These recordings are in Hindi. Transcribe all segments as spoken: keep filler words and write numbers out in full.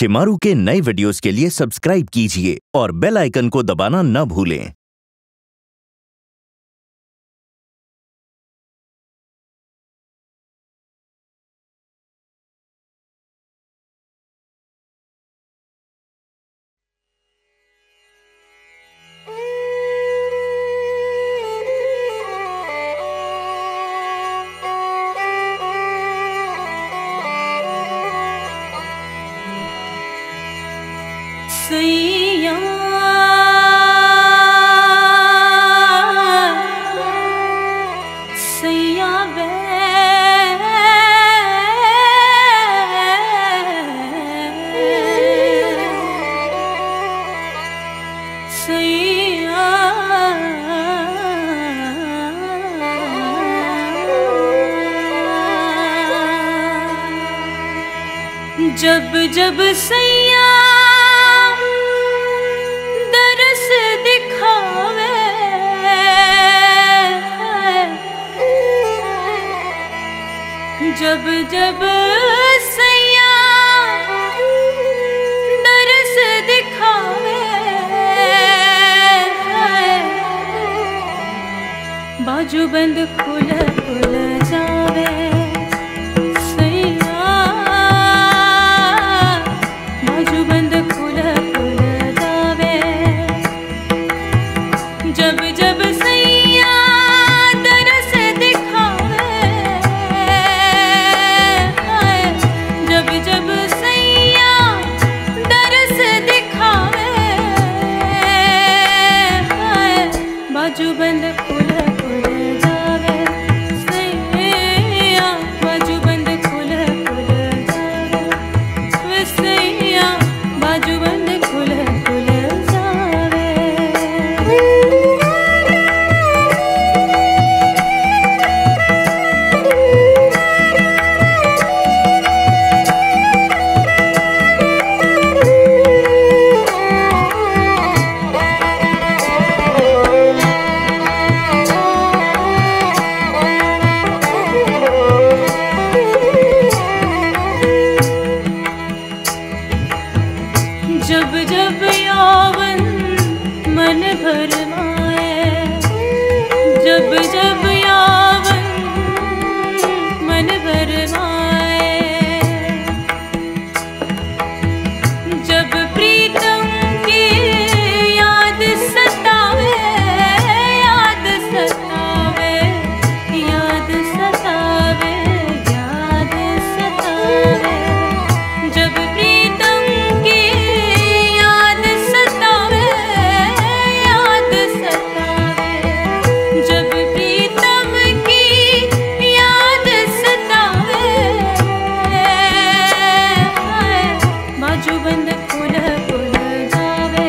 शिमारू के नए वीडियोस के लिए सब्सक्राइब कीजिए और बेल आइकन को दबाना न भूलें। सैया सैया वे सैया जब जब सैया दरस दिखावे जब जब सैया दरस दिखावे बाजू बंद खुल खुल जावे जब जब सैया दरस दिखावे जब जब सैया दरस दिखावे बाजू बंद खुल खुल जावे सैया बाजू बंद खुल खुल जावे वे सैया बाजू बंद खुल खुल जावे। जब जब यौवन मन भरमाए जब जब यौवन मन भरमाए जब प्रीतम की याद सतावे याद सतावे याद सतावे याद सतावे जब प्रीतम की जब प्रीतम की याद सतावे बाजू बंद खुल खुल जावे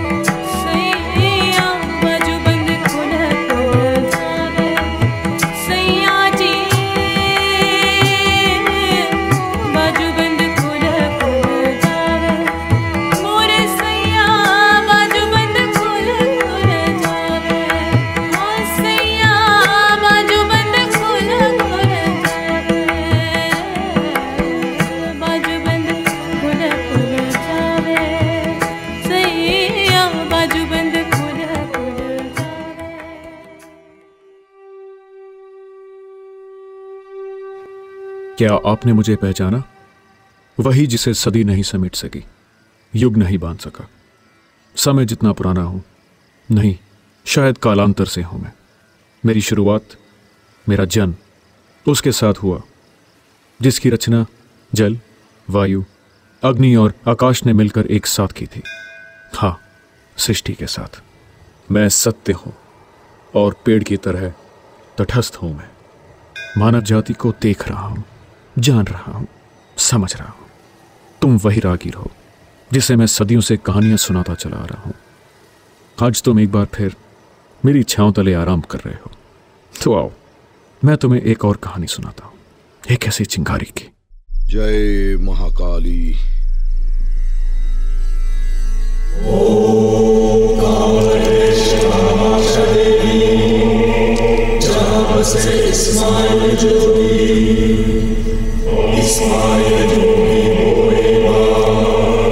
सैया बाजू बंद खुल खुल जावे सैया जी बाजू बंद खुल खुल जावे मोरे सैया बाजू बंद खुल खुल जावे सैया बाजू बंद खुल खुल जावे बाजू बंद खुल खुल जावे सैया बाजू बंद खुल खुल जावे। क्या आपने मुझे पहचाना? वही जिसे सदी नहीं समेट सकी, युग नहीं बांध सका। समय जितना पुराना हूं, नहीं शायद कालांतर से हूं मैं। मेरी शुरुआत, मेरा जन्म उसके साथ हुआ जिसकी रचना जल, वायु, अग्नि और आकाश ने मिलकर एक साथ की थी। हाँ, सृष्टि के साथ। मैं सत्य हूं और पेड़ की तरह तटस्थ हूं। मैं मानव जाति को देख रहा हूं, जान रहा हूं, समझ रहा हूं। तुम वही रागीर हो जिसे मैं सदियों से कहानियां सुनाता चला आ रहा हूं। आज तुम एक बार फिर मेरी इच्छाओं तले आराम कर रहे हो, तो आओ मैं तुम्हें एक और कहानी सुनाता हूं, एक ऐसी चिंगारी की। जय महाकाली। इस्माइल जोगी, इस्माइल जोगी बोले बाबा।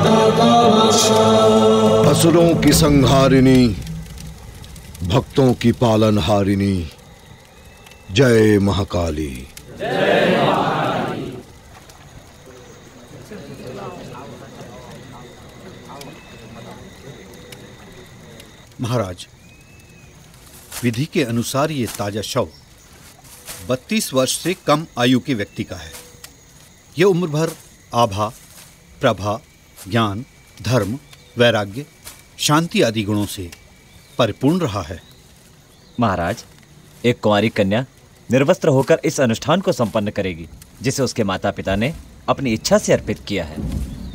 असुरों की संहारिणी, भक्तों की पालनहारिणी, जय महाकाली। महाराज, विधि के अनुसार ये ताजा शव बत्तीस वर्ष से कम आयु के व्यक्ति का है। ये उम्र भर आभा, प्रभा, ज्ञान, धर्म, वैराग्य, शांति आदि गुणों से परिपूर्ण रहा है। महाराज, एक कुंवारी कन्या निर्वस्त्र होकर इस अनुष्ठान को संपन्न करेगी जिसे उसके माता पिता ने अपनी इच्छा से अर्पित किया है।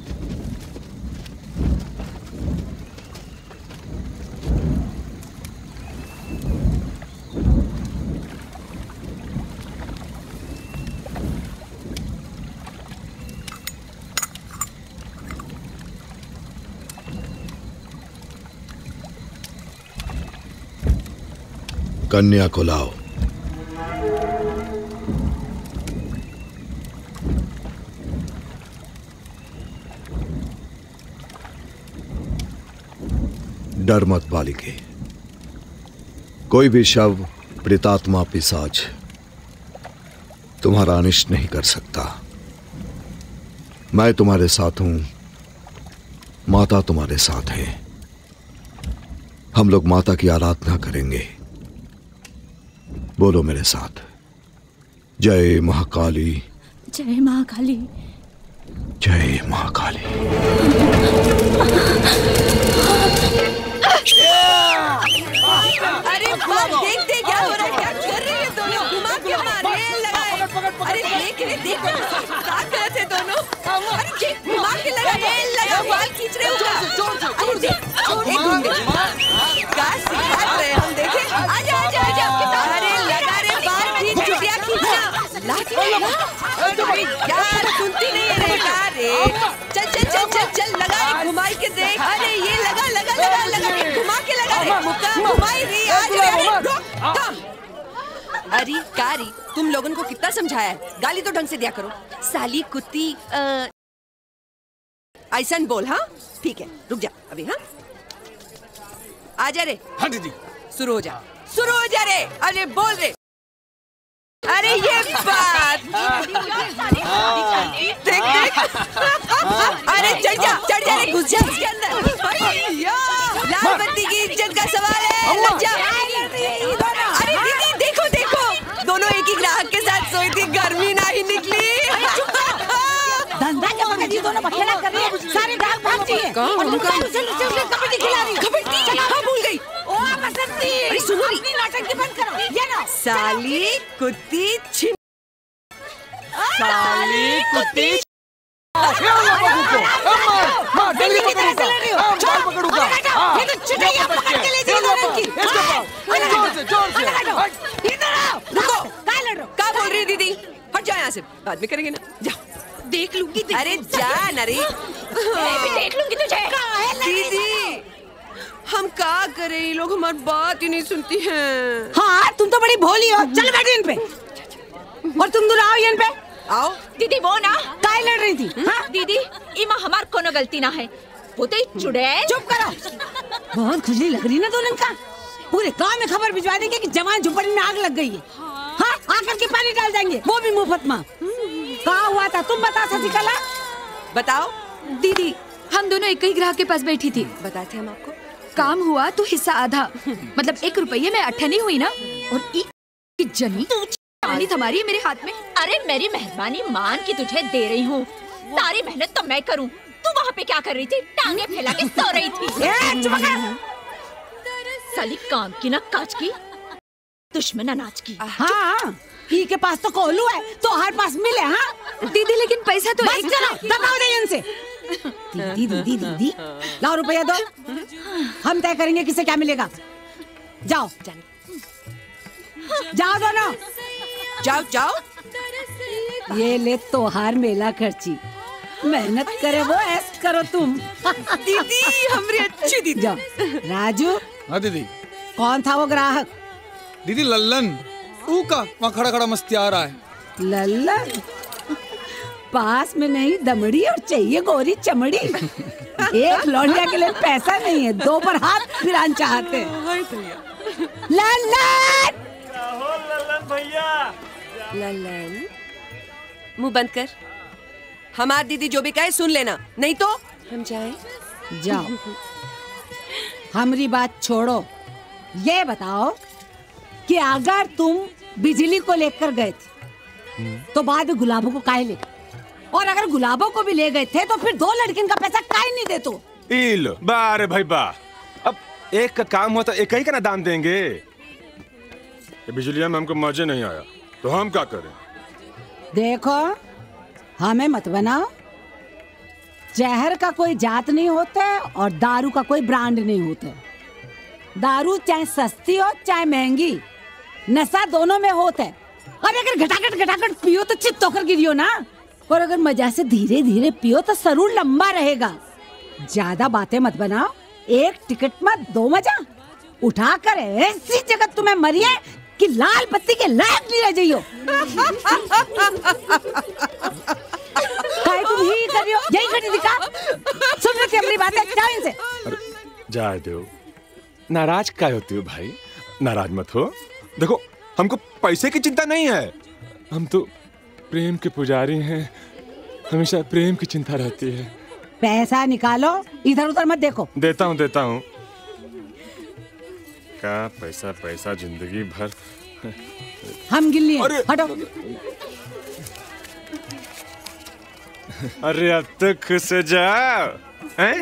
कन्या को लाओ। डर मत बालिके, कोई भी शव, प्रेतात्मा, पिशाच तुम्हारा अनिष्ट नहीं कर सकता। मैं तुम्हारे साथ हूं, माता तुम्हारे साथ है। हम लोग माता की आराधना करेंगे। बोलो मेरे साथ, जय महाकाली, जय महाकाली, जय महाकाली। अरे देख देख क्या हो रहा है, क्या कर रही है दोनों, घुमा के मारे लगाए। अरे देख रे देख क्या कर रहे थे दोनों। अरे देख घुमा के लगाए, लगा बाल खींच रहे हो। अरे देख एक घूम क्या सिखा रहे हम, देखे। आजा आजा आजा। अरे लगा रे बाल खींच, चुटिया खींचना लाठी अरे यार सुनती नहीं है रे यार रे। चल चल चल चल चल लगा रे, घुमाई के देख। अरे ये लगा लगा लगा लगा के घुमा के लगा रे, मुक्का घुमाई रे। आज रे रुक कम। अरे कारी, तुम लोगों को कितना समझाया है, गाली तो ढंग से दिया करो। साली कुत्ती ऐसा बोल। हाँ ठीक है, रुक जा अभी। हाँ आजा रे। हाँ दीदी। शुरू हो जा, शुरू हो जा रे। अरे बोल रे। अरे ये बात देख देख। अरे चढ़ जा चढ़ जा रे, घुस जा इसके अंदर। लाल बत्ती की इज्जत का सवाल है, लग जा। अरे दीदी देखो देखो, दोनों एक ही ग्राहक के साथ सोई थी, गर्मी ना ही निकली। धंधा क्या पकड़ दी, दोनों बखेड़ा कर रही है, सारे ग्राहक भागती है। और उनका उसे उसे उसे कबड्डी खिला रही है। कबड्डी हाँ भूल गई। ओ बसंती, अरे सुनो अपनी नाटक बंद करो। ये लो साली कुत्ती छिन, साली कुत्ती। मां जल्दी पकड़ूंगा, मां पकड़ूंगा। ये तो चुटिया पकड़ के ले जाओ दोनों की। जोर से जोर से। इधर आओ। रुको, क्या लड़ रहे हो? क्या बोल रही है दीदी? हट जाओ यहाँ से, बाद में करेंगे ना। जाओ देख लूंगी। अरे जा नरी। देख लूंगी तुझे। दीदी हम क्या करें, ये लोग हमारी बात ही नहीं सुनती हैं। हाँ तुम तो बड़ी भोली हो। चल बैठो इन पे। और तुम दोनों आओ इन पे। आओ दीदी वो ना काय लड़ रही थी। हाँ दीदी इमा हमार कोनो गलती ना है, वो तो चुड़ैल। चुप करो, बहुत खुजली लग रही ना दोनों का। पूरे गांव में खबर भिजवा देंगे कि जवान झुपड़ी में आग लग गई है। हाँ आकर के पानी डाल देंगे, वो भी मुफ्त में। कहाँ हुआ था तुम बता शशिकला। बताओ। दीदी हम दोनों एक ही ग्राहक के पास बैठी थी। बताते हम आपको। काम हुआ तो हिस्सा आधा, मतलब एक रुपये में अट्ठनी हुई ना, और एक जनी पानी थमारी मेरे हाथ में। अरे मेरी मेहरबानी मान की तुझे दे रही हूँ, सारी मेहनत तो मैं करूँ, तू वहाँ पे क्या कर रही थी? टांगे फैला के सो रही थी। साली काम की ना काज की, दुश्मन अनाज की। हाँ ही के पास तो कोल्हू है, तो हर पास मिले। हाँ दीदी लेकिन पैसा तो बस करो, दबाओ दे इनसे। दीदी दीदी दीदी लाओ रुपया दो, हम तय करेंगे किसे क्या मिलेगा। जाओ जाओ दोनों, जाओ जाओ। ये ले तोहार मेला खर्ची, मेहनत करे वो ऐस करो तुम। दीदी हमारी अच्छी दीदी। जाओ राजू। हाँ दीदी। कौन था वो ग्राहक? दीदी लल्लन, ऊ का वहाँ खड़ा खड़ा मस्ती आ रहा है। लल्लन पास में नहीं दमड़ी और चाहिए गोरी चमड़ी। एक लौंडिया के लिए पैसा नहीं है, दो पर हाथ फिरान चाहते हैं। ललन भैया, ललन मुंह बंद कर। हमार दीदी जो भी कहे सुन लेना, नहीं तो हम जाए। जाओ। हमारी बात छोड़ो, ये बताओ कि अगर तुम बिजली को लेकर गए थे तो बाद में गुलाबों को काहे ले, और अगर गुलाबों को भी ले गए थे तो फिर दो लड़किन का पैसा काहे नहीं देते? इलो बारे भाई बा, अब एक का काम होता एक ही का ना दाम देंगे। बिजलिया में हमको मजे नहीं आया तो हम क्या करें? देखो हमें मत बनाओ। जहर का कोई जात नहीं होता और दारू का कोई ब्रांड नहीं होता। दारू चाहे सस्ती हो चाहे महंगी, नशा दोनों में होता है। और अगर घटाघट घटाघट पियो तो चित्त होकर गिरियो ना, और अगर मजा से धीरे धीरे पियो तो सरूर लंबा रहेगा। ज्यादा बातें मत बनाओ, एक टिकट मत दो मजा। उठा कर ऐसी जगह तुम्हें मरिए कि लाल बत्ती के लायक नहीं रह जाइयो। काय तुम ही करियो, यही खड़ी दिखा। सुन रही थी अपनी बातें, जाओ इनसे। जाए दो, नाराज क्या होती हो भाई? नाराज मत हो। देखो हमको पैसे की चिंता नहीं है, हम तो प्रेम के पुजारी हैं, हमेशा प्रेम की चिंता रहती है। पैसा निकालो, इधर उधर मत देखो। देता हूँ देता हूँ। क्या पैसा पैसा जिंदगी भर। हम गिल्ली हैं, हटो। अरे अब तो खुश हो जाओ, हैं?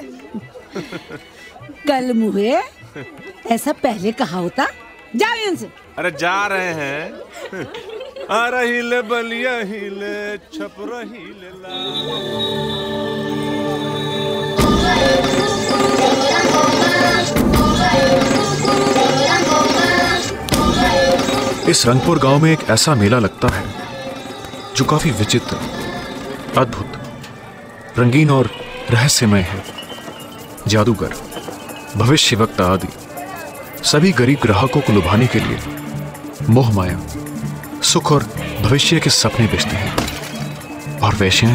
कल मुहे ऐसा पहले कहा होता। जाओ यहाँ से। अरे जा रहे हैं। अरे हिले बलिया हिले छपरा हिले ला। इस रंगपुर गांव में एक ऐसा मेला लगता है जो काफी विचित्र, अद्भुत, रंगीन और रहस्यमय है। जादूगर, भविष्यवक्ता आदि सभी गरीब ग्राहकों को लुभाने के लिए मोह माया, सुख और भविष्य के सपने बेचते हैं। और वेश्याएं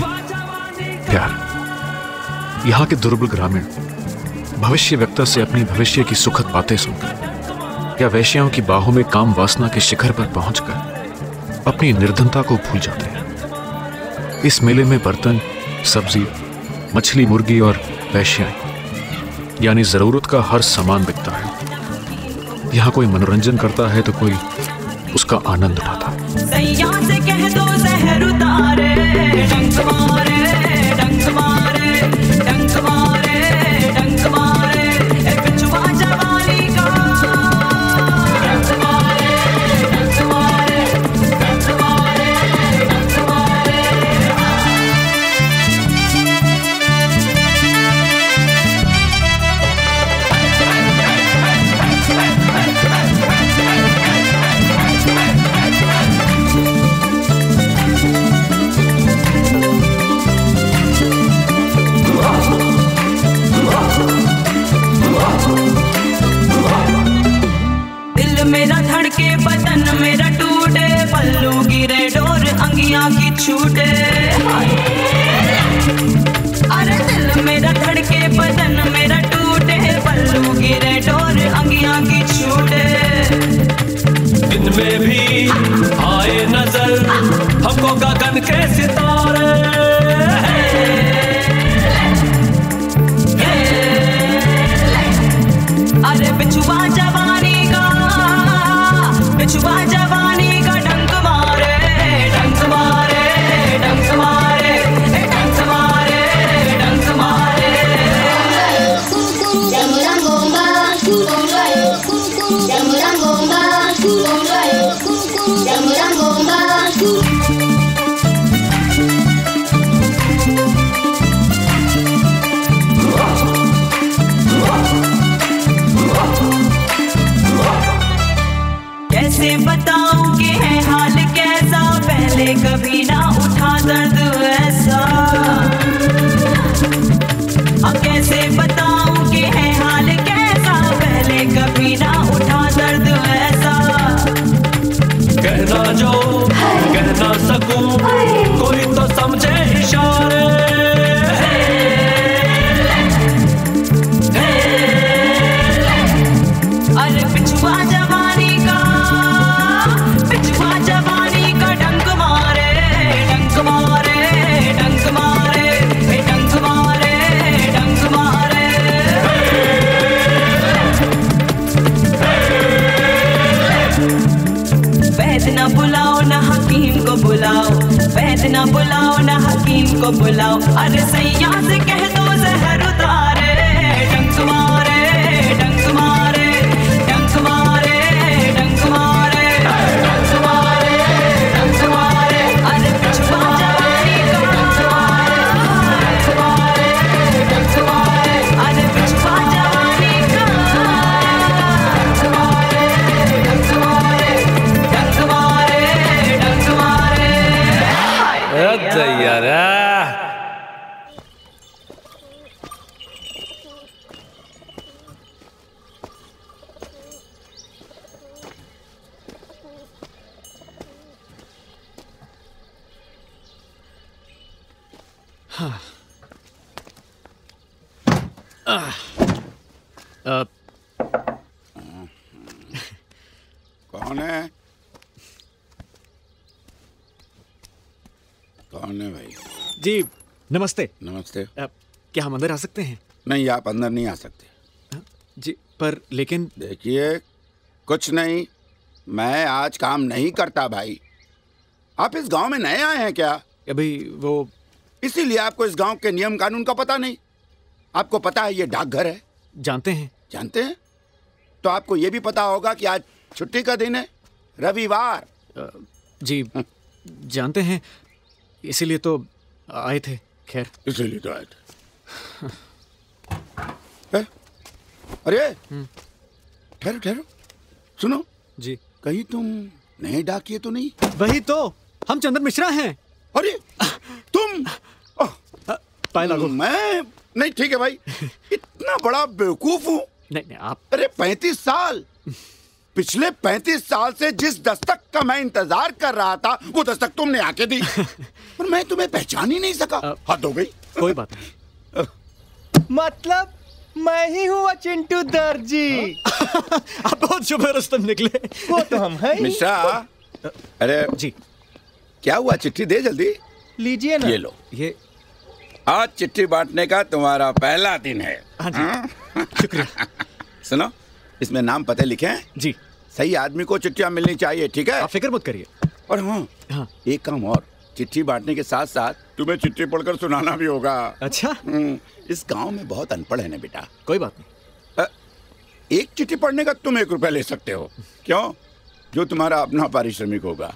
प्यार। यहाँ के दुर्बल ग्रामीण भविष्यवक्ता से अपनी भविष्य की सुखद बातें सुनकर या वेश्याओं की बाहों में काम वासना के शिखर पर पहुंचकर अपनी निर्धनता को भूल जाते हैं। इस मेले में बर्तन, सब्जी, मछली, मुर्गी और वेश्याएं यानी जरूरत का हर सामान बिकता है। यहाँ कोई मनोरंजन करता है तो कोई उसका आनंद उठाता है। सैया से कह दो जहर उतारे, डंक मारे डंक मारे डंक मारे डंक मारे, ए बिचुआ जवानी का डंक मारे डंक मारे डंक मारे डंक मारे। दिल मेरा धड़के बदन मेरा टूटे, पल्लू गिरे डोर अंगियां की छूटे। अरे दिल मेरा धड़के बदन मेरा टूटे, पल्लू गिरे डोर अंगियां की छूटे। इनमें भी आए नजर हमको गगन के सितारे। अरे बिछुआ जवानी का बिछुआ जवानी का डंक मारे डंक मारे डंक मारे डंक मारे डंक मारे। कैसे बताऊं कि है हाल कैसा, पहले कभी ना उठा दर्द ऐसा। अब कैसे बताऊं कि है हाल कैसा, पहले कभी ना उठा दर्द ऐसा। कहना जो कह ना सकूं, कोई तो समझे आ, कौन है? कौन है भाई? जी नमस्ते। नमस्ते। आ, क्या हम अंदर आ सकते हैं? नहीं, आप अंदर नहीं आ सकते। जी पर लेकिन देखिए, कुछ नहीं, मैं आज काम नहीं करता भाई। आप इस गांव में नए आए हैं क्या? अभी वो इसीलिए आपको इस गांव के नियम कानून का पता नहीं। आपको पता है ये डाकघर है? जानते हैं। जानते हैं? तो आपको ये भी पता होगा कि आज छुट्टी का दिन है, रविवार। जी जानते हैं, इसीलिए तो आए थे। खैर इसीलिए तो आए थे। है? अरे ठहरो ठहरो, सुनो जी। कहीं तुम नए डाकिए तो नहीं? वही तो, हम चंदन मिश्रा हैं। अरे तुम पाए लागो। मैं नहीं, ठीक है भाई। इतना बड़ा बेवकूफ हूँ? नहीं नहीं आप। अरे पैंतीस साल, पिछले पैंतीस साल से जिस दस्तक का मैं इंतजार कर रहा था वो दस्तक तुमने आके दी और मैं तुम्हें पहचान ही नहीं सका। हद हो गई। कोई बात नहीं। मतलब मैं ही हूँ चिंटू दर्जी। आप बहुत शुभ रुस्तम निकले। वो तो हम हैं। मिश्रा, अरे जी क्या हुआ? चिट्ठी दे जल्दी। लीजिए ना। ये लो। ये आज चिट्ठी बांटने का तुम्हारा पहला दिन है। हाँ जी। शुक्रिया। सुनो, इसमें नाम पते लिखे हैं जी। सही आदमी को चिट्ठियां मिलनी चाहिए, ठीक है? आप फिक्र मत करिए। और हाँ, हाँ एक काम और, चिट्ठी बांटने के साथ साथ तुम्हें चिट्ठी पढ़कर सुनाना भी होगा। अच्छा। इस गांव में बहुत अनपढ़ है ना बेटा। कोई बात नहीं। आ, एक चिट्ठी पढ़ने का तुम एक रुपया ले सकते हो। क्यों? जो तुम्हारा अपना पारिश्रमिक होगा।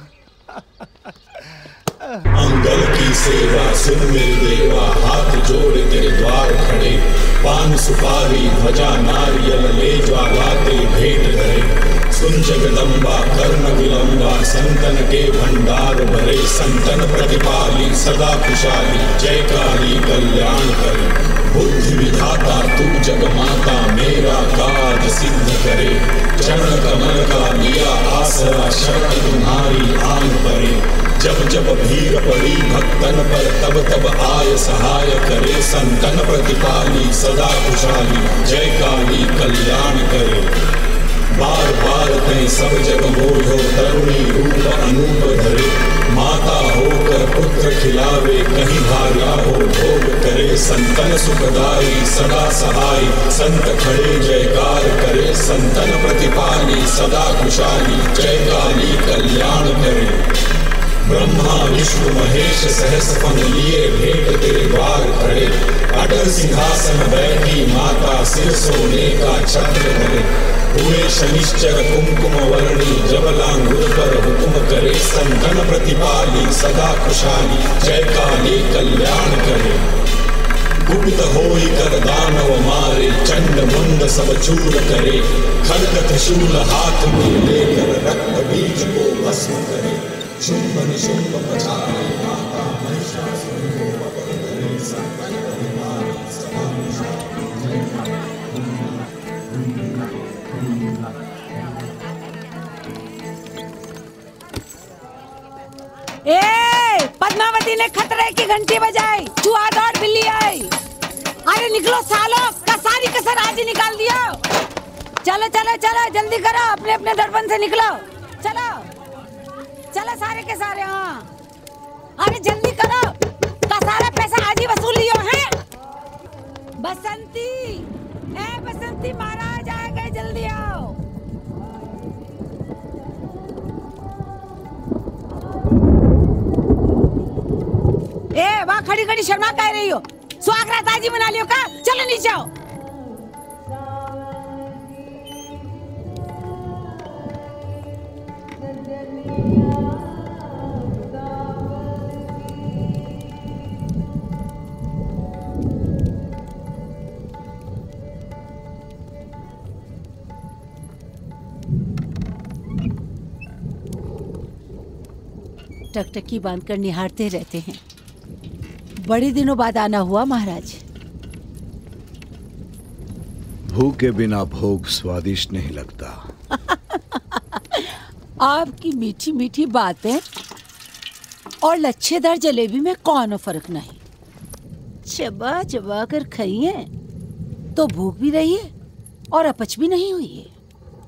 मंगल की सेवा सुन मेरे देवा, हाथ जोड़ तेरे द्वार खड़े, पान सुपारी ध्वजा नारियल ले ज्वालाते भेंट धरे। सुन जगदम्बा कर्ण विलंबा, संतन के भंडार भरे, संतन प्रतिपाली सदा खुशहाली, जय काली कल्याण करे। बुद्धि विधाता तू जगमाता, मेरा काज सिद्ध करे। चरण कमल का लिया आसरा, शक्ति तुम्हारी आन परे। जब जब भीड़ पड़ी भक्तन पर, तब तब आय सहाय करे। संतन प्रतिपाली सदा खुशहाली, जय काली कल्याण करे। बार बार कहीं सब जग मोहो, तरुणी रूप अनूप धरे। माता होकर पुत्र खिलावे, कहीं भार्या हो भोग करे। संतन सुखदाई सदा सहाय, संत खड़े जयकार करे। संतन प्रतिपाली सदा खुशहाली, जय काली कल्याण करे। ब्रह्मा विष्णु महेश सहस फन लिए, भेंट तेरे द्वार खड़े। अटल सिंहासन बैठी माता, सिर सोने का छत्र धरे। हुए शनिश्चर कुमकुम वर्णी, जब लांगुर पर हुक्म करे। संतन प्रतिपाली सदा खुशहाली, जय काली कल्याण करे। गुप्त होई कर दानव मारे, चंड मुंड सब चूर करे। खड्ग त्रिशूल हाथ में लेकर, रक्त बीज को भस्म करे। शुंभ निशुंभ पचारे, माता महिषासुर को वध करे। संतन प्रतिपाली सदा खुशहाली, ए, पद्मावती ने खतरे की घंटी बजाई, चूहा दौड़ बिल्ली आई। अरे निकलो सालों का, सारी कसर आज ही निकाल दिया। चलो चलो चलो जल्दी करो, अपने अपने दर्पण से निकलो। चलो चलो सारे के सारे। हाँ अरे जल्दी करो, का सारा पैसा आज ही वसूल लियो है। बसंती, ए बसंती महाराज आ गए, जल्दी आओ। ए वहाँ खड़ी खड़ी शर्मा कह रही हो, स्वागत आज ही मना लियो का। चलो नीचे आओ। टकटकी बांधकर निहारते रहते हैं। बड़े दिनों बाद आना हुआ महाराज। भूख के बिना भोग स्वादिष्ट नहीं लगता। आपकी मीठी मीठी बातें और लच्छेदार जलेबी में कौन फर्क नहीं। चबा चबा कर खाइए, तो भूख भी रही है और अपच भी नहीं हुई है।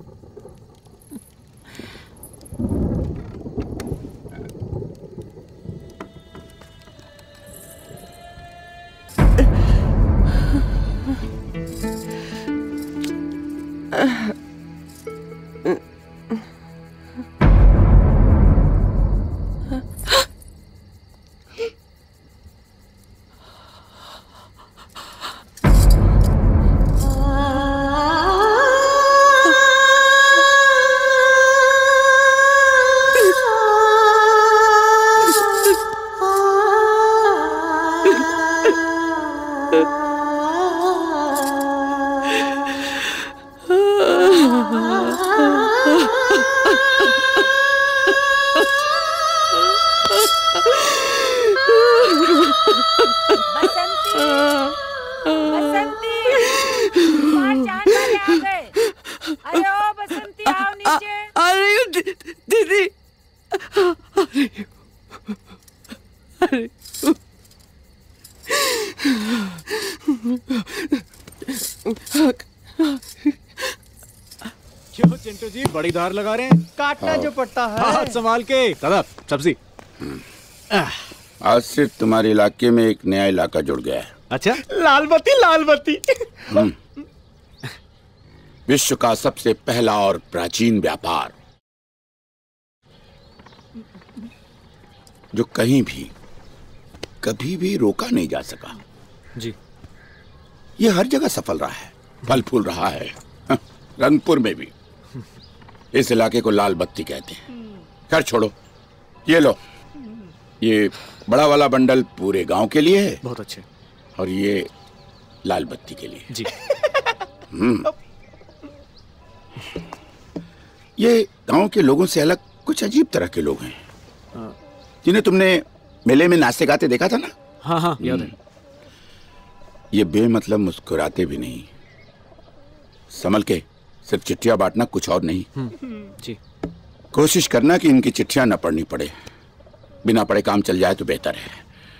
क्यों चिंटू जी बड़ी धार लगा रहे हैं? काटना जो पड़ता है। हाथ संभाल के। दादा सब्जी। आज सिर्फ तुम्हारे इलाके में एक नया इलाका जुड़ गया है। अच्छा? लाल बत्ती लाल बत्ती। विश्व का सबसे पहला और प्राचीन व्यापार, जो कहीं भी कभी भी रोका नहीं जा सका। जी। ये हर जगह सफल रहा है, फल फूल रहा है। रंगपुर में भी। इस इलाके को लाल बत्ती कहते हैं। खैर छोड़ो, ये लो, ये बड़ा वाला बंडल पूरे गांव के लिए है। बहुत अच्छे। और ये लाल बत्ती के लिए। जी। हम्म। ये गांव के लोगों से अलग कुछ अजीब तरह के लोग हैं, जिन्हें तुमने मेले में नाचते गाते देखा था ना? हाँ हाँ याद है। ये बेमतलब मुस्कुराते भी नहीं, संभल के सिर्फ चिट्ठियां बांटना, कुछ और नहीं। जी। कोशिश करना कि इनकी चिट्ठियां न पढ़नी पड़े, बिना पढ़े काम चल जाए तो बेहतर है।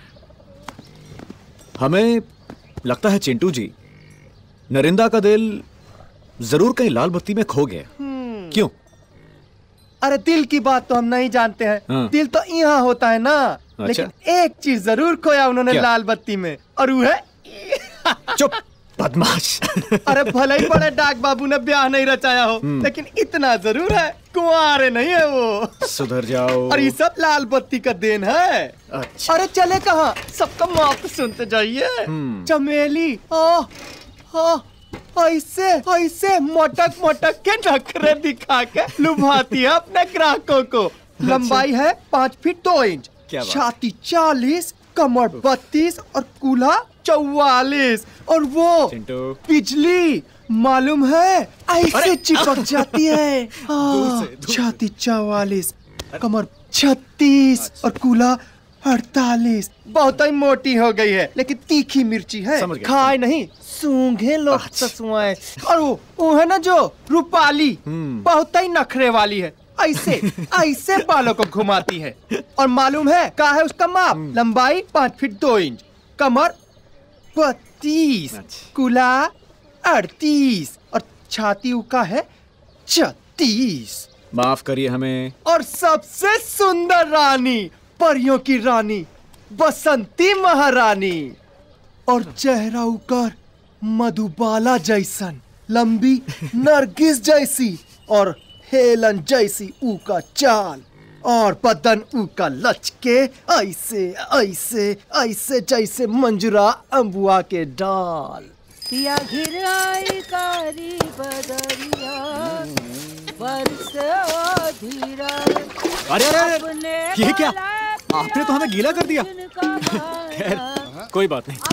हमें लगता है चिंटू जी, नरिंदा का दिल जरूर कहीं लाल बत्ती में खो गया। क्यों? अरे दिल की बात तो हम नहीं जानते हैं। हाँ। दिल तो यहाँ होता है ना। अच्छा। लेकिन एक चीज जरूर खोया उन्होंने क्या? लाल बत्ती में, और वो है चुप बदमाश। अरे भले ही बड़े डाक बाबू ने ब्याह नहीं रचाया हो, लेकिन इतना जरूर है, कुंवारे नहीं है वो। सुधर जाओ। और ये सब लाल बत्ती का देन है। अच्छा। अरे चले कहाँ, सबका माप सुनते जाइए। चमेली आ, आ, ऐसे ऐसे मोटक मोटक के नखरे दिखा के लुभाती है अपने ग्राहकों को। लंबाई है पाँच फीट दो इंच, छाती चालीस, कमर बत्तीस और कूल्हा चौवालीस। और वो बिजली मालूम है ऐसे चिपक जाती है। हाँ, छाती चौवालीस, कमर छत्तीस और कूल्हा अड़तालीस। बहुत ही मोटी हो गई है, लेकिन तीखी मिर्ची है, खाए नहीं सूंघे लोग ससुआए। और वो वो है ना जो रूपाली, बहुत ही नखरे वाली है, ऐसे ऐसे बालों को घुमाती है। और मालूम है क्या है उसका माप? लंबाई पाँच फीट दो इंच, कमर बत्तीस, कूल्हा अड़तीस और छाती का है छत्तीस। माफ करिए हमें। और सबसे सुंदर रानी, परियों की रानी, बसंती महारानी। और चेहरा उकर मधुबाला जैसन, लंबी नरगिस जैसी और हेलन जैसी ऊका चाल, और बदन ऊका लचके ऐसे ऐसे ऐसे जैसे मंजुरा अम्बुआ के डाल। या घिर आई कारी बदरिया बरस ओ धीरा। अरे अरे अरे ये क्या? आपने तो हमें गीला कर दिया। खैर कोई बात नहीं।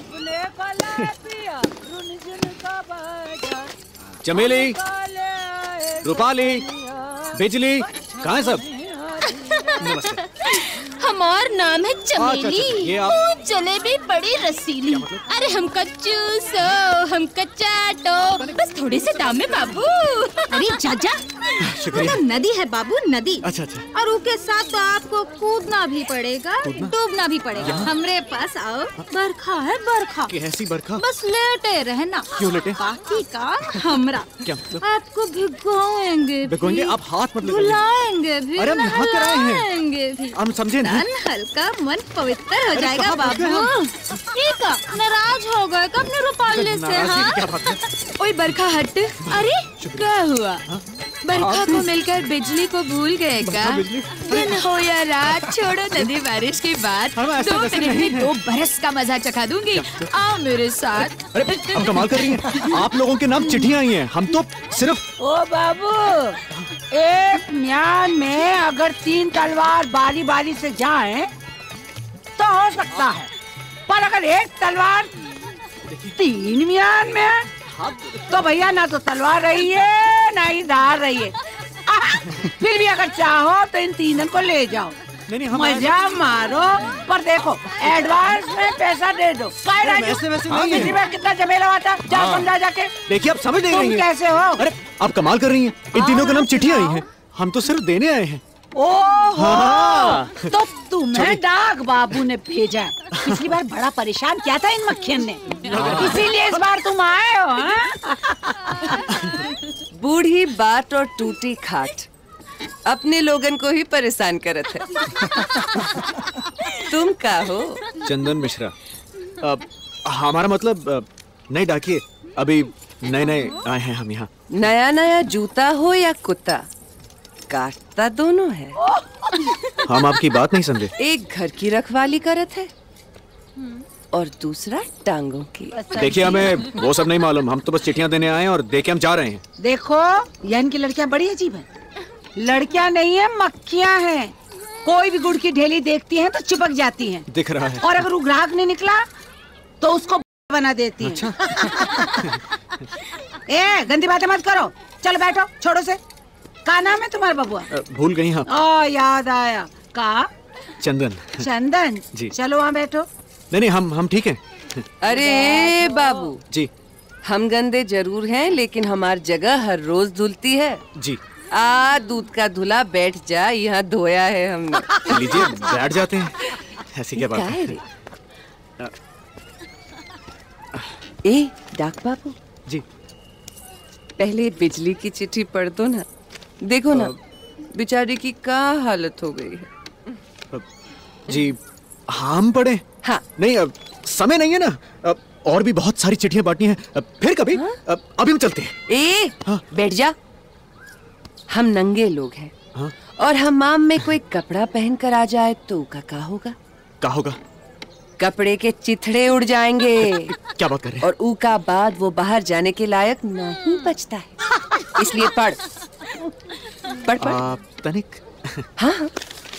चमेली, रूपाली, बिजली, कहाँ है सब? नमस्ते। हमार नाम है चमेली। अच्छा, ये आप... वो जलेबी बड़ी रसीली। अरे हम कच्चू सो हम कच्चा काटो, बस थोड़े से दाम में बाबू। अरे चाचा, मतलब नदी है बाबू, नदी। अच्छा अच्छा। और उसके साथ तो आपको कूदना भी पड़ेगा, डूबना भी पड़ेगा। हमरे पास आओ, बरखा है बरखा। कैसी बरखा? बस लेटे रहना। क्यों लेटे? बाकी का हमरा। क्या? आपको भिगोएंगे, भिगोएंगे? आप हाथ मत लगाइए। बुलाएंगे भी, अरे हम यहाँ कर आए हैं। नहलाएंगे भी। हम समझे नहीं। तन हल्का, मन पवित्र हो जाएगा कहाँ भाग गए बाबू। हम? ठीक है, नाराज हो गए कब अपने रूपाले से? हाँ? ओए बरखा हट। अरे क्या हुआ? बरखा को मिलकर बिजली को भूल गए क्या? दिन हो या रात, छोड़ो नदी बारिश की बात। दो मिनट में दो बरस का मजा चखा दूंगी। आओ मेरे साथ। अरे अब कमाल कर रही हैं। आप लोगों के नाम चिट्ठियां आई हैं, हम तो सिर्फ। ओ बाबू, एक म्यान में अगर तीन तलवार बारी बारी से जाएं तो हो सकता है, पर अगर एक तलवार तीन म्यान में है तो भैया ना तो तलवार रही है ना ही धार रही है। फिर भी अगर चाहो तो इन तीनों को ले जाओ, नहीं, हम मजा मारो, पर देखो एडवांस में पैसा दे दो। वैसे वैसे नहीं है। किसी बार कितना झमेला हुआ था, जा हाँ। समझा जाके। देखिए आप समझ नहीं तुम रही हैं। कैसे हो? अरे आप कमाल कर रही हैं। इन तीनों के नाम चिट्ठियां आई हैं, हम तो सिर्फ देने आए हैं। ओहो, हाँ। तो तुम्हें डाक बाबू ने भेजा। पिछली बार बड़ा परेशान किया था इन मक्खियन ने, इसीलिए इस बार तुम आए हो। हाँ? बूढ़ी बात और टूटी खाट अपने लोगन को ही परेशान करत है। तुम का हो? चंदन मिश्रा। अब हमारा मतलब अ, नहीं डाकिए, अभी नए नए आए हैं हम यहाँ। नया नया जूता हो या कुत्ता, काटता दोनों है। हम आपकी बात नहीं समझे। एक घर की रखवाली करत है और दूसरा टांगों की। देखिए हमें वो सब नहीं मालूम, हम तो बस चिट्ठियां देने आए हैं और दे के हम जा रहे हैं। देखो यह इनकी लड़कियां बड़ी अजीब है। लड़कियां नहीं है, मक्खियां हैं। कोई भी गुड़ की ढेली देखती हैं तो चिपक जाती हैं। दिख रहा है। और अगर वो ग्राहक नहीं निकला तो उसको बना देती हैं। अच्छा। ए गंदी बातें मत करो, चलो बैठो, छोड़ो से। का नाम है तुम्हारा बबुआ? अ, भूल गई आप। ओ याद आया, का चंदन। चंदन जी। चलो वहाँ बैठो। नहीं नहीं, हम हम ठीक हैं। अरे बाबू जी। हम गंदे जरूर हैं, लेकिन हमार जगह हर रोज धुलती है। जी। आ दूध का धुला, बैठ जा, यहाँ धोया है हमने। लीजिए बैठ जाते हैं। ऐसी क्या बात है? ए डाक बाबू जी, पहले बिजली की चिट्ठी पढ़ दो ना। देखो ना बेचारी की क्या हालत हो गई है। जी हम पढ़े? हाँ। नहीं अब समय नहीं है ना, अब और भी बहुत सारी चिट्ठियां बांटनी हैं, अब फिर कभी। हाँ? अब अभी हम चलते हैं। ए हाँ? बैठ जा। हम नंगे लोग हैं। हाँ? और हमाम में कोई कपड़ा पहन कर आ जाए तो का क्या होगा? क्या होगा? कपड़े के चिथड़े उड़ जाएंगे। क्या बात कर रहे हैं? और ऊ का बाद वो बाहर जाने के लायक नहीं बचता है। इसलिए पढ़ पढ़ पढ़। आप तनिक। हाँ।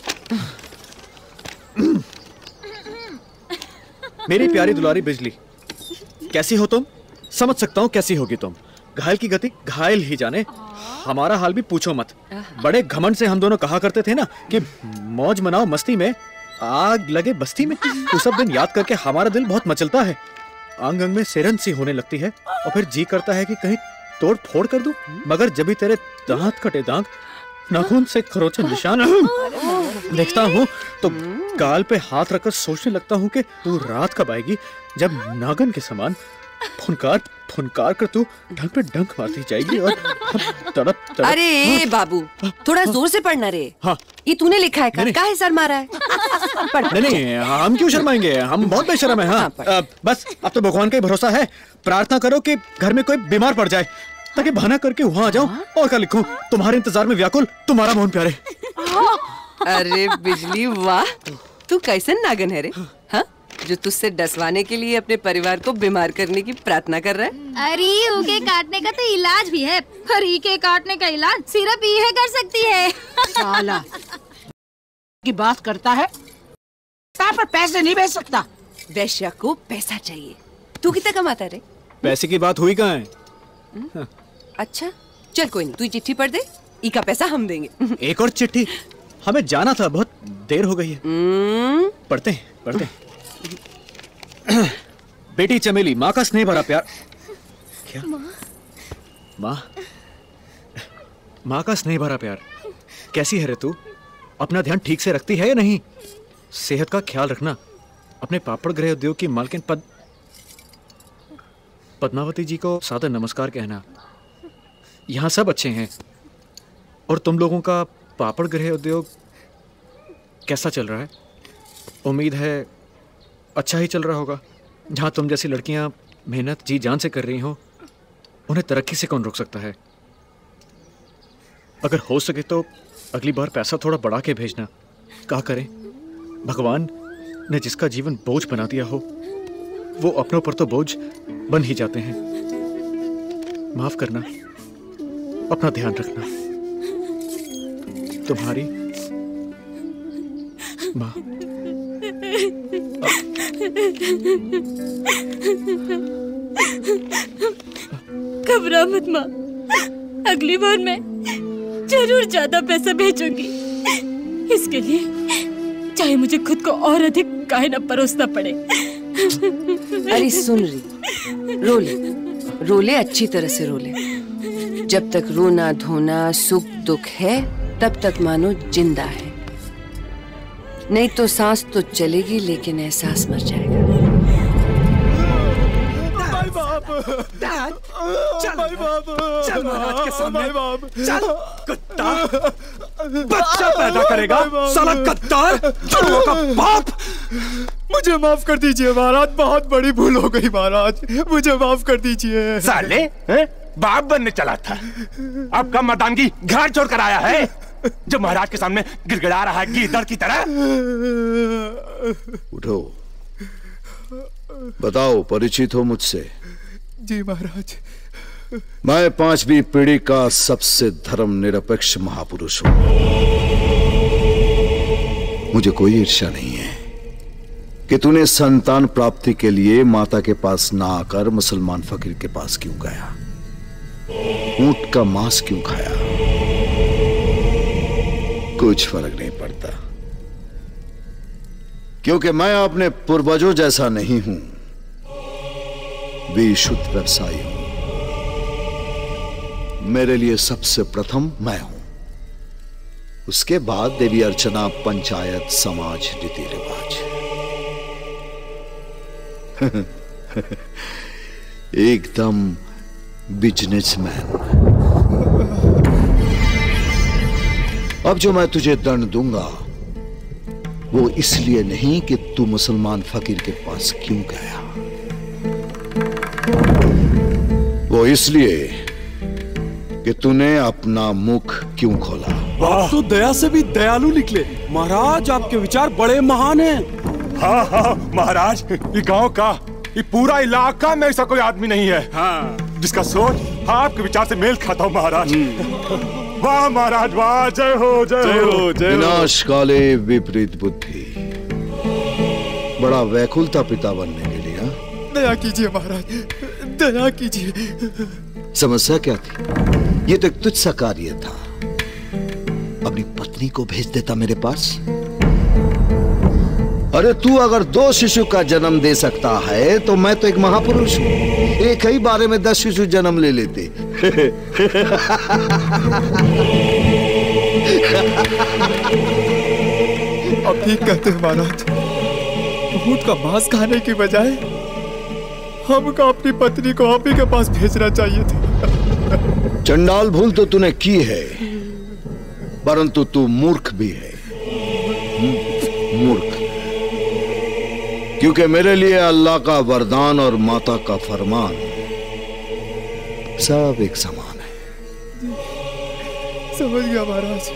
मेरी प्यारी दुलारी बिजली, कैसी हो तुम? समझ सकता हूँ कैसी होगी तुम। घायल की गति घायल ही जाने, हमारा हाल भी पूछो मत। बड़े घमंड से हम दोनों कहा करते थे ना कि मौज मनाओ मस्ती में, आग लगे बस्ती में। वो सब दिन याद करके हमारा दिल बहुत मचलता है, अंग अंग में सिरन सी होने लगती है, और फिर जी करता है कि कहीं तोड़ फोड़ कर दूं, मगर जब भी तेरे दांत कटे दांत, नाखून से खरोचे निशान देखता हूँ तो गाल पे हाथ रखकर सोचने लगता हूँ कि तू रात कब आएगी जब नागन के समान फुनकार फुनकार कर तू ढंग पे डंक मारती जाएगी और हम तड़प तड़प। अरे हाँ? बाबू थोड़ा जोर से पढ़ना रे। हाँ। ये तूने लिखा है का? काहे सर मारा है? पढ़। नहीं नहीं, हम क्यों शर्माएंगे, हम बहुत बेशर्म है। हाँ, हाँ बस अब तो भगवान का ही भरोसा है। प्रार्थना करो कि घर में कोई बीमार पड़ जाए ताकि बहाना करके वहाँ आ जाऊं। और क्या लिखूं? तुम्हारे इंतजार में व्याकुल तुम्हारा मोहन प्यारे। अरे बिजली वाह, तू कैसन नागन है रे, हाँ? जो तुझसे डसवाने के लिए अपने परिवार को बीमार करने की प्रार्थना कर रहा है। अरे ऊके काटने का तो इलाज भी है, पर ईके काटने का इलाज सिर्फ ये कर सकती है। साला की बात करता है, पर पैसे नहीं भेज सकता। वैश्या को पैसा चाहिए। तू कितना कमाता रे? पैसे की बात हुई कहाँ है? अच्छा चल कोई नहीं, तू चिट्ठी पढ़ दे, ई का पैसा हम देंगे। एक और चिट्ठी, हमें जाना था, बहुत देर हो गई है। पढ़ते हैं पढ़ते हैं। बेटी चमेली, माँ का स्नेह भरा प्यार। क्या? माँ, माँ का स्नेह भरा प्यार। कैसी है रे तू? अपना ध्यान ठीक से रखती है या नहीं? सेहत का ख्याल रखना। अपने पापड़ गृह उद्योग की मालकिन पद पद्मावती जी को सादर नमस्कार कहना। यहाँ सब अच्छे हैं। और तुम लोगों का पापड़ गृह उद्योग कैसा चल रहा है? उम्मीद है अच्छा ही चल रहा होगा। जहाँ तुम जैसी लड़कियाँ मेहनत जी जान से कर रही हो, उन्हें तरक्की से कौन रोक सकता है? अगर हो सके तो अगली बार पैसा थोड़ा बढ़ा के भेजना। क्या करें, भगवान ने जिसका जीवन बोझ बना दिया हो, वो अपनों पर तो बोझ बन ही जाते हैं। माफ करना, अपना ध्यान रखना। तुम्हारी माँ। घबरा मत माँ, अगली बार मैं जरूर ज्यादा पैसा भेजूंगी। इसके लिए चाहे मुझे खुद को और अधिक काहे न परोसना पड़े। अरे सुन रही, रोले रोले अच्छी तरह से रोले। जब तक रोना धोना सुख दुख है तब तक मानो जिंदा है, नहीं तो सांस तो चलेगी लेकिन एहसास मर जाएगा। डैड, चल भाई बाप, चल महाराज के सामने, चल कुत्ता, बच्चा पैदा करेगा, साला गद्दार, चुड़ों का बाप। मुझे माफ कर दीजिए महाराज, बहुत बड़ी भूल हो गई महाराज, मुझे माफ कर दीजिए। साले हैं? बाप बनने चला था, अब कब मर्दानगी घर छोड़ कर आया है, जो महाराज के सामने गिड़गिड़ा रहा है गीदड़ की तरह। उठो, बताओ, परिचित हो मुझसे? जी महाराज। मैं पांचवी पीढ़ी का सबसे धर्म निरपेक्ष महापुरुष हूं। मुझे कोई ईर्ष्या नहीं है कि तूने संतान प्राप्ति के लिए माता के पास ना आकर मुसलमान फकीर के पास क्यों गया, ऊंट का मांस क्यों खाया। कुछ फर्क नहीं पड़ता, क्योंकि मैं अपने पूर्वजों जैसा नहीं हूं, विशुद्ध व्यवसायी हूं। मेरे लिए सबसे प्रथम मैं हूं, उसके बाद देवी अर्चना, पंचायत, समाज, रीति रिवाज। एकदम बिजनेसमैन। अब जो मैं तुझे दंड दूंगा वो इसलिए नहीं कि तू मुसलमान फकीर के पास क्यों गया, वो इसलिए कि तूने अपना मुख क्यों खोला। आप तो दया से भी दयालु निकले महाराज, आपके विचार बड़े महान हैं। हाँ हाँ महाराज, ये गांव का, ये पूरा इलाका में ऐसा कोई आदमी नहीं है हाँ, जिसका सोच आपके विचार से मेल खाता हो महाराज। वाह महाराज वाह, जय हो जय हो जय हो। विनाश काले विपरीत बुद्धि, बड़ा व्याकुलता पिता बनने के लिए। दया कीजिए महाराज, दया कीजिए। समस्या क्या थी? ये तो एक तुच्छ सा कार्य था, अपनी पत्नी को भेज देता मेरे पास। अरे तू अगर दो शिशु का जन्म दे सकता है तो मैं तो एक महापुरुष हूं, एक ही बारे में दस शिशु जन्म ले लेते। अब ठीक कहते हैं महाराज, ऊंट का मांस खाने की बजाय हमको अपनी पत्नी को आप ही के पास भेजना चाहिए था। चंडाल भूल तो तूने की है, परंतु तू मूर्ख भी है। मूर्ख, क्योंकि मेरे लिए अल्लाह का वरदान और माता का फरमान सब एक समान है। समझ गया महाराज।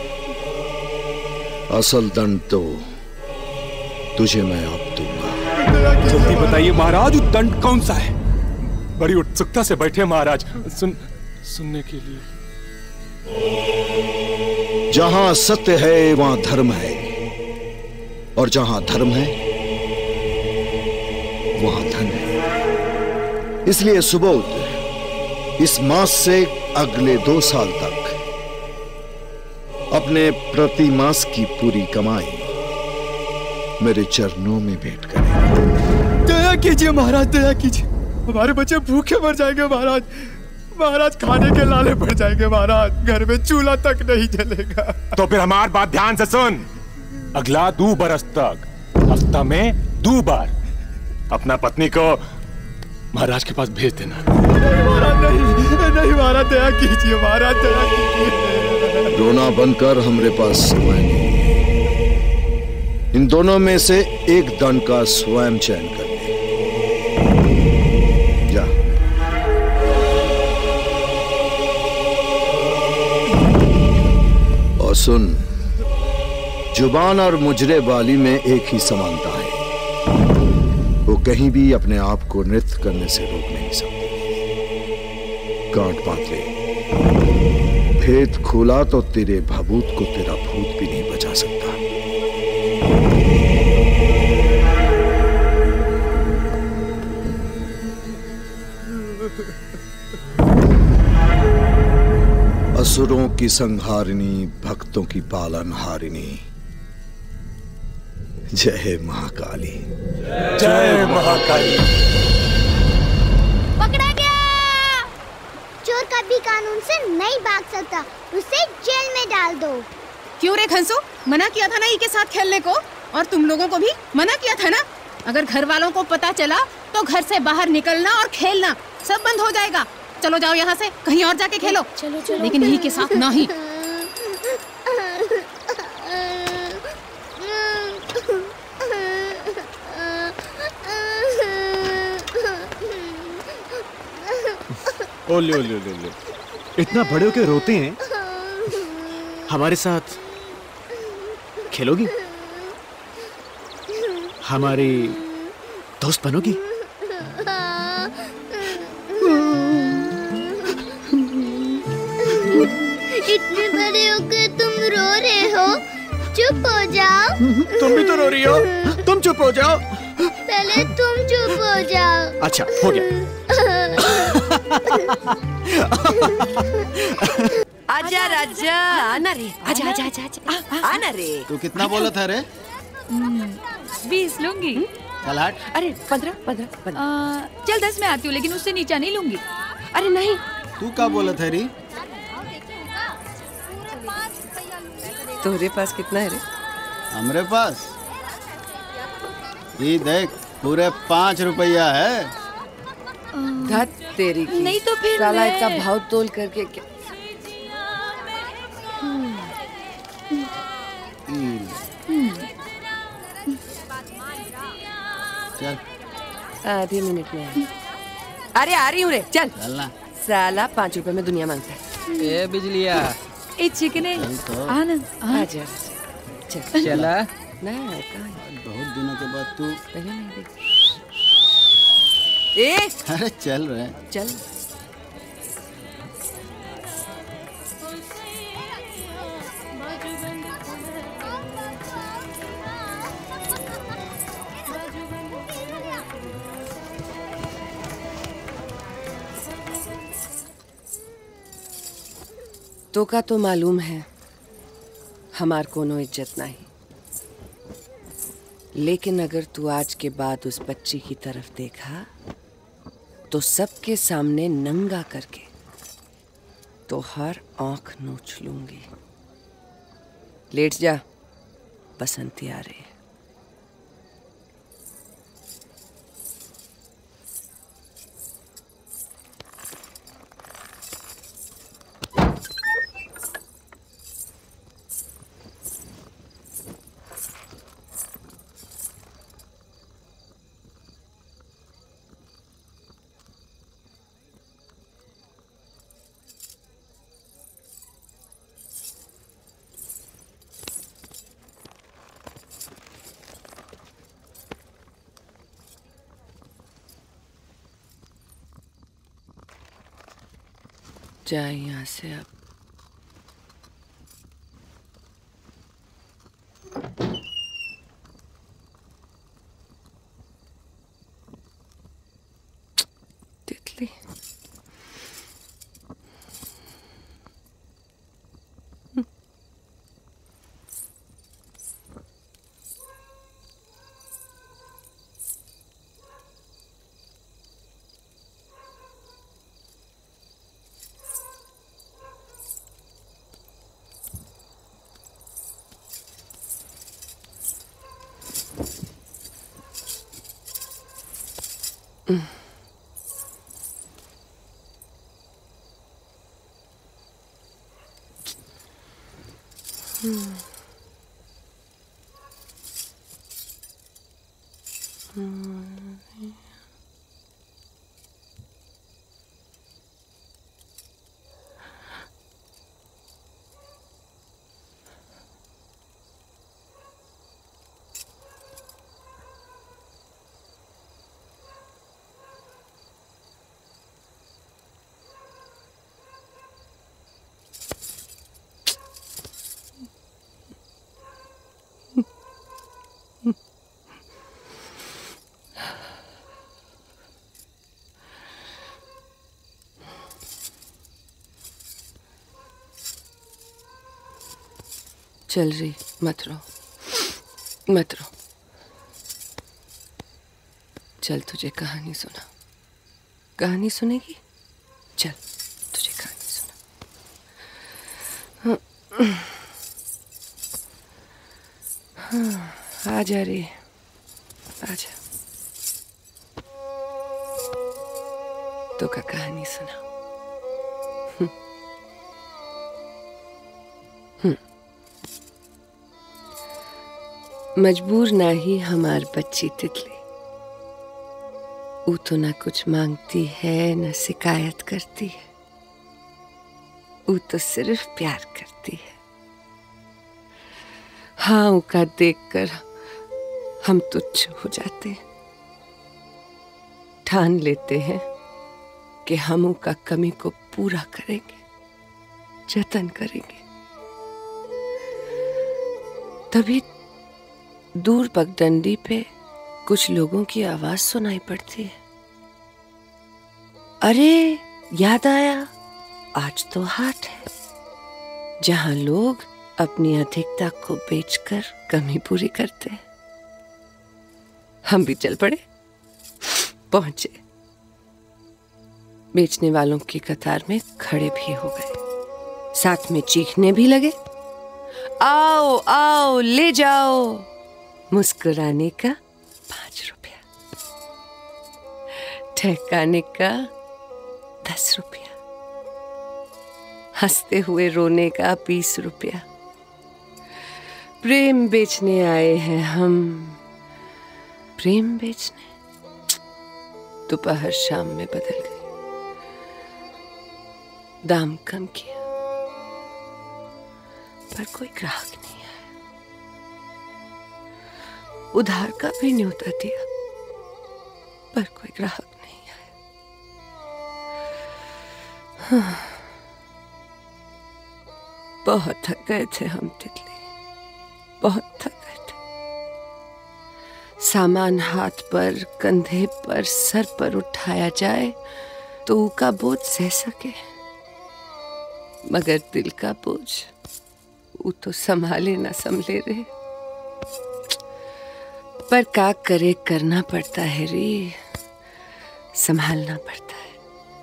असल दंड तो तुझे मैं अब दूंगा। जल्दी बताइए महाराज, दंड कौन सा है? बड़ी उत्सुकता से बैठे महाराज, सुन सुनने के लिए। जहां सत्य है वहां धर्म है, और जहां धर्म है वहां धन है। इसलिए सुबोध, इस मास से अगले दो साल तक अपने प्रति मास की पूरी कमाई मेरे चरणों में भेंट करें। दया कीजिए महाराज, दया कीजिए। हमारे बच्चे भूखे मर जाएंगे महाराज। महाराज खाने के लाले पड़ जाएंगे महाराज, घर में चूल्हा तक नहीं जलेगा। तो फिर हमारी बात ध्यान से सुन। अगला दो बरस तक हफ्ता में दो बार अपना पत्नी को महाराज के पास भेज देना। नहीं महाराज, नहीं नहीं महाराज, दया कीजिए महाराज, दया कीजिए। रोना बनकर हमारे पास समय नहीं। इन दोनों में से एक दंड का स्वयं चयन कर ले। जा। और सुन, जुबान और मुजरे वाली में एक ही समानता है, वो कहीं भी अपने आप को नृत्य करने से रोक नहीं सकती। गांठ बांध ले, भेद खोला तो तेरे भभूत को तेरा भूत भी नहीं बचा सकता। असुरों की संहारिणी, भक्तों की पालनहारिणी, जय महाकाली। जय महाकाली। पकड़ा गया। चोर कभी कानून से नहीं भाग सकता, उसे जेल में डाल दो। क्यों रे खंसू, मना किया था ना ई के साथ खेलने को, और तुम लोगों को भी मना किया था ना। अगर घर वालों को पता चला तो घर से बाहर निकलना और खेलना सब बंद हो जाएगा। चलो जाओ यहाँ से, कहीं और जाके खेलो। चलो चलो, लेकिन ई के साथ ना ही। ओ लो लो लो लो, इतना बड़े होके रोते हैं। हमारे साथ खेलोगी? हमारी दोस्त बनोगी? इतने बड़े होकर तुम रो रहे हो, चुप हो जाओ। तुम भी तो रो रही हो, तुम चुप हो जाओ। पहले तुम चुप हो जाओ। अच्छा हो गया। आजा राजा, आना रे, आजा आजा आजा आजा, आना रे। तू कितना बोला था रे? बीस लूंगी। चल हट। अरे पंद्रह पंद्रह पंद्रह चल दस में आती हूँ, लेकिन उससे नीचा नहीं लूंगी। अरे नहीं। तू क्या बोला था रे? तुम्हारे पास कितना है रे? हमारे पास ये देख, पूरे पाँच रुपया है। धत तेरी की। नहीं तो फिर साला मैं- इतना भाव तोल करके क्या? चल आधे मिनट में आ। अरे आ रही हूँ रे, चल। चलना। साला पाँच रुपए में दुनिया मांगता है। ए बिजलिया, ए चिकन है। चल तो। आनंद आजा चल। चला। ना कहाँ? बहुत दिनों के बाद तू। पहले नहीं देखी। ए अरे चल रहे। चल। तो का तो मालूम है हमार कोनो इज्जत नहीं, लेकिन अगर तू आज के बाद उस बच्ची की तरफ देखा तो सबके सामने नंगा करके तो हर आंख नोच लूंगी। लेट जा, बसंती आ रही है। जाए यहाँ से अब। तितली। हम्म। हम्म। चल रही, मत रो, मत रो। चल तुझे कहानी सुना। कहानी सुनेगी? चल तुझे कहानी सुना। हाँ, आ जा रे, आ जा। तो का कहानी सुना। हम्म। मजबूर ना ही हमार बच्ची तितली, वो तो ना कुछ मांगती है ना शिकायत करती है, वो तो सिर्फ प्यार करती है। हाँ, उका देखकर हम तुच्छ हो जाते हैं, ठान लेते हैं कि हम उका कमी को पूरा करेंगे, जतन करेंगे। तभी दूर पगडंडी पे कुछ लोगों की आवाज सुनाई पड़ती है। अरे याद आया, आज तो हाट है, जहां लोग अपनी अधिकता को बेचकर कमी पूरी करते हैं। हम भी चल पड़े, पहुंचे, बेचने वालों की कतार में खड़े भी हो गए, साथ में चीखने भी लगे, आओ आओ ले जाओ, मुस्कुराने का पांच रुपया, ठहकाने का दस रुपया, हंसते हुए रोने का बीस रुपया। प्रेम बेचने आए हैं हम, प्रेम बेचने। दोपहर शाम में बदल गई, दाम कम किया, पर कोई ग्राहक नहीं आया। उधार का भी न्योता दिया, पर कोई ग्राहक नहीं आया। हाँ, बहुत थक गए थे हम तितली, बहुत थक गए थे। सामान हाथ पर, कंधे पर, सर पर उठाया जाए तो उसका बोझ सह सके, मगर दिल का बोझ वो तो संभाले ना संभले रे। पर का करे, करना पड़ता है रे, संभालना पड़ता है।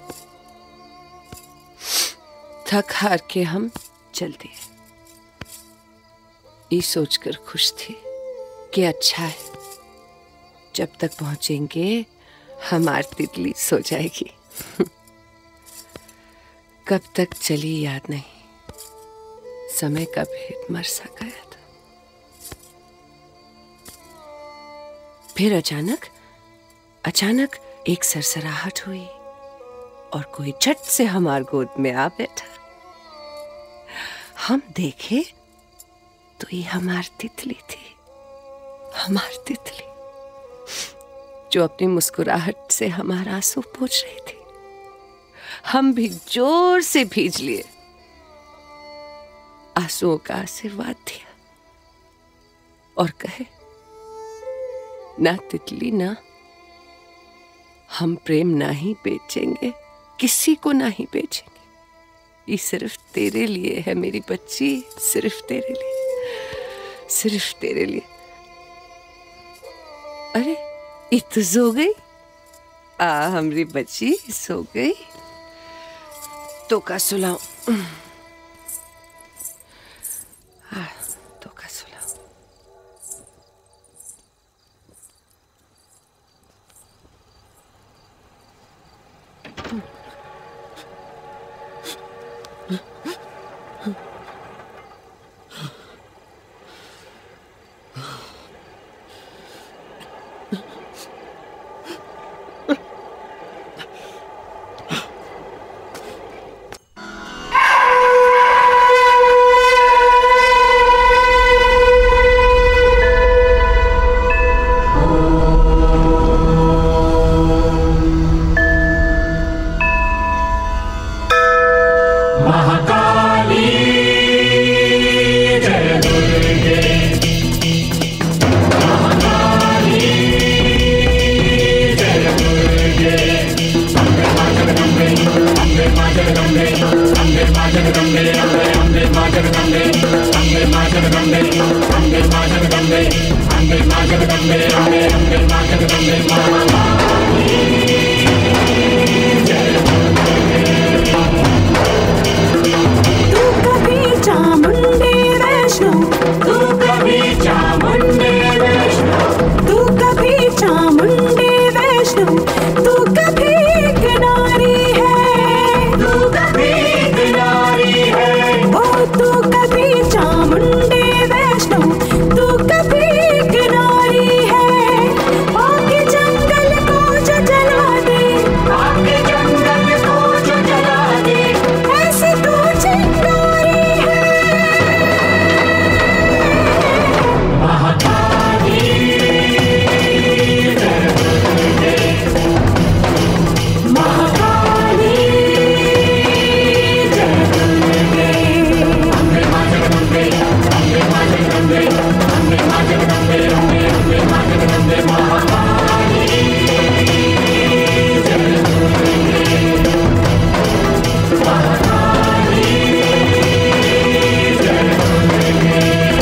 थक हार के हम चल दिए, ये सोचकर खुश थी कि अच्छा है, जब तक पहुंचेंगे हमारी तितली सो जाएगी। कब तक चली याद नहीं, समय का भेद मर सा गया था। फिर अचानक अचानक एक सरसराहट हुई और कोई झट से हमार गोद में आ बैठा। हम देखे तो ये हमारी तितली थी, हमारी तितली, जो अपनी मुस्कुराहट से हमारा आंसू पोंछ रही थी। हम भी जोर से भीज लिए, आंसुओं का आशीर्वाद दिया और कहे, ना तितली ना, हम प्रेम ना ही बेचेंगे, किसी को ना ही बेचेंगे। ये सिर्फ तेरे लिए है मेरी बच्ची, सिर्फ तेरे लिए, सिर्फ तेरे लिए। अरे ये तो सो गई, आ हमारी बच्ची सो गई। तो का सुलाऊं, तो का सुलाऊं। महाकाली जय दुर्गे महाकाली जय दुर्गे अम्बे मां जगदम्बे अम्बे मां जगदम्बे अम्बे मां जगदम्बे अम्बे मां जगदम्बे अम्बे मां जगदम्बे अम्बे मां जगदम्बे अम्बे मां जगदम्बे अम्बे अम्बे मां जगदम्बे महाकाली तू कभी चामुंडे वैष्णो तू कभी चामुंडे वैष्णो तू कभी चामुंडे वैष्णो तू कभी किनारी है तू कभी किनारी है ओ तू कभी चामुंडे वैष्णो तू कभी किनारी है आके जंगल को जो जला दे आके जंगल को जो जला दे ऐसे तू चिंगारी है महाकाली जय दुर्गे महाकाली जय दुर्गे अम्बे मां जगदम्बे अम्बे मां जगदम्बे अम्बे मां जगदम्बे अम्बे अम्बे मां जगदम्बे महाकाली जय दुर्गे महाकाली जय दुर्गे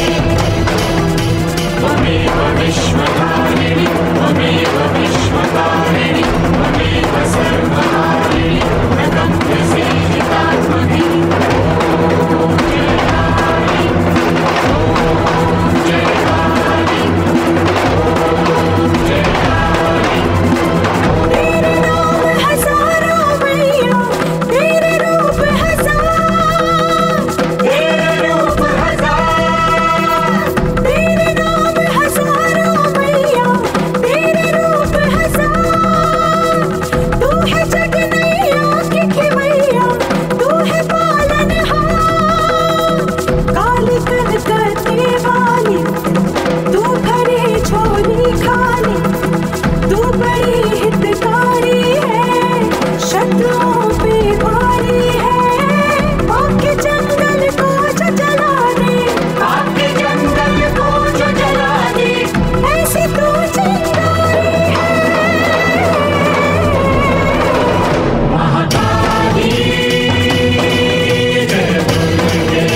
त्वमेव विश्वधारिणि त्वमेव विश्वकारिणि त्वमेव सर्वहारिणि प्रथम विसेहितात्मनि ॐ जय काली ॐ जय काली ॐ जय काली तेरे नाम हजारों मैया तेरे रूप हजार तेरे रूप हजार तेरे नाम हजारों मैया तेरे रूप हजार तू है जगनैया की खिवैया तू है पालनहार काली कलकत्ते वाली तू भरे झोली खाली तू बड़ी हितकारी है शत्रुओं पे भारी है आके जंगल को जो जला दे आके जंगल को जो जला दे ऐसे तू चिंगारी है महाकाली जय दुर्गे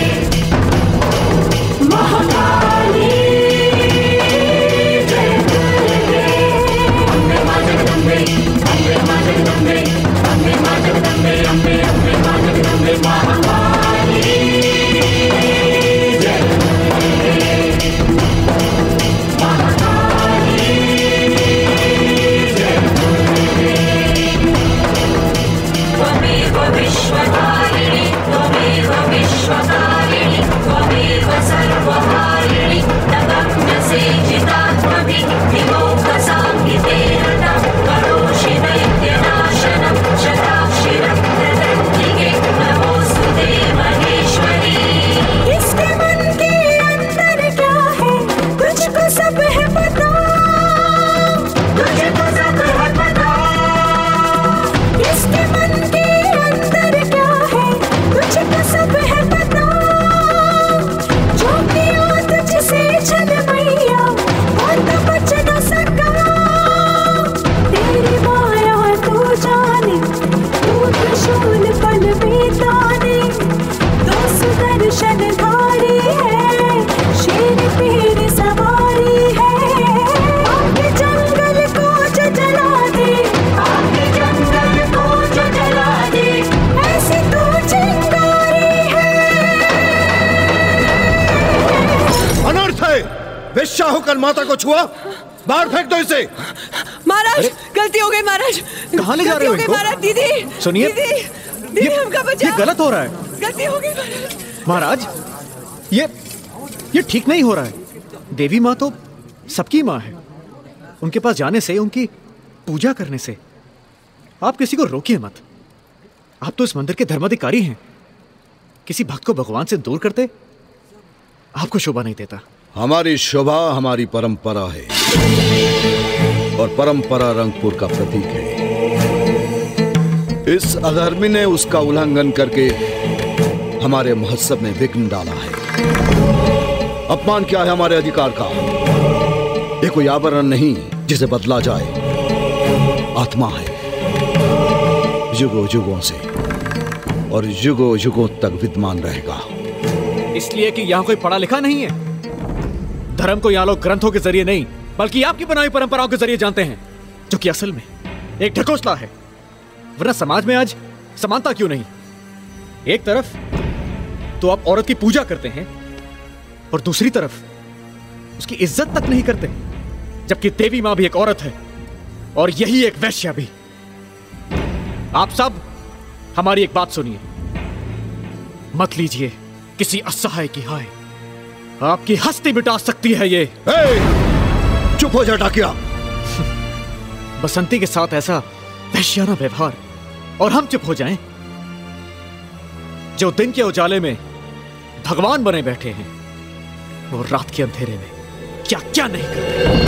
महाकाली जय दुर्गे अम्बे मां जगदम्बे अम्बे मां जगदम्बे अम्बे मां जगदम्बे अम्बे अम्बे मां जगदम्बे महाकाली जय दुर्गे महाकाली जय दुर्गे त्वमेव विश्वधारिणि त्वमेव विश्वकारिणि त्वमेव सर्वहारिणि तदम्यसे जितात्मभिः विमोहसाङ्गिते रतं करोषि दैत्यनाशनं शताक्षिरं प्रदत्तिके नमोऽस्तु ते महेश्वरी इसके मन के अंदर क्या है तुझको सब है पता तुझको सब है पता इसके मन के अंदर क्या है तुझको सब है पता जो किया तुझसे छल मैया वो तो बच न सका तेरी माया तू जाने तू त्रिशूल पल में ताने तो सुदर्शनधारी है शेर तेरी सवारी है आके जंगल को जो जला दे आके जंगल को जो जला दे ऐसे तू चिंगारी है अनर्थ है वेश्या होकर माता को छुआ बाहर फेंक दो इसे महाराज गलती हो गई महाराज कहाँ ले जा रहे हो गलती इनको? हो गई महाराज दीदी सुनिए, दीदी दीदी ये- हमका बचाओ ये गलत हो रहा है गलती हो गई महाराज महाराज ये ये ठीक नहीं हो रहा है देवी माँ तो सबकी माँ है उनके पास जाने से उनकी पूजा करने से आप किसी को रोकिए मत आप तो इस मंदिर के धर्माधिकारी हैं किसी भक्त को भगवान से दूर करते आपको शोभा नहीं देता हमारी शोभा हमारी परंपरा है और परंपरा रंगपुर का प्रतीक है। इस अधर्मी ने उसका उल्लंघन करके हमारे महोत्सव में विघ्न डाला है, अपमान किया है हमारे अधिकार का। ये कोई आवरण नहीं जिसे बदला जाए, आत्मा है, युगों युगों से और युगों युगों तक विद्यमान रहेगा। इसलिए कि यहाँ कोई पढ़ा लिखा नहीं है। धर्म को यहाँ लोग ग्रंथों के जरिए नहीं बल्कि आपकी बनाई परंपराओं के जरिए जानते हैं, जो कि असल में एक ढकोसला है। वरना समाज में आज समानता क्यों नहीं? एक तरफ तो आप औरत की पूजा करते हैं और दूसरी तरफ उसकी इज्जत तक नहीं करते, जबकि देवी मां भी एक औरत है और यही एक वैश्या भी। आप सब हमारी एक बात सुनिए, मत लीजिए किसी असहाय की हाय, आपकी हस्ती मिटा सकती है ये। चुप हो जा डाकिया। बसंती के साथ ऐसा वैश्याना व्यवहार और हम चुप हो जाएं? जो दिन के उजाले में भगवान बने बैठे हैं, वो रात के अंधेरे में क्या क्या नहीं करते।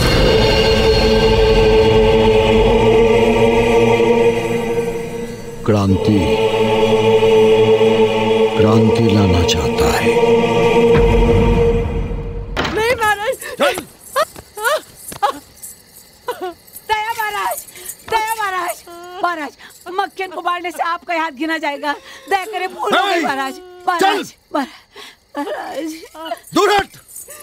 क्रांति क्रांति लाना चाहता है। नहीं महाराज, दया महाराज, दया महाराज, महाराज मक्खन को मारने से आपका हाथ गिना जाएगा। दया करे भूल हो गई महाराज। महाराज महाराज दूर हट।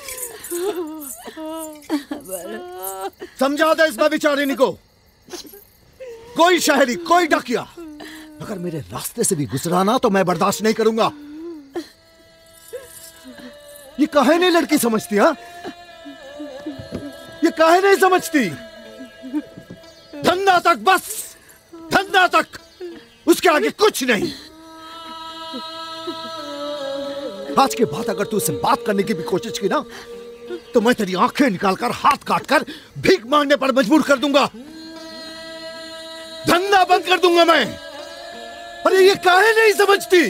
समझा दे इस व्यभिचारिणी को। कोई शहरी, कोई डाकिया अगर मेरे रास्ते से भी गुजरा ना तो मैं बर्दाश्त नहीं करूंगा। ये काहे नहीं लड़की समझती? हा? ये काहे नहीं समझती? धंधा तक, बस धंधा तक, उसके आगे कुछ नहीं। आज के बाद अगर तू उससे बात करने की भी कोशिश की ना तो मैं तेरी आंखें निकालकर हाथ काटकर भीख मांगने पर मजबूर कर दूंगा। धंधा बंद कर दूंगा मैं। अरे ये काहे नहीं समझती?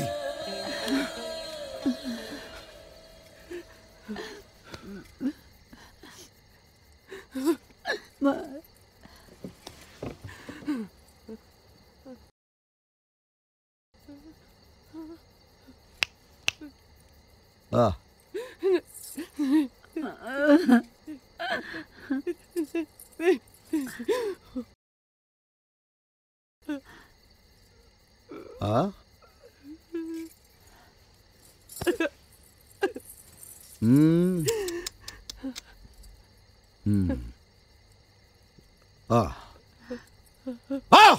आ आ हम्म हम्म आ आ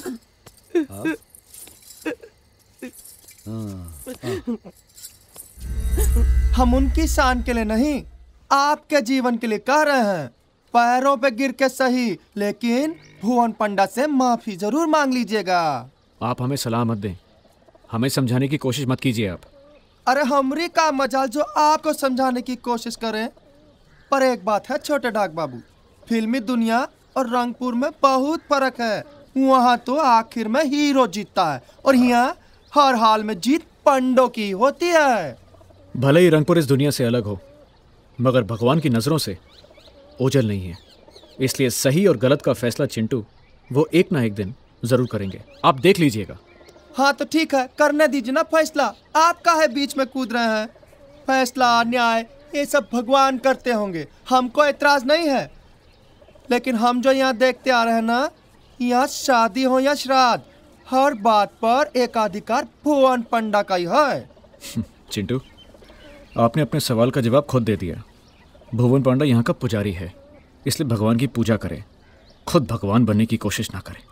हम उनकी शान के लिए नहीं, आपके जीवन के लिए कह रहे हैं। पैरों पे गिर के सही, लेकिन भुवन पंडा से माफी जरूर मांग लीजिएगा। आप हमें सलाह मत दें, हमें समझाने की कोशिश मत कीजिए आप। अरे हमरी का मजाल जो आपको समझाने की कोशिश करें। पर एक बात है छोटे डाक बाबू, फिल्मी दुनिया और रंगपुर में बहुत फर्क है। वहाँ तो आखिर में हीरो जीतता है और यहाँ हर हाल में जीत पंडों की होती है। भले ही रंगपुर इस दुनिया से अलग हो, मगर भगवान की नजरों से ओझल नहीं है। इसलिए सही और गलत का फैसला चिंटू वो एक ना एक दिन जरूर करेंगे, आप देख लीजिएगा। हाँ तो ठीक है, करने दीजिए ना फैसला। आप काहे बीच में कूद रहे हैं? फैसला, न्याय, ये सब भगवान करते होंगे, हमको एतराज नहीं है। लेकिन हम जो यहाँ देखते आ रहे हैं ना, यहाँ शादी हो या श्राद्ध, हर बात पर एकाधिकार भुवन पंडा का ही है। चिंटू, आपने अपने सवाल का जवाब खुद दे दिया। भुवन पांडा यहाँ का पुजारी है, इसलिए भगवान की पूजा करे, खुद भगवान बनने की कोशिश ना करे।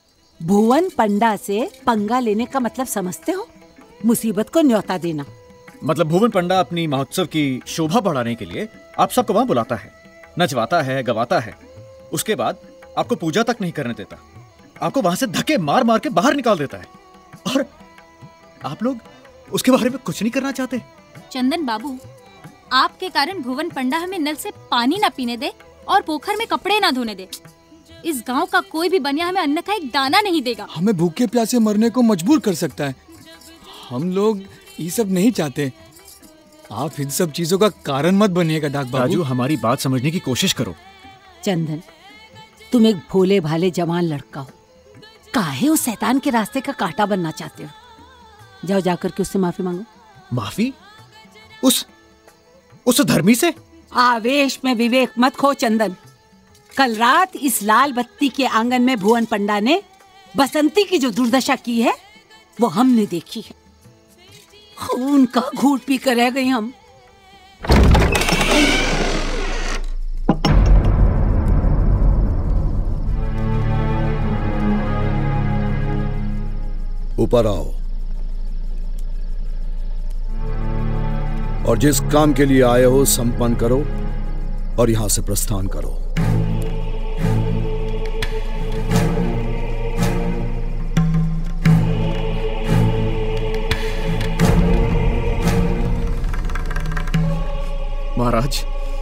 भुवन पंडा से पंगा लेने का मतलब समझते हो? मुसीबत को न्योता देना। मतलब भुवन पंडा अपनी महोत्सव की शोभा बढ़ाने के लिए आप सबको वहां बुलाता है, नचवाता है, गवाता है, उसके बाद आपको पूजा तक नहीं करने देता, आपको वहां से धक्के मार मार के बाहर निकाल देता है, और आप लोग उसके बारे में कुछ नहीं करना चाहते। चंदन बाबू, आपके कारण भुवन पंडा हमें नल से पानी ना पीने दे और पोखर में कपड़े ना धोने दे। इस गांव का कोई भी बनिया हमें अन्न का एक दाना नहीं देगा। हमें भूखे प्यासे मरने को मजबूर कर सकता है। हम लोग ये सब नहीं चाहते। आप इन सब चीजों का कारण मत बनिएगा डाक बाबू। राजू, हमारी बात समझने की कोशिश करो। चंदन, तुम एक भोले भाले जवान लड़का हो, काहे उस शैतान के रास्ते का कांटा बनना चाहते हो? जाओ जाकर के उससे माफी मांगो। माफी? उस उस धर्मी से? आवेश में विवेक मत खो चंदन। कल रात इस लाल बत्ती के आंगन में भुवन पंडा ने बसंती की जो दुर्दशा की है वो हमने देखी है। खून का घूंट पी कर रह गई हम। ऊपर आओ और जिस काम के लिए आए हो संपन्न करो और यहां से प्रस्थान करो। महाराज,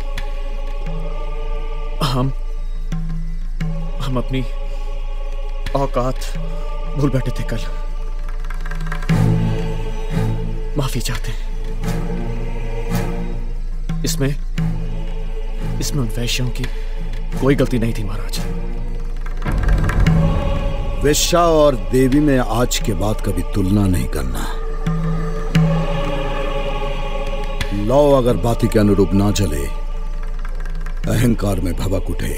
हम हम अपनी औकात भूल बैठे थे कल। माफी चाहते हैं। इसमें इसमें उन वैश्यों की कोई गलती नहीं थी महाराज। वेश्या और देवी में आज के बाद कभी तुलना नहीं करना। लौ अगर बाती के अनुरूप ना चले, अहंकार में भभक उठे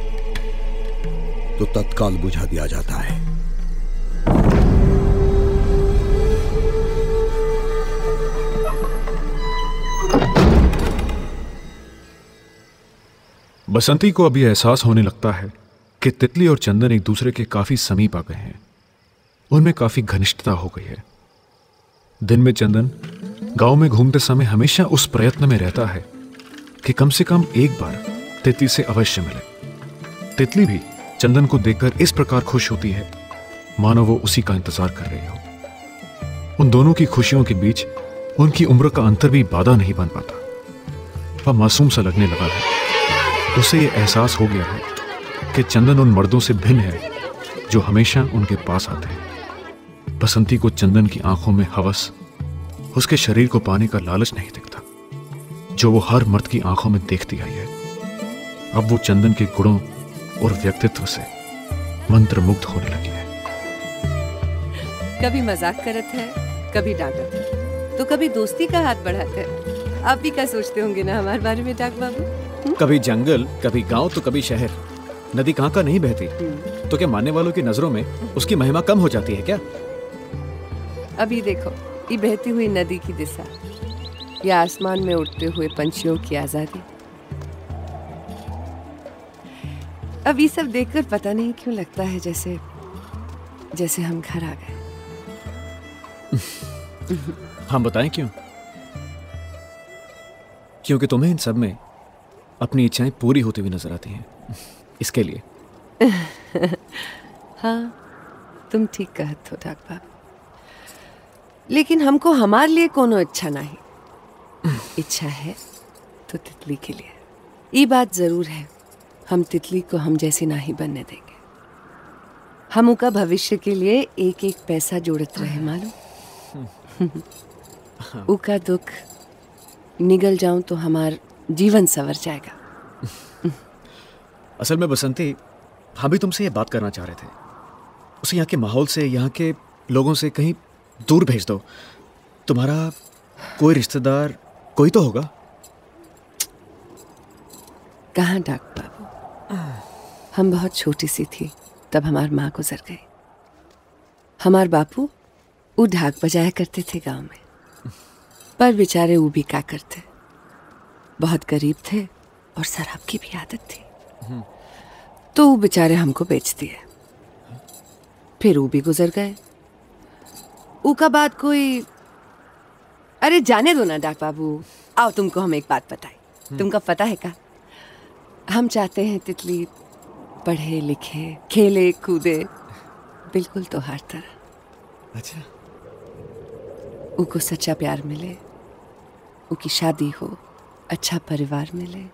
तो तत्काल बुझा दिया जाता है। बसंती को अभी एहसास होने लगता है कि तितली और चंदन एक दूसरे के काफी समीप आ गए हैं। उनमें काफी घनिष्ठता हो गई है। दिन में चंदन गांव में घूमते समय हमेशा उस प्रयत्न में रहता है कि कम से कम एक बार तितली से अवश्य मिले। तितली भी चंदन को देखकर इस प्रकार खुश होती है मानो वो उसी का इंतजार कर रही हो। उन दोनों की खुशियों के बीच उनकी उम्र का अंतर भी बाधा नहीं बन पाता। वह मासूम सा लगने लगा है। उसे ये एहसास हो गया है कि चंदन उन मर्दों से भिन्न है जो हमेशा उनके पास आते हैं। बसंती को चंदन की आंखों में हवस, उसके शरीर को पाने का लालच नहीं दिखता जो वो हर मर्द की आंखों में देखती आई है। अब वो चंदन के गुणों और व्यक्तित्व से मंत्रमुग्ध होने लगी है। कभी मजाक करत है, कभी डांटत है, तो कभी दोस्ती का हाथ बढ़ाते है। आप भी क्या सोचते होंगे ना हमारे बारे में डाक बाबू? कभी जंगल, कभी गांव, तो कभी शहर। नदी कहां का नहीं बहती, तो क्या मानने वालों की नजरों में उसकी महिमा कम हो जाती है क्या? अभी देखो ये बहती हुई नदी की दिशा, या आसमान में उड़ते हुए पंछियों की आजादी। अब ये सब देखकर पता नहीं क्यों लगता है जैसे जैसे हम घर आ गए। हम बताएं क्यों? क्योंकि तुम्हें इन सब में अपनी इच्छाएं पूरी होती हुई नजर आती हैं, इसके लिए। हाँ, तुम ठीक कहत हो डाक बाबू, लेकिन हमको हमारे लिए कोनो इच्छा नहीं। इच्छा है तो तितली के लिए। ये बात जरूर है, हम तितली को हम जैसी नहीं बनने देंगे। हम उनका भविष्य के लिए एक एक पैसा जोड़त रहे मालूम। उनका दुख निगल जाऊं तो हमार जीवन संवर जाएगा। असल में बसंती, हम भी तुमसे ये बात करना चाह रहे थे। उसे यहाँ के माहौल से, यहाँ के लोगों से कहीं दूर भेज दो। तुम्हारा कोई रिश्तेदार कोई तो होगा। कहाँ डाक बाबू, हम बहुत छोटी सी थी तब हमार माँ गुजर गई। हमार बापू वो ढाक बजाया करते थे गांव में, पर बेचारे वो भी क्या करते, बहुत गरीब थे और शराब की भी आदत थी। तो वो बेचारे हमको बेच दिए। फिर वो भी गुजर गए। उनका बात कोई, अरे जाने दो ना डाक बाबू। आओ तुमको हम एक बात बताएं। तुमको पता है क्या, हम चाहते हैं तितली पढ़े लिखे, खेले कूदे, बिल्कुल तो हर तरह। अच्छा। उनको सच्चा प्यार मिले, उनकी शादी हो, अच्छा परिवार मिले।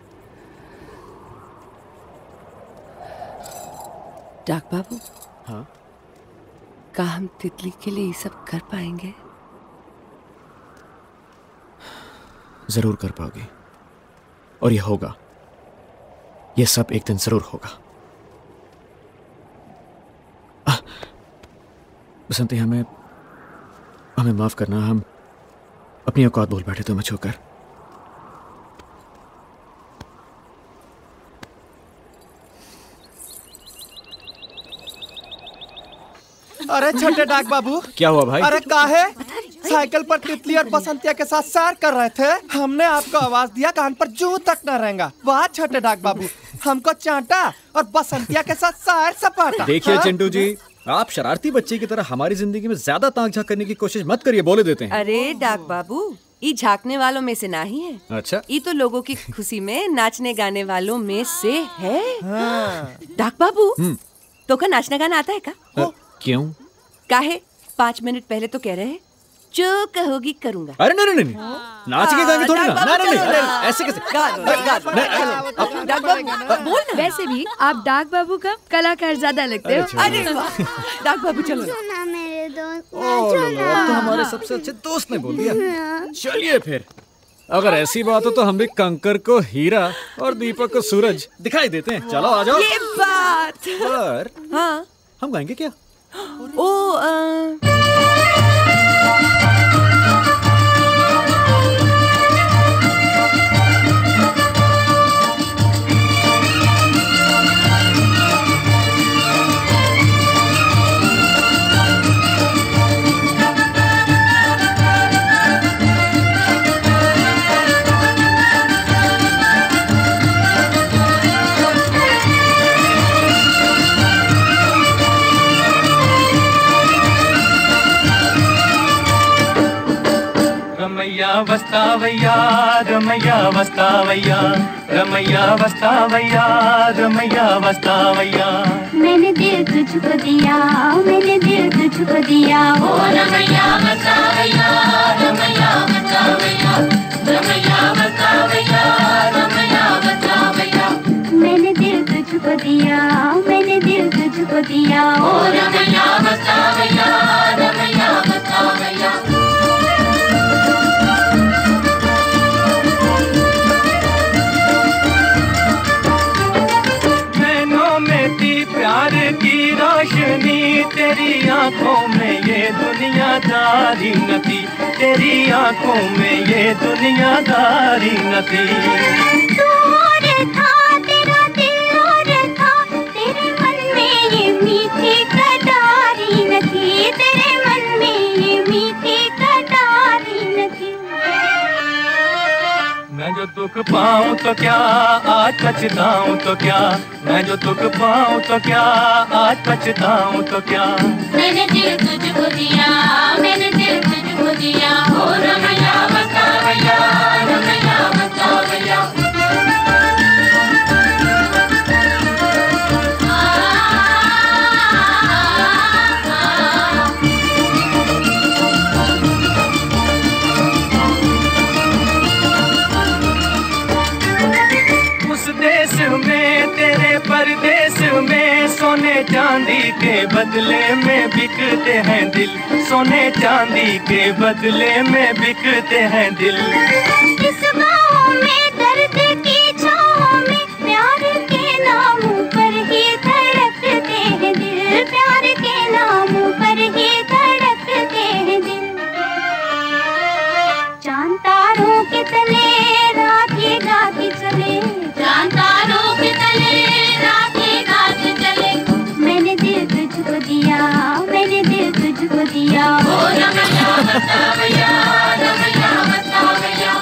डाक बाबू, हाँ? क्या हम तितली के लिए ये सब कर पाएंगे? जरूर कर पाओगे, और यह होगा। यह सब एक दिन जरूर होगा। बसंती, हमें हमें माफ करना। हम अपनी औकात बोल बैठे तुम्हें छूकर। अरे छोटे डाक बाबू, क्या हुआ भाई? अरे काहे साइकिल पर तितली और बसंतिया के साथ सैर कर रहे थे। हमने आपको आवाज दिया, कान पर जू तक न रहेगा। वाह छोटे डाक बाबू, हमको चांटा और बसंतिया के साथ सैर सपाटा। देखिए चिंटू जी, आप शरारती बच्चे की तरह हमारी जिंदगी में ज्यादा ताक झांक करने की कोशिश मत करिए, बोले देते हैं। अरे डाक बाबू, ये झांकने वालों में से नहीं है। अच्छा, ये तो लोगों की खुशी में नाचने गाने वालों में से है। हाँ। डाक बाबू, तो का नाचना गाना आता है का? क्यों? काहे पाँच मिनट पहले तो कह रहे हैं जो कहोगी करूंगा। अरे नहीं नहीं नहीं, नाच के गाने थोड़ी ना। नहीं नहीं नहीं, ऐसे कैसे? डाक बाबू बोल ना। वैसे भी आप डाक बाबू का कलाकार ज्यादा लगते हो। अरे वाह, डाक बाबू चलो ना मेरे दोस्त, ओ लो, तो हमारे सबसे अच्छे दोस्त ने बोल दिया। चलिए फिर, अगर ऐसी बात हो तो हम भी कंकर को हीरा और दीपक को सूरज दिखाई देते हैं। चलो आ जाओ। ये बात पर हाँ, हम गाएंगे क्या? ओ आ... रमैया वस्तावैया रमैया वस्तावैया रमैया वस्तावैया रमैया वस्तावैया। मैंने दिल तुझको दिया, मैंने दिल तुझको दिया। ओ रमैया वस्तावैया रमैया वस्तावैया रमैया वस्तावैया रमैया वस्तावैया। मैंने दिल तुझको दिया, मैंने दिल तुझको दिया। ओ रमैया वस्तावैया रमैया वस्तावैया। प्यार की रोशनी तेरी आंखों में ये दुनियादारी न थी, तेरी आंखों में ये दुनियादारी न थी। तू और था तेरा दिल और था, तेरे मन में ये मीठी कटारी न थी, तेरे मन में ये मीठी कटारी न थी। मैं जो दुख पाऊं तो क्या आज पछताऊं तो क्या, मैं जो दुख पाऊं तो क्या आज पछताऊं तो क्या। मैंने दिल तुझको दिया, मैंने दिल तुझको दिया। ओ रमैया वस्तावैया रमैया वस्तावैया। देश में तेरे परदेश में सोने चांदी के बदले में बिकते हैं दिल, सोने चांदी के बदले में बिकते हैं दिल। इस गाँव में दर्द की छाँव में प्यार के नाम पर ही धड़कते हैं दिल, प्यार के नाम पर ही धड़कते हैं दिल। चांद तारों के तले रात ये गाती चले, चांद तारों के तले रात ये गाती चले। मैंने दिल तुझको दिया, मैंने दिल तुझको दिया। ओ रमैया वस्तावैया रमैया वस्तावैया।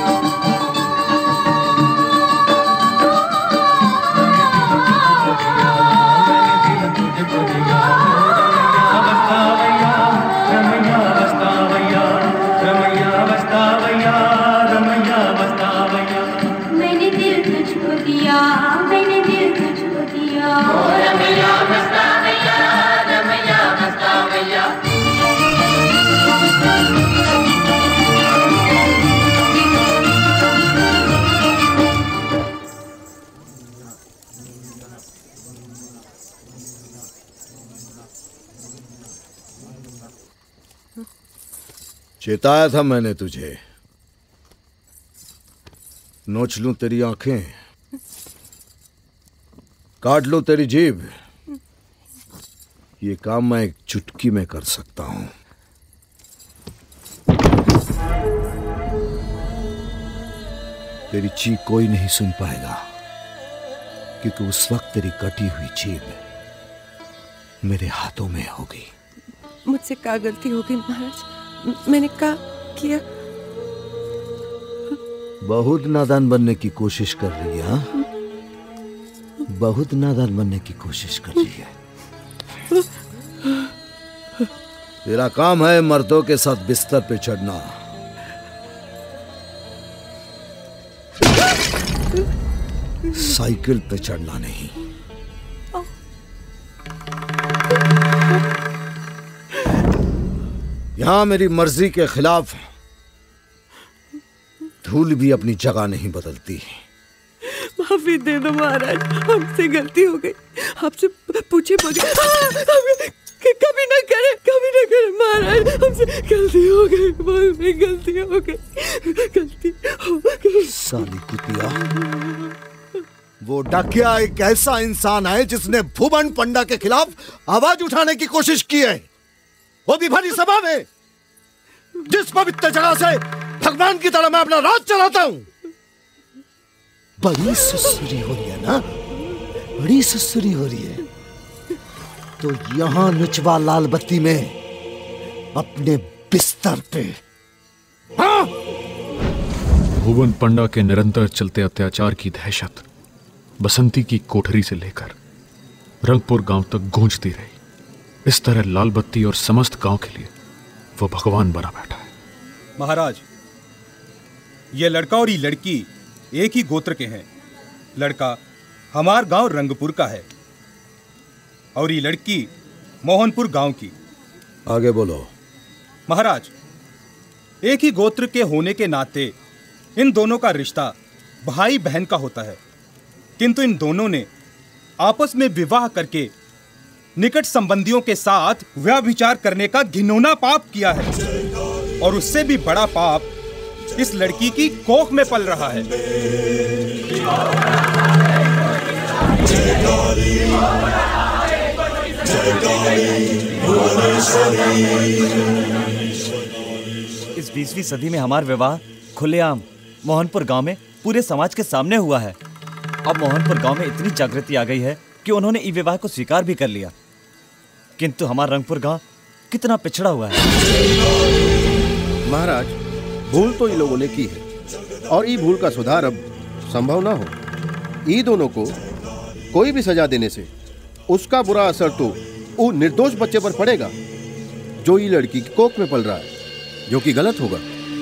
मैंने दिल तुझको दिया, मैंने दिल तुझको दिया। ओ रमैया वस्तावैया रमैया वस्तावैया। चेताया था मैंने तुझे, नोच लूं तेरी आंखें, काट लूं तेरी जीभ, ये काम मैं एक चुटकी में कर सकता हूं। तेरी चीख कोई नहीं सुन पाएगा, क्योंकि उस वक्त तेरी कटी हुई जीभ मेरे हाथों में होगी। मुझसे क्या गलती हो गई महाराज? मैंने क्या किया? बहुत नादान बनने की कोशिश कर रही है। हाँ? बहुत नादान बनने की कोशिश कर रही है। तेरा काम है मर्दों के साथ बिस्तर पे चढ़ना, साइकिल पे चढ़ना नहीं। यहां मेरी मर्जी के खिलाफ धूल भी अपनी जगह नहीं बदलती। माफी दे दो महाराज, हमसे गलती हो गई। आपसे पूछे बगैर कभी ना करे, कभी ना करे महाराज। हमसे गलती हो गई, माफी, गलती हो गई, गलती हो गई। साली कुतिया, वो डाकिया एक ऐसा इंसान है जिसने भुवन पंडा के खिलाफ आवाज उठाने की कोशिश की है, वो भी भरी सभा में, जिस पवित्र जगह से भगवान की तरह मैं अपना राज चलाता हूं। बड़ी सुसुरी हो रही है ना, बड़ी सुसुरी हो रही है, तो यहां नुचवा लाल बत्ती में अपने बिस्तर पे। हाँ? भुवन पंडा के निरंतर चलते अत्याचार की दहशत बसंती की कोठरी से लेकर रंगपुर गांव तक गूंजती रही। इस तरह लाल बत्ती और समस्त गांव के लिए वो भगवान बना बैठा है। महाराज, ये लड़का और ये लड़की एक ही गोत्र के हैं। लड़का हमार गांव रंगपुर का है और ये लड़की मोहनपुर गांव की। आगे बोलो। महाराज, एक ही गोत्र के होने के नाते इन दोनों का रिश्ता भाई बहन का होता है, किंतु इन दोनों ने आपस में विवाह करके निकट संबंधियों के साथ व्यभिचार करने का घिनौना पाप किया है, और उससे भी बड़ा पाप इस लड़की की कोख में पल रहा है। इस बीसवीं सदी में हमारा विवाह खुलेआम मोहनपुर गांव में पूरे समाज के सामने हुआ है। अब मोहनपुर गांव में इतनी जागृति आ गई है कि उन्होंने ई विवाह को स्वीकार भी कर लिया, किंतु हमारा रंगपुर गांव कितना पिछड़ा हुआ है। महाराज, भूल तो ये लोगों ने की है, और ये भूल का सुधार अब संभव ना हो। ये दोनों को कोई भी सजा देने से उसका बुरा असर तो वो निर्दोष बच्चे पर पड़ेगा जो ये लड़की की कोख में पल रहा है, जो कि गलत होगा।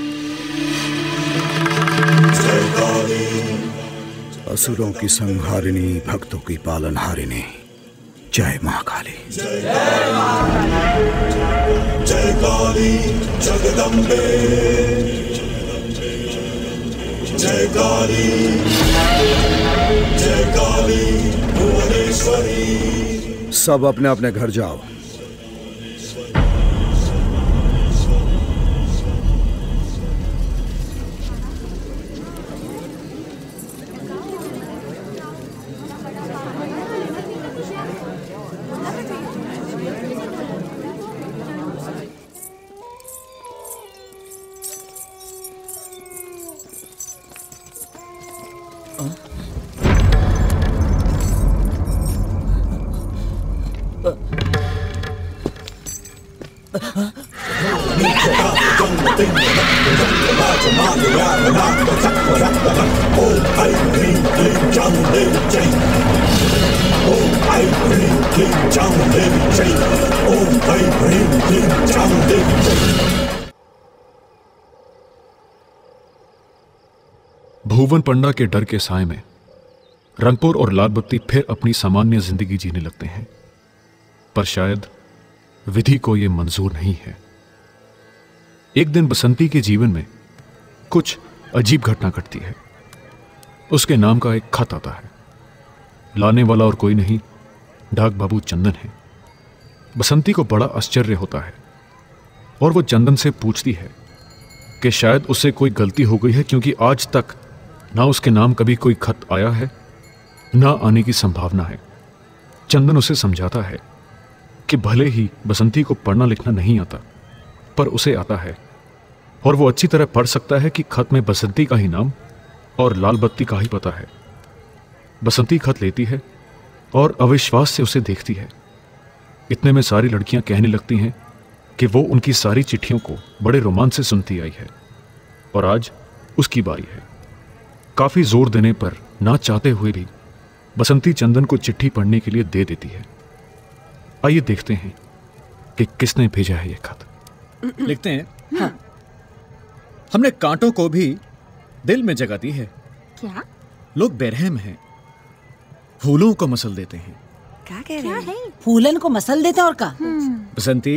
असुरों की संहारिणी, भक्तों की पालनहारिणी, जय मां काली। जय काली जगदम्बे, जय काली, जय काली भुवनेश्वरी। सब अपने अपने घर जाओ। भुवन पंडा के डर के साए में रंगपुर और लाल बत्ती फिर अपनी सामान्य जिंदगी जीने लगते हैं, पर शायद विधि को यह मंजूर नहीं है। एक दिन बसंती के जीवन में कुछ अजीब घटना घटती है। उसके नाम का एक खत आता है। लाने वाला और कोई नहीं, डाक बाबू चंदन है। बसंती को बड़ा आश्चर्य होता है और वो चंदन से पूछती है कि शायद उससे कोई गलती हो गई है, क्योंकि आज तक ना उसके नाम कभी कोई खत आया है, ना आने की संभावना है। चंदन उसे समझाता है कि भले ही बसंती को पढ़ना लिखना नहीं आता, पर उसे आता है और वो अच्छी तरह पढ़ सकता है कि खत में बसंती का ही नाम और लाल बत्ती का ही पता है। बसंती खत लेती है और अविश्वास से उसे देखती है। इतने में सारी लड़कियां कहने लगती हैं कि वो उनकी सारी चिट्ठियों को बड़े रोमांच से सुनती आई है और आज उसकी बारी है। काफी जोर देने पर, ना चाहते हुए भी, बसंती चंदन को चिट्ठी पढ़ने के लिए दे देती है। आइए देखते हैं कि किसने भेजा है यह खत। लिखते हैं, हाँ। हमने कांटों को भी दिल में जगह दी है। क्या? लोग बेरहम हैं, फूलों को मसल देते हैं। क्या कह रहे हैं? फूलन को मसल देते और का? बसंती,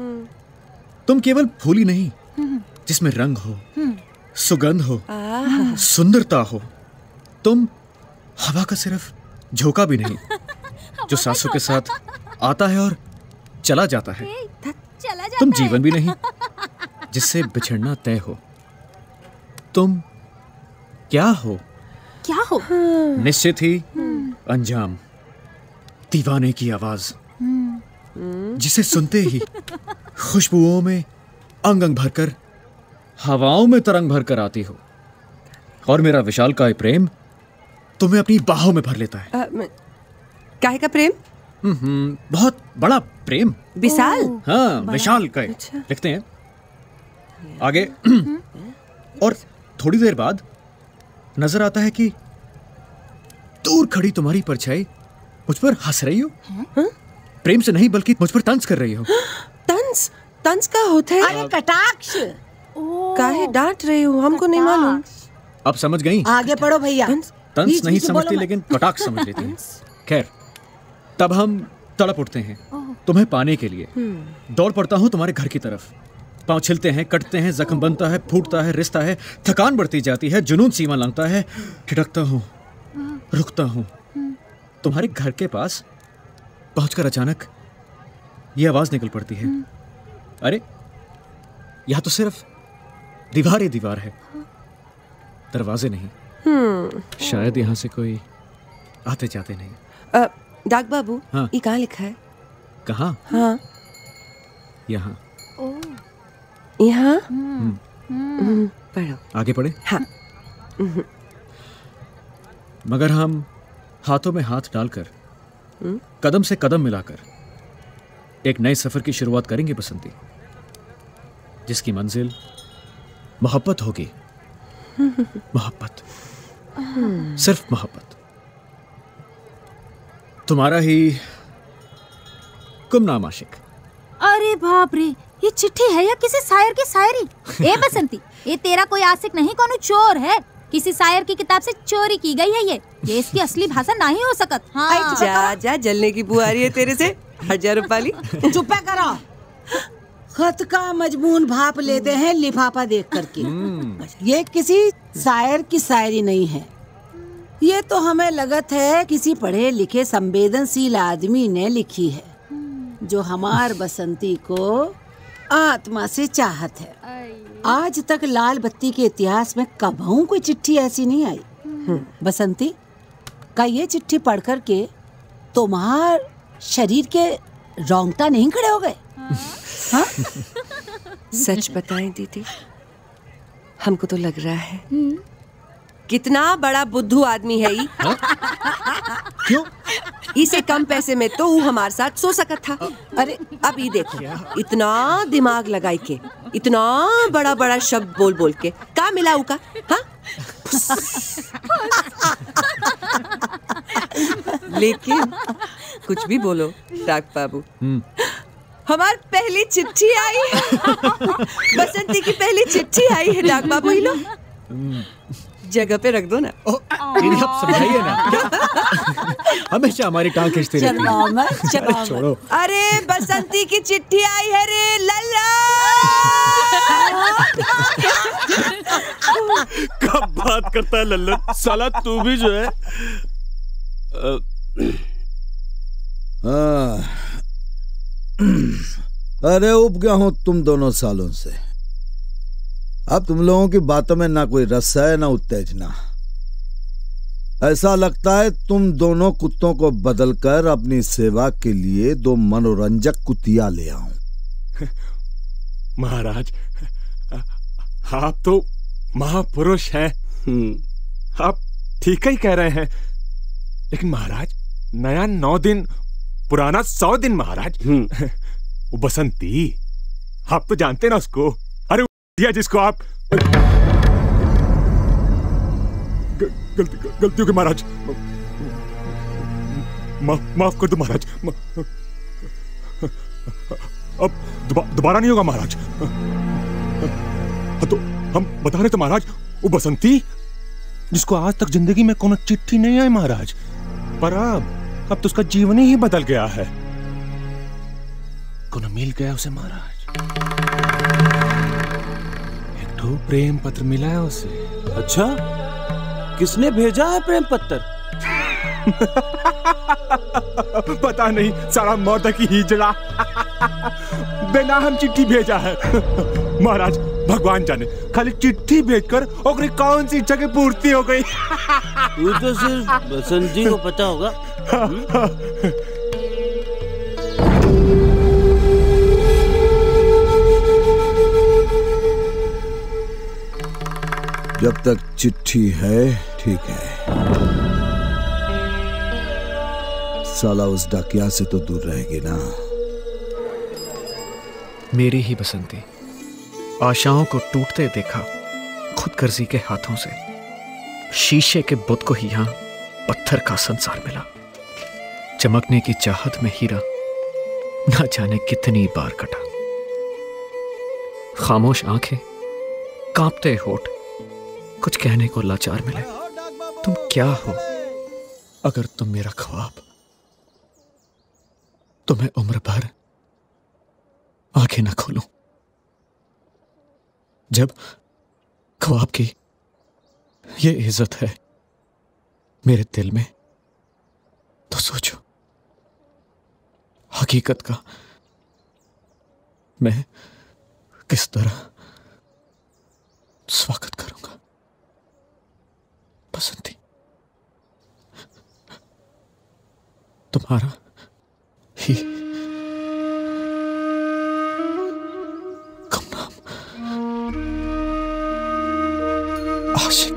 तुम केवल फूली नहीं, जिसमें रंग हो, सुगंध हो, सुंदरता हो। तुम हवा का सिर्फ झोंका भी नहीं, जो सांसों के साथ आता है और चला जाता है। चला जाता तुम जीवन भी नहीं, जिससे बिछड़ना तय हो। तुम क्या हो? क्या हो? निश्चित ही अंजाम, दीवाने की आवाज, जिसे सुनते ही खुशबुओं में अंग अंग भरकर, हवाओं में तरंग भरकर आती हो, और मेरा विशालकाय प्रेम तुम्हें अपनी बाहों में भर लेता है। काहे का प्रेम? हम्म, बहुत बड़ा प्रेम। विशाल? हाँ, विशालकाय। लिखते हैं आगे। और थोड़ी देर बाद नजर आता है कि दूर खड़ी तुम्हारी परछाई मुझ पर हंस रही हो। हा? प्रेम से नहीं, बल्कि मुझ पर तंज कर रही हो। तंज? तंज का होता है? अरे कटाक्ष। काहे डांट रही हो? हमको नहीं मालूम। अब समझ गई? आगे पढ़ो भैया। तंज नहीं समझती, लेकिन कटाक्ष समझ लेती है। खैर, तब हम तड़प उठते हैं तुम्हें पाने के लिए। दौड़ पड़ता हूँ तुम्हारे घर की तरफ। पांव छिलते हैं, कटते हैं, जख्म बनता है, फूटता है, रिश्ता है, थकान बढ़ती जाती है, जुनून सीमा लांघता है। ठिठकता हूँ, रुकता हूँ। तुम्हारे घर के पास पहुंचकर अचानक ये आवाज निकल पड़ती है, अरे यह तो सिर्फ दीवार ही दीवार है, दरवाजे नहीं। शायद यहाँ से कोई आते जाते नहीं। डाक बाबू, हाँ। ये कहाँ लिखा है? कहाँ? हाँ, यहाँ। यहाँ? हम्म। पढ़ो। आगे पढ़े? हाँ। मगर हम हाथों में हाथ डालकर, कदम से कदम मिलाकर एक नए सफर की शुरुआत करेंगे बसंती, जिसकी मंजिल मोहब्बत होगी। मोहब्बत, सिर्फ मोहब्बत। तुम्हारा ही गुमनाम आशिक। अरे बाप रे, ये चिट्ठी है या किसी शायर की शायरी? ए बसंती, ये तेरा कोई आशिक नहीं, कोनो चोर है। किसी शायर की किताब से चोरी की गई है ये। ये इसकी असली भाषा नहीं हो सकत। हाँ। जा जा, जलने की बुआ रही है तेरे से। हजार रुपाली। चुप करो। खत का मजमून भाप लेते हैं लिफाफा देख करके। ये किसी शायर की शायरी नहीं है। ये तो हमें लगत है किसी पढ़े लिखे संवेदनशील आदमी ने लिखी है, जो हमार बसंती को आत्मा से चाहत है। आज तक लाल बत्ती के इतिहास में कभी कोई चिट्ठी ऐसी नहीं आई। बसंती, का ये चिट्ठी पढ़ कर के तुम्हार शरीर के रोंगटा नहीं खड़े हो गए? हाँ? सच बताएं दीदी, हमको तो लग रहा है कितना बड़ा बुद्धू आदमी है ये। क्यों? इसे कम पैसे में तो वो हमारे साथ सो सकत था। अरे अब ये देखो, इतना दिमाग लगाई के, इतना बड़ा बड़ा शब्द बोल बोल के, का मिला उका? हाँ? लेकिन कुछ भी बोलो डाक बाबू, हमारी पहली चिट्ठी आई है। बसंती की पहली चिट्ठी आई है डाक बाबू। ही लो, जगह पे रख दो ना। आप समझाइए ना। हमेशा हमारी टांग खींचते रहती हैं। अरे छोड़ो। अरे बसंती की चिट्ठी आई है रे लल्ला। कब बात करता है लल्ला साला, तू भी जो है। अरे उब गया हूं तुम दोनों सालों से। अब तुम लोगों की बातों में ना कोई रस है ना उत्तेजना। ऐसा लगता है तुम दोनों कुत्तों को बदलकर अपनी सेवा के लिए दो मनोरंजक कुतिया ले आऊं। महाराज, आप तो महापुरुष हैं। आप ठीक ही कह रहे हैं, लेकिन महाराज नया नौ दिन पुराना सौ दिन महाराज। वो बसंती आप तो जानते ना उसको, अरे दिया जिसको आप ग, गलती गलती हो गई महाराज, माफ माफ कर दो महाराज, अब दोबारा नहीं होगा महाराज। तो हम बता रहे थे महाराज, वो बसंती जिसको आज तक जिंदगी में कोनो चिट्ठी नहीं आई महाराज, पर अब अब तो उसका जीवन ही बदल गया है। कोनो मिल गया उसे महाराज, एक तो प्रेम पत्र मिला है उसे। अच्छा, किसने भेजा है प्रेम पत्र? पता नहीं, सारा मौत की हिजड़ा बेनाम चिट्ठी भेजा है महाराज। भगवान जाने खाली चिट्ठी भेजकर और कौन सी इच्छा की पूर्ति हो गई। वो तो सिर्फ बसंती को पता होगा। जब तक चिट्ठी है ठीक है, साला उस डाकिया से तो दूर रहेगी ना। मेरी ही बसंती आशाओं को टूटते देखा खुद गर्जी के हाथों से। शीशे के बुत को ही यहां पत्थर का संसार मिला। चमकने की चाहत में हीरा ना जाने कितनी बार कटा। खामोश आंखें, कांपते होठ, कुछ कहने को लाचार मिले। तुम क्या हो अगर तुम मेरा ख्वाब, तो मैं उम्र भर आंखें न खोलूं। जब ख्वाब की ये इज्जत है मेरे दिल में, तो सोचो हकीकत का मैं किस तरह स्वागत करूंगा। बसंती, तुम्हारा ही गुमनाम आशिक।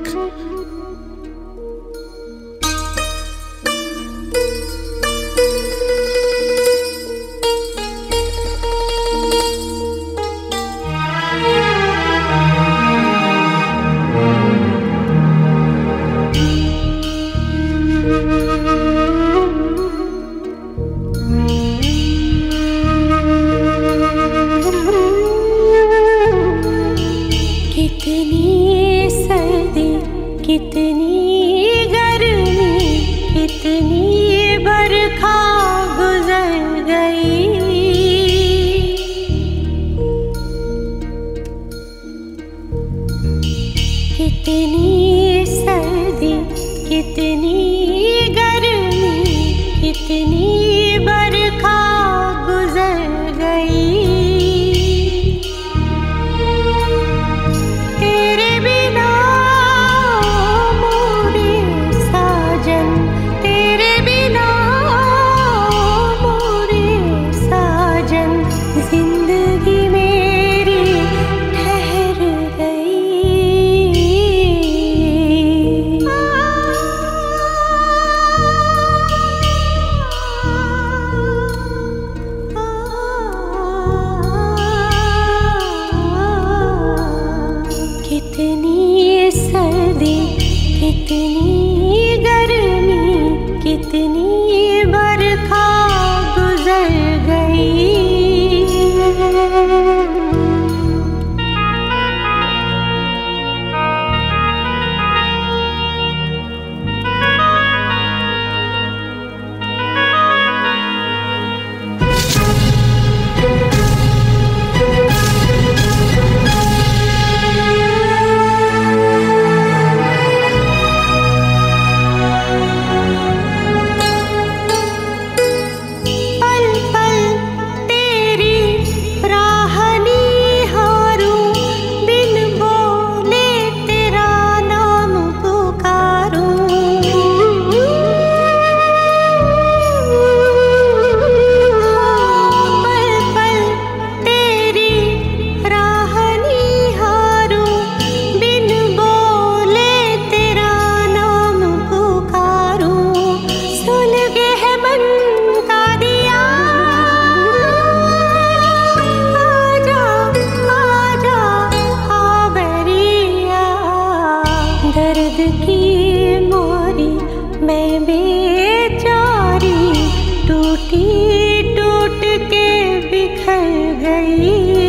मैं बेचारी टूटी टूट के बिखर गई।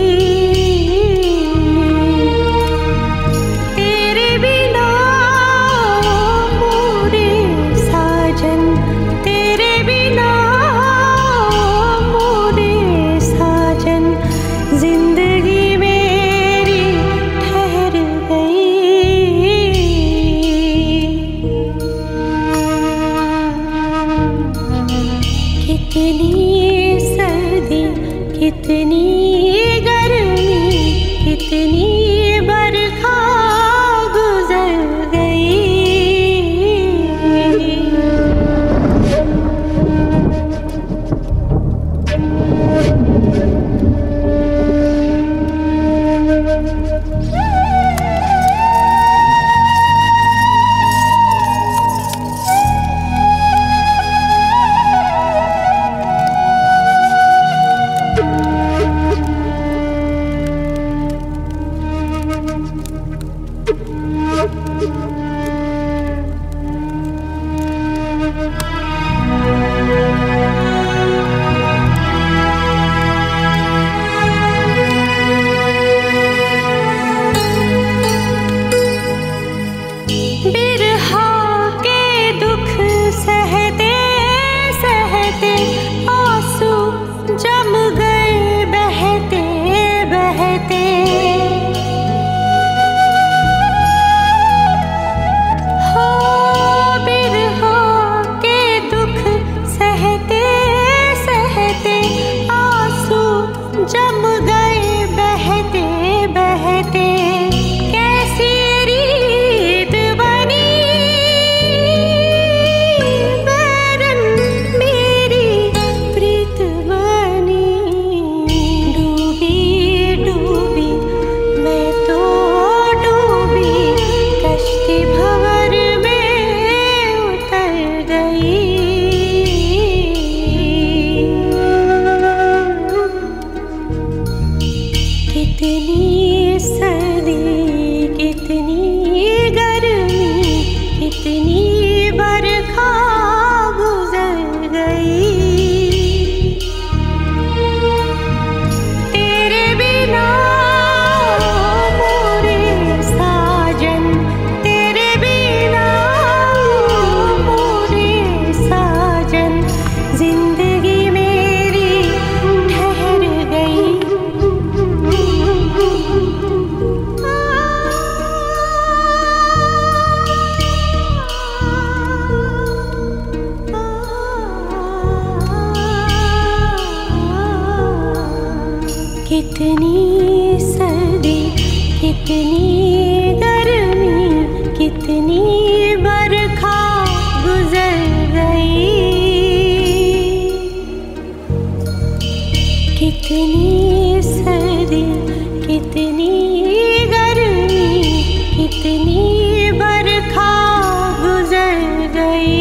तेरे बिना मोरे साजन, तेरे बिना मोरे साजन, जिंदगी मेरी ठहर गई। कितनी सर्दी, कितनी गर्मी, कितनी बरखा गुजर गई। बिरहा के दुख सहते सहते आंसू जम गए बहते बहते। हो बिरहा के दुख सहते सहते आंसू जम गए बहते बहते। कैसी रीत बनी बैरन मेरी प्रीत बनी। डूबी डूबी मैं तो डूबी, कश्ती भंवर में उतर गई। कितनी सर्दी, कितनी गर्मी, कितनी बरखा गुजर गई। तेरे बिना मोरे साजन, तेरे बिना मोरे साजन, जिंदगी मेरी ठहर गई। कितनी सर्दी, कितनी गर्मी, कितनी बरखा गुजर गई। कितनी सर्दी, कितनी गर्मी, कितनी बरखा गुजर गई।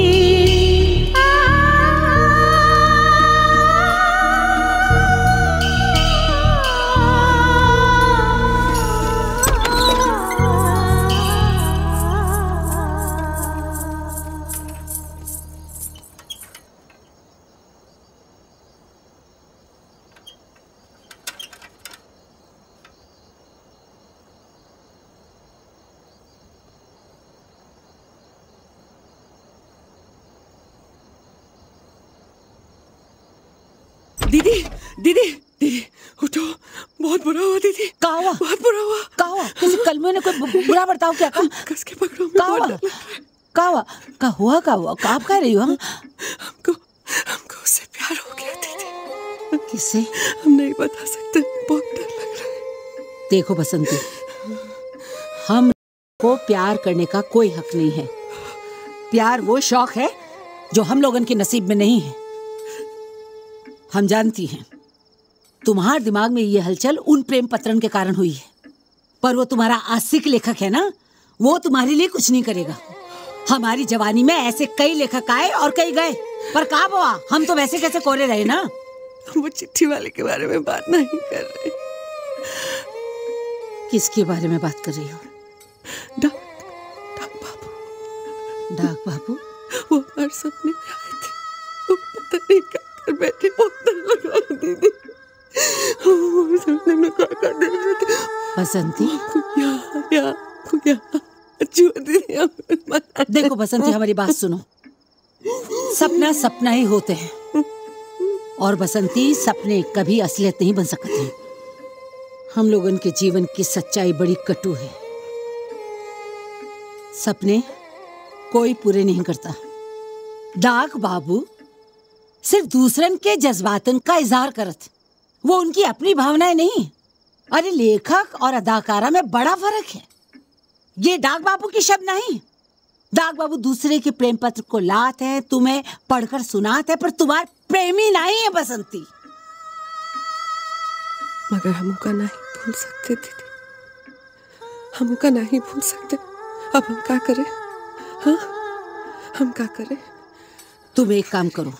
दीदी दीदी दीदी उठो, बहुत बुरा हुआ दीदी। का हुआ? बहुत बुरा हुआ। का हुआ? किसी कलमे ने कोई बु- बुरा बर्ताव किया का? कस के पकड़ो, का हुआ? का हुआ? का हुआ का हुआ? का आप कह रही हो? हम हमको हमको उससे प्यार हो गया दीदी। किससे? हम नहीं बता सकते, बहुत डर लग रहा है। देखो बसंती, हम को प्यार करने का कोई हक नहीं है। प्यार वो शौक है जो हम लोगन के नसीब में नहीं है। हम जानती हैं तुम्हारे दिमाग में ये हलचल उन प्रेम पत्रण के कारण हुई है, पर वो तुम्हारा आशिक लेखक है ना, वो तुम्हारे लिए कुछ नहीं करेगा। हमारी जवानी में ऐसे कई लेखक आए और कई गए, पर कहाँ हुआ, हम तो वैसे कैसे कोरे रहे ना। वो चिट्ठी वाले के बारे में बात नहीं कर रहे। किसके बारे में बात कर रही हो? डाक डाक बाबू। डाक बाबू? वो हर सपने में आए थे। वो पता नहीं क्या कर बैठे, बहुत डर लग रहा है दीदी। वो सपने में क्या कर देख रहे थे। बसंती, या या या अच्छी दीदी। देखो बसंती, हमारी बात सुनो। सपना सपना ही होते हैं और बसंती, सपने कभी असलियत नहीं बन सकते। हम लोगों के जीवन की सच्चाई बड़ी कटु है। सपने कोई पूरे नहीं करता। डाक बाबू सिर्फ दूसरन के जज्बातन का इजहार करत, वो उनकी अपनी भावनाएं नहीं। अरे लेखक और अदाकारा में बड़ा फर्क है। ये डाक बाबू की शब्द नहीं। डाक बाबू दूसरे के प्रेम पत्र को लाते हैं, तुम्हें पढ़कर सुनाते हैं, पर तुम्हारे प्रेमी नहीं है बसंती। मगर हम उनका नहीं भूल सकते दीदी, हम उनका नहीं भूल सकते। अब हम क्या करें? हाँ, हम क्या करें? तुम एक काम करो,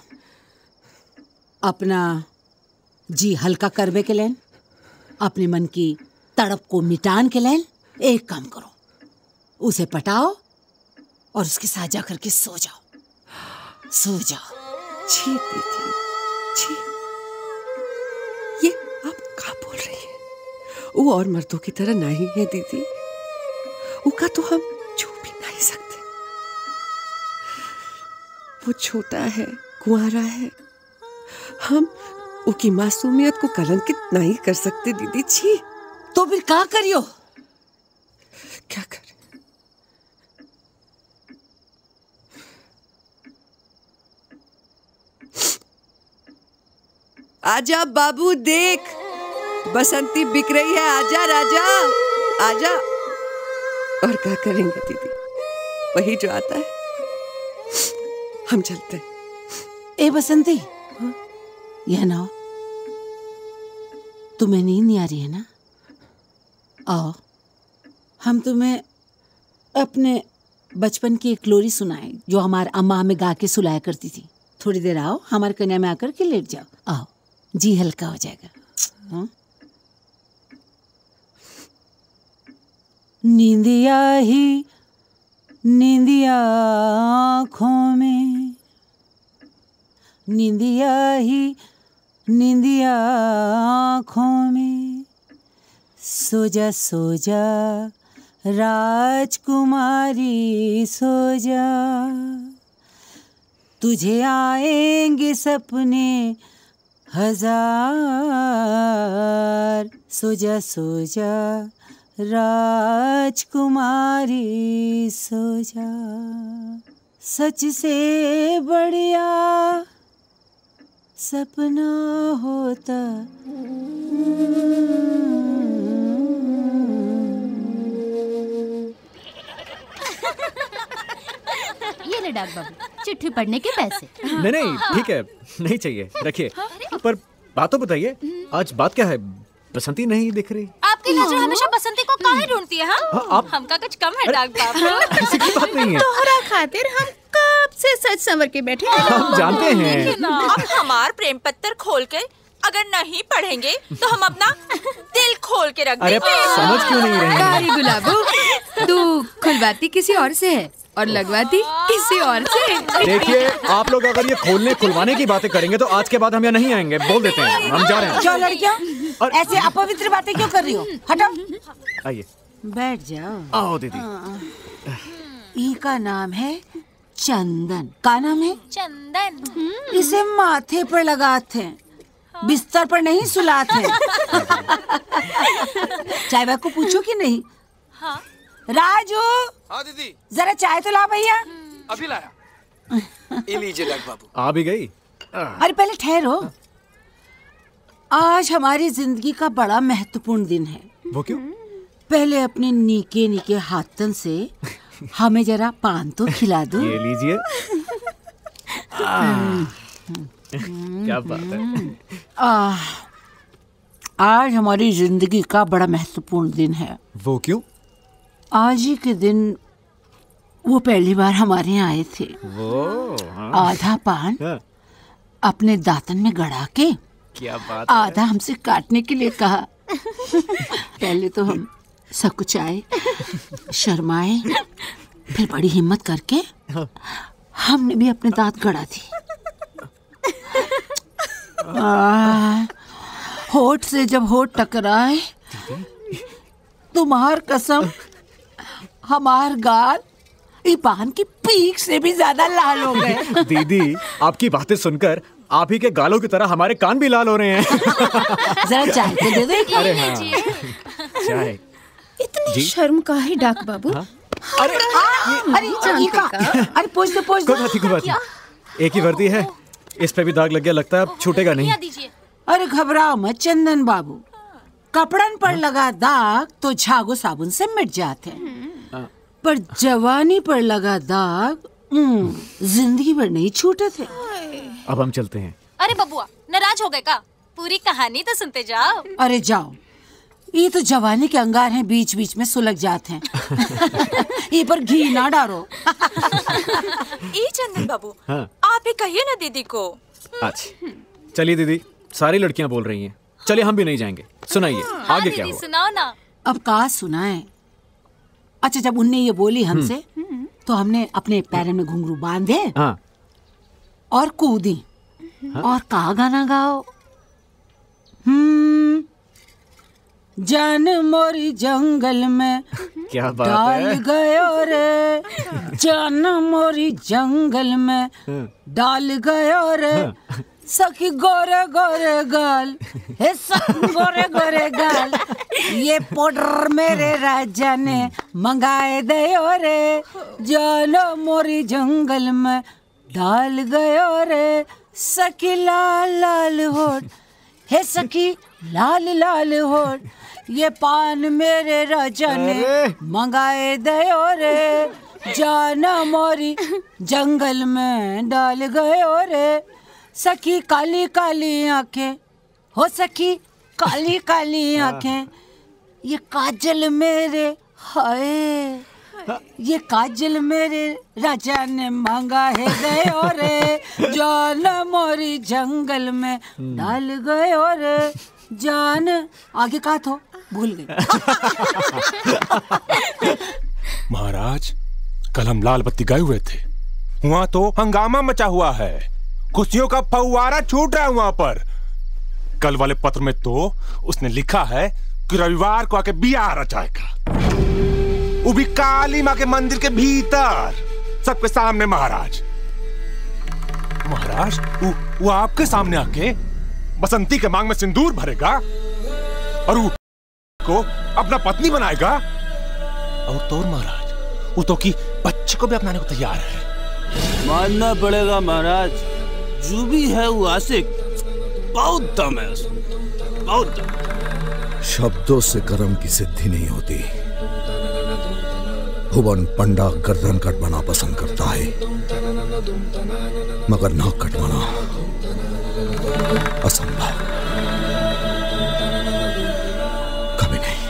अपना जी हल्का करवे के लेन, अपने मन की तड़प को मिटान के लेन एक काम करो, उसे पटाओ और उसके साथ जाकर के सो जाओ। सो जाओ। जी दीदी, जी ये आप क्या बोल रही हैं? वो और मर्दों की तरह नहीं है दीदी, उसका तो हम छू भी नहीं सकते। वो छोटा है, कुंवारा है, हम उसकी मासूमियत को कलंकित नहीं कर सकते दीदी। जी तो फिर क्या करियो? क्या कर? आजा बाबू, देख बसंती बिक रही है। आजा राजा, आजा। और क्या करेंगे दीदी, वही जो आता है। हम चलते हैं। ए बसंती, हाँ? यह ना, तुम्हें नींद नहीं आ रही है ना? आओ, हम तुम्हें अपने बचपन की एक लोरी सुनाए जो हमारी अम्मा हमें गा के सुलाया करती थी। थोड़ी देर आओ, हमारे कन्या में आकर के लेट जाओ। आओ, जी हल्का हो जाएगा। हाँ? नींदिया ही नींदिया आँखों में, नींदिया ही नींदिया आँखों में, सो जा सो जा राजकुमारी सो जा, तुझे आएंगे सपने हजार, सो जा सो जा राजकुमारी सो जा, सच से बढ़िया सपना होता। ये ले डाक बाबू, चिट्ठी पढ़ने के पैसे। नहीं नहीं ठीक है, नहीं चाहिए, रखिए। पर बात तो बताइए, आज बात क्या है? बसंती नहीं दिख रही। आपकी नजर हमेशा बसंती को काहे ढूंढती है? हाँ? हाँ, आप... हमका कुछ कम है डाक बाबू। ऐसी कोई बात नहीं है। तोहरा खातिर हम कब से सच संवर के बैठे हैं। हम जानते हैं। अब हमार प्रेम पत्र खोल के अगर नहीं पढ़ेंगे तो हम अपना दिल खोल के रख देंगे। अरे समझ क्यों नहीं रहे? कारी गुलाबो, तू खुलवाती किसी और से है और लगवाती किसी और से। देखिए, आप लोग अगर ये खोलने खुलवाने की बातें करेंगे तो आज के बाद हम यहाँ नहीं आएंगे, बोल देते हैं, हम जा रहे हैं। क्यों लड़कियों, और ऐसे अपवित्र बातें क्यों कर रही हो? हटो, आइए बैठ जाओ। आओ दीदी। इनका नाम है चंदन। का नाम है? चंदन। इसे माथे पर लगाते हैं, बिस्तर पर नहीं सुलाते। चाय को पूछो कि नहीं? हाँ। राजू। हाँ दीदी। जरा चाय तो ला भैया। अभी लाया। ये लीजिए डाक बाबू। आ भी गई। अरे पहले ठहरो, आज हमारी जिंदगी का बड़ा महत्वपूर्ण दिन है। वो क्यों? पहले अपने नीके नीके हाथन से हमें जरा पान तो खिला दो। ये लीजिए। क्या बात है। आ, आज हमारी जिंदगी का बड़ा महत्वपूर्ण दिन है। वो क्यों? आज ही के दिन वो पहली बार हमारे यहाँ आए थे। वो हाँ। आधा पान हाँ। अपने दातन में गड़ा के क्या बात आधा हमसे काटने के लिए कहा। पहले तो हम सकुचाए, शर्माए, फिर बड़ी हिम्मत करके हमने भी अपने दांत गड़ा दी। आ, होठ से जब होठ टकराए, तुम्हार कसम हमार गाल ईपान की पीक से भी ज्यादा लाल हो गए। दीदी, आपकी बातें सुनकर आप ही के गालों की तरह हमारे कान भी लाल हो रहे हैं। जरा चाय तो दे दो। अरे हाँ, चाय। इतनी शर्म का है डाक बाबू। हाँ? अरे अरे अरे पूछ दो पूछ दो। कोई बात नहीं, कोई बात नहीं। एक ही वर्दी है, इस पे भी दाग लग गया, लगता है अब छूटेगा नहीं। अरे घबराओ मत चंदन बाबू, कपड़न पर लगा दाग तो झागो साबुन से मिट जाते हैं, पर जवानी पर लगा दाग जिंदगी भर नहीं छूटे थे। अब हम चलते हैं। अरे बबुआ, नाराज हो गए का? पूरी कहानी तो सुनते जाओ। अरे जाओ, ये तो जवानी के अंगार हैं, बीच बीच में सुलग जाते हैं। ये पर घी ना डालो। ई चंदन बाबू, हाँ। आप ही कहिए ना दीदी को। अच्छा चलिए दीदी, सारी लड़कियां बोल रही हैं, चलिए हम भी नहीं जाएंगे। सुनाइए आगे क्या हुआ? सुनाओ ना। अब कहा सुनाए। अच्छा, जब उनने ये बोली हमसे, तो हमने अपने पैरों में घुंघरू बांधे हाँ। और कूदी। हाँ? और कहा गाना गाओ। हम्म जान मोरी जंगल में क्या बात डाल है? गयो रे, जान मोरी जंगल में डाल गयो रे, सखी गोरे गोरे गाल, हे सखी गोरे गोरे गाल, ये पाउडर मेरे राजा ने मंगाए दयो रे, जानो मोरी जंगल में डाल गयो रे, सखी लाल लाल होठ, हे सखी लाल लाल होठ, ये पान मेरे राजा ने मंगाए दयो रे, जाना मोरी जंगल में डाल गयो रे, सखी काली काली आंखें, हो सखी काली काली आंखें, ये काजल मेरे हाय, ये काजल मेरे राजा ने मांगा है गयो रे, जान मोरी जंगल में डाल गयो रे, जान। आगे कहा तो भूल गई। महाराज, कल हम लाल बत्ती गए हुए थे, वहाँ तो हंगामा मचा हुआ है, खुशियों का फव्वारा छूट रहा है वहाँ पर। कल वाले पत्र में तो उसने लिखा है कि रविवार को आके बियाह रचाएगा, वो भी काली माँ के मंदिर के भीतर, सबके सामने। महाराज महाराज वो, वो आपके सामने आके बसंती के मांग में सिंदूर भरेगा और वो को अपना पत्नी बनाएगा, और तो महाराज वो तो की बच्चे को भी अपनाने को तैयार है। मानना पड़ेगा महाराज, जो भी है वो आशिक बहुत दम है, बहुत दम। शब्दों से कर्म की सिद्धि नहीं होती। भुवन पंडा गर्दन कटवाना पसंद करता है, मगर नाक कटवाना असंभव। कभी नहीं,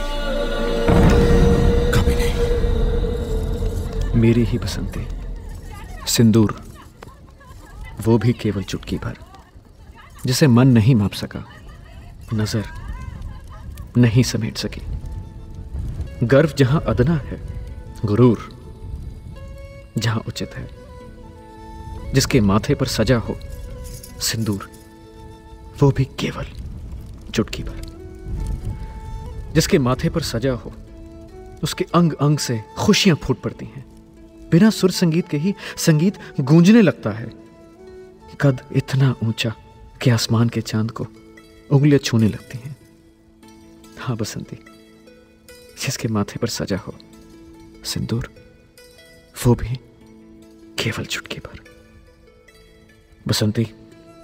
कभी नहीं। मेरी ही बसंती, सिंदूर, वो भी केवल चुटकी भर, जिसे मन नहीं माप सका, नजर नहीं समेट सकी। गर्व जहां अदना है, गुरूर जहां उचित है, जिसके माथे पर सजा हो सिंदूर, वो भी केवल चुटकी भर, जिसके माथे पर सजा हो उसके अंग अंग से खुशियां फूट पड़ती हैं, बिना सुर संगीत के ही संगीत गूंजने लगता है। कद इतना ऊंचा कि आसमान के चांद को उंगलियां छूने लगती हैं। हाँ बसंती, जिसके माथे पर सजा हो सिंदूर, वो भी केवल चुटकी भर। बसंती,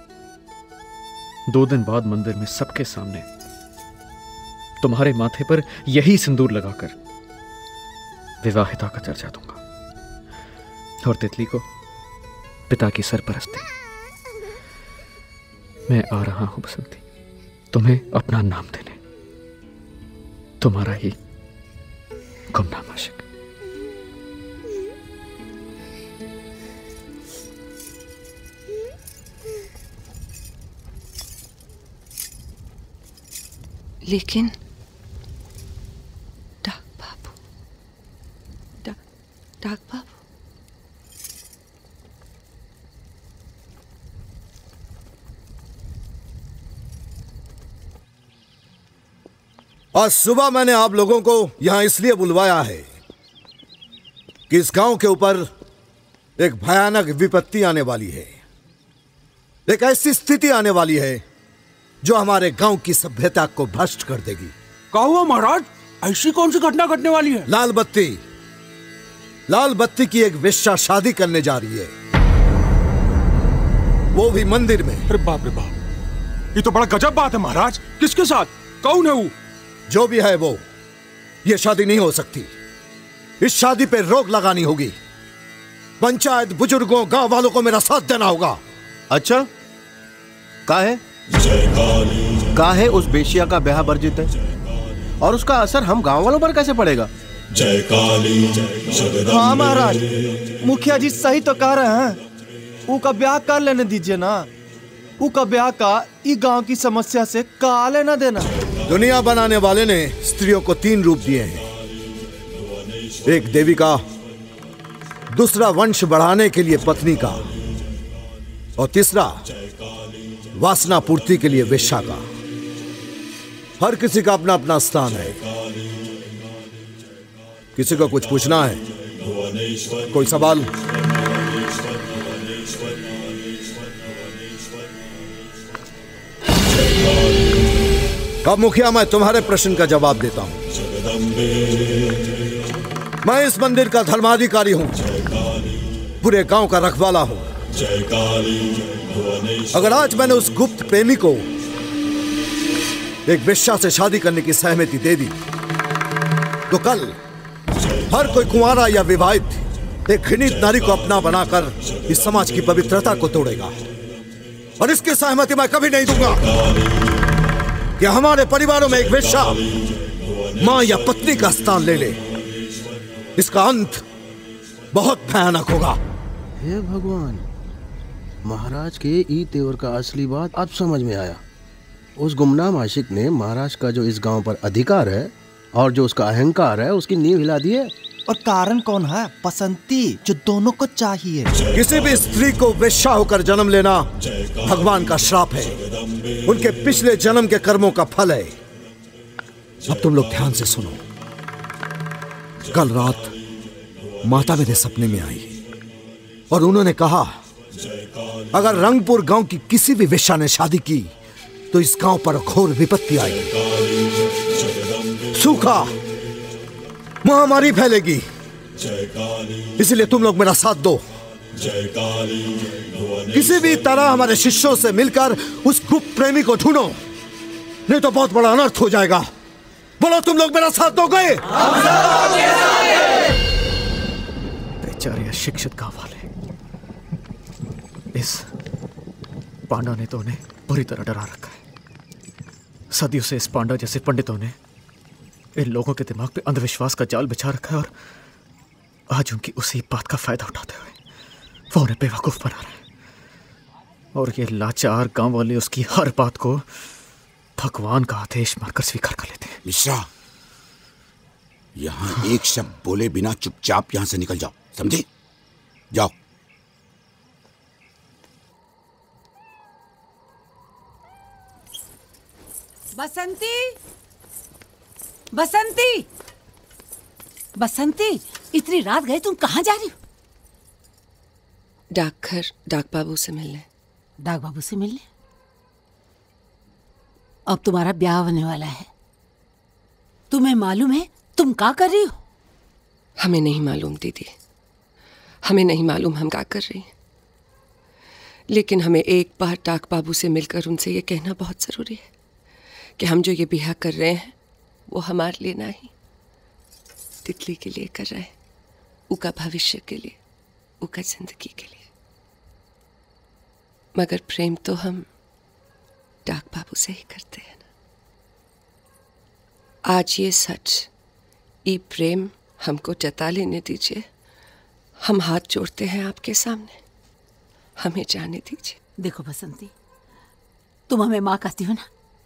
दो दिन बाद मंदिर में सबके सामने तुम्हारे माथे पर यही सिंदूर लगाकर विवाहिता का दर्जा दूंगा, और तितली को पिता की सरपरस्ती। मैं आ रहा हूं बसंती, तुम्हें अपना नाम देने, तुम्हारा ही गुमनाम आशिक। लेकिन डाक बाबू, डाक डाक बाबू, आज सुबह मैंने आप लोगों को यहां इसलिए बुलवाया है कि इस गांव के ऊपर एक भयानक विपत्ति आने वाली है। एक ऐसी स्थिति आने वाली है जो हमारे गांव की सभ्यता को भ्रष्ट कर देगी। क्या हुआ महाराज? ऐसी कौन सी घटना घटने वाली है? लाल बत्ती लाल बत्ती की एक वेश्या शादी करने जा रही है, वो भी मंदिर में। अरे बाप रे बाप, ये तो बड़ा गजब बात है महाराज। किसके साथ? कौन है वो? जो भी है वो, ये शादी नहीं हो सकती। इस शादी पे रोक लगानी होगी। पंचायत, बुजुर्गों, गांव वालों को मेरा साथ देना होगा। अच्छा, का है का है उस बेशिया का ब्याह वर्जित है और उसका असर हम गांव वालों पर कैसे पड़ेगा? जय काली जगदम्बे। हाँ महाराज, मुखिया जी सही तो कह रहे हैं। वो का ब्याह कर लेने दीजिए ना। वो का ब्याह का ई गांव की समस्या से का लेना देना। दुनिया बनाने वाले ने स्त्रियों को तीन रूप दिए हैं, एक देवी का, दूसरा वंश बढ़ाने के लिए पत्नी का, और तीसरा वासना पूर्ति के लिए वेश्या का। हर किसी का अपना अपना स्थान है। किसी को कुछ पूछना है? कोई सवाल? अब मुखिया, मैं तुम्हारे प्रश्न का जवाब देता हूं। मैं इस मंदिर का धर्माधिकारी हूं, पूरे गांव का रखवाला हूं। अगर आज मैंने उस गुप्त प्रेमी को एक वेश्या से शादी करने की सहमति दे दी, तो कल हर कोई कुंवारा या विवाहित एक घृणित नारी को अपना बनाकर इस समाज की पवित्रता को तोड़ेगा। और इसकी सहमति मैं कभी नहीं दूंगा कि हमारे परिवारों में एक वेश्या मां या पत्नी का स्थान ले ले। इसका अंत बहुत भयानक होगा। हे भगवान, महाराज के ई तेवर का असली बात अब समझ में आया। उस गुमनाम आशिक ने महाराज का जो इस गांव पर अधिकार है और जो उसका अहंकार है, उसकी नींव हिला दी है। और कारण कौन है? पसंती, जो दोनों को चाहिए। किसी भी स्त्री को वेश्या होकर जन्म लेना भगवान का श्राप है, उनके पिछले जन्म के कर्मों का फल है। अब तुम लोग ध्यान से सुनो। कल रात माता मेरे सपने में आई और उन्होंने कहा, अगर रंगपुर गांव की किसी भी वेश्या ने शादी की तो इस गांव पर घोर विपत्ति आएगी, सूखा, महामारी फैलेगी। इसलिए तुम लोग मेरा साथ दो। किसी भी तरह हमारे शिष्यों से मिलकर उस गुप्त प्रेमी को ढूंढो, नहीं तो बहुत बड़ा अनर्थ हो जाएगा। बोलो, तुम लोग मेरा साथ दोगे? बेचारे शिक्षित गांव वाले, इस पांडा ने तो उन्हें बुरी तरह डरा रखा है। सदियों से इस पांडा जैसे पंडितों ने इन लोगों के दिमाग पे अंधविश्वास का जाल बिछा रखा है और आज उनकी उसी बात का फायदा उठाते हुए वो उन्हें बेवकूफ बना रहे हैं। और ये लाचार गांव वाले उसकी हर बात को भगवान का आदेश मानकर स्वीकार कर लेते हैं। मिश्रा, यहां एक शब्द बोले बिना चुपचाप यहां से निकल जाओ, समझे? जाओ। बसंती, बसंती, बसंती, इतनी रात गए, तुम कहाँ जा रही हो? डाकघर, डाक बाबू से मिलने। डाक बाबू से मिलने? अब तुम्हारा ब्याह होने वाला है। तुम्हें मालूम है तुम क्या कर रही हो? हमें नहीं मालूम दीदी, हमें नहीं मालूम हम क्या कर रही हैं। लेकिन हमें एक बार डाक बाबू से मिलकर उनसे ये कहना बहुत जरूरी है कि हम जो ये ब्याह कर रहे हैं वो हमारे लिए नहीं, तितली के लिए कर रहे हैं, उनका भविष्य के लिए, उनका जिंदगी के लिए। मगर प्रेम तो हम डाक बाबू से ही करते हैं ना। आज ये सच, ये प्रेम हमको जता लेने दीजिए। हम हाथ जोड़ते हैं आपके सामने, हमें जाने दीजिए। देखो बसंती, तुम हमें माँ कहती हो ना,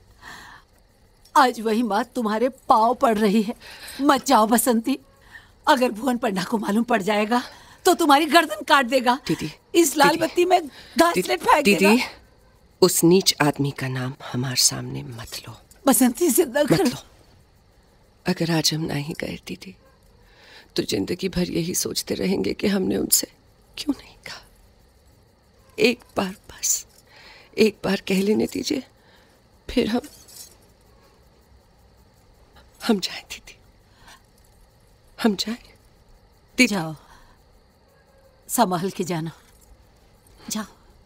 आज वही माँ तुम्हारे पाँव पड़ रही है। मत जाओ बसंती, अगर भुवन पंडा को मालूम पड़ जाएगा तो तुम्हारी गर्दन काट देगा। दीदी, इस लाल बत्ती में घासलेट फेंक देगा। दीदी, उस नीच आदमी का नाम हमारे सामने मत लो। बसंती जिंदा मत लो। अगर आज हम ना ही गए दीदी तो जिंदगी भर यही सोचते रहेंगे कि हमने उनसे क्यों नहीं कहा। एक बार बस एक बार कह लेने दीजिए, फिर हम हम जाएं दीदी, हम जाएं दीदी। जाओ, संभाल के जाना, जाओ।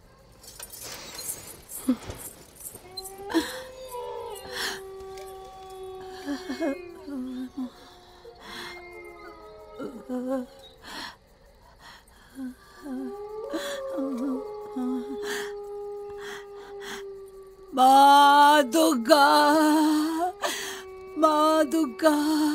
माँ दुर्गा, माँ दुर्गा।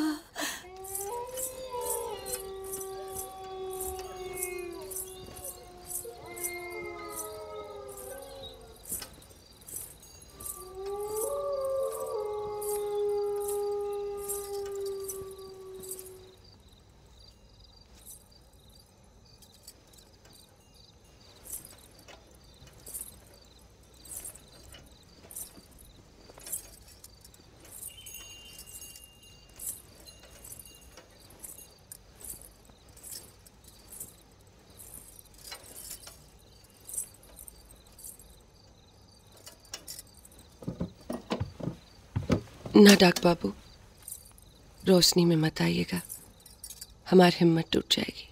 ना डाक बाबू, रोशनी में मत आइएगा, हमारी हिम्मत टूट जाएगी।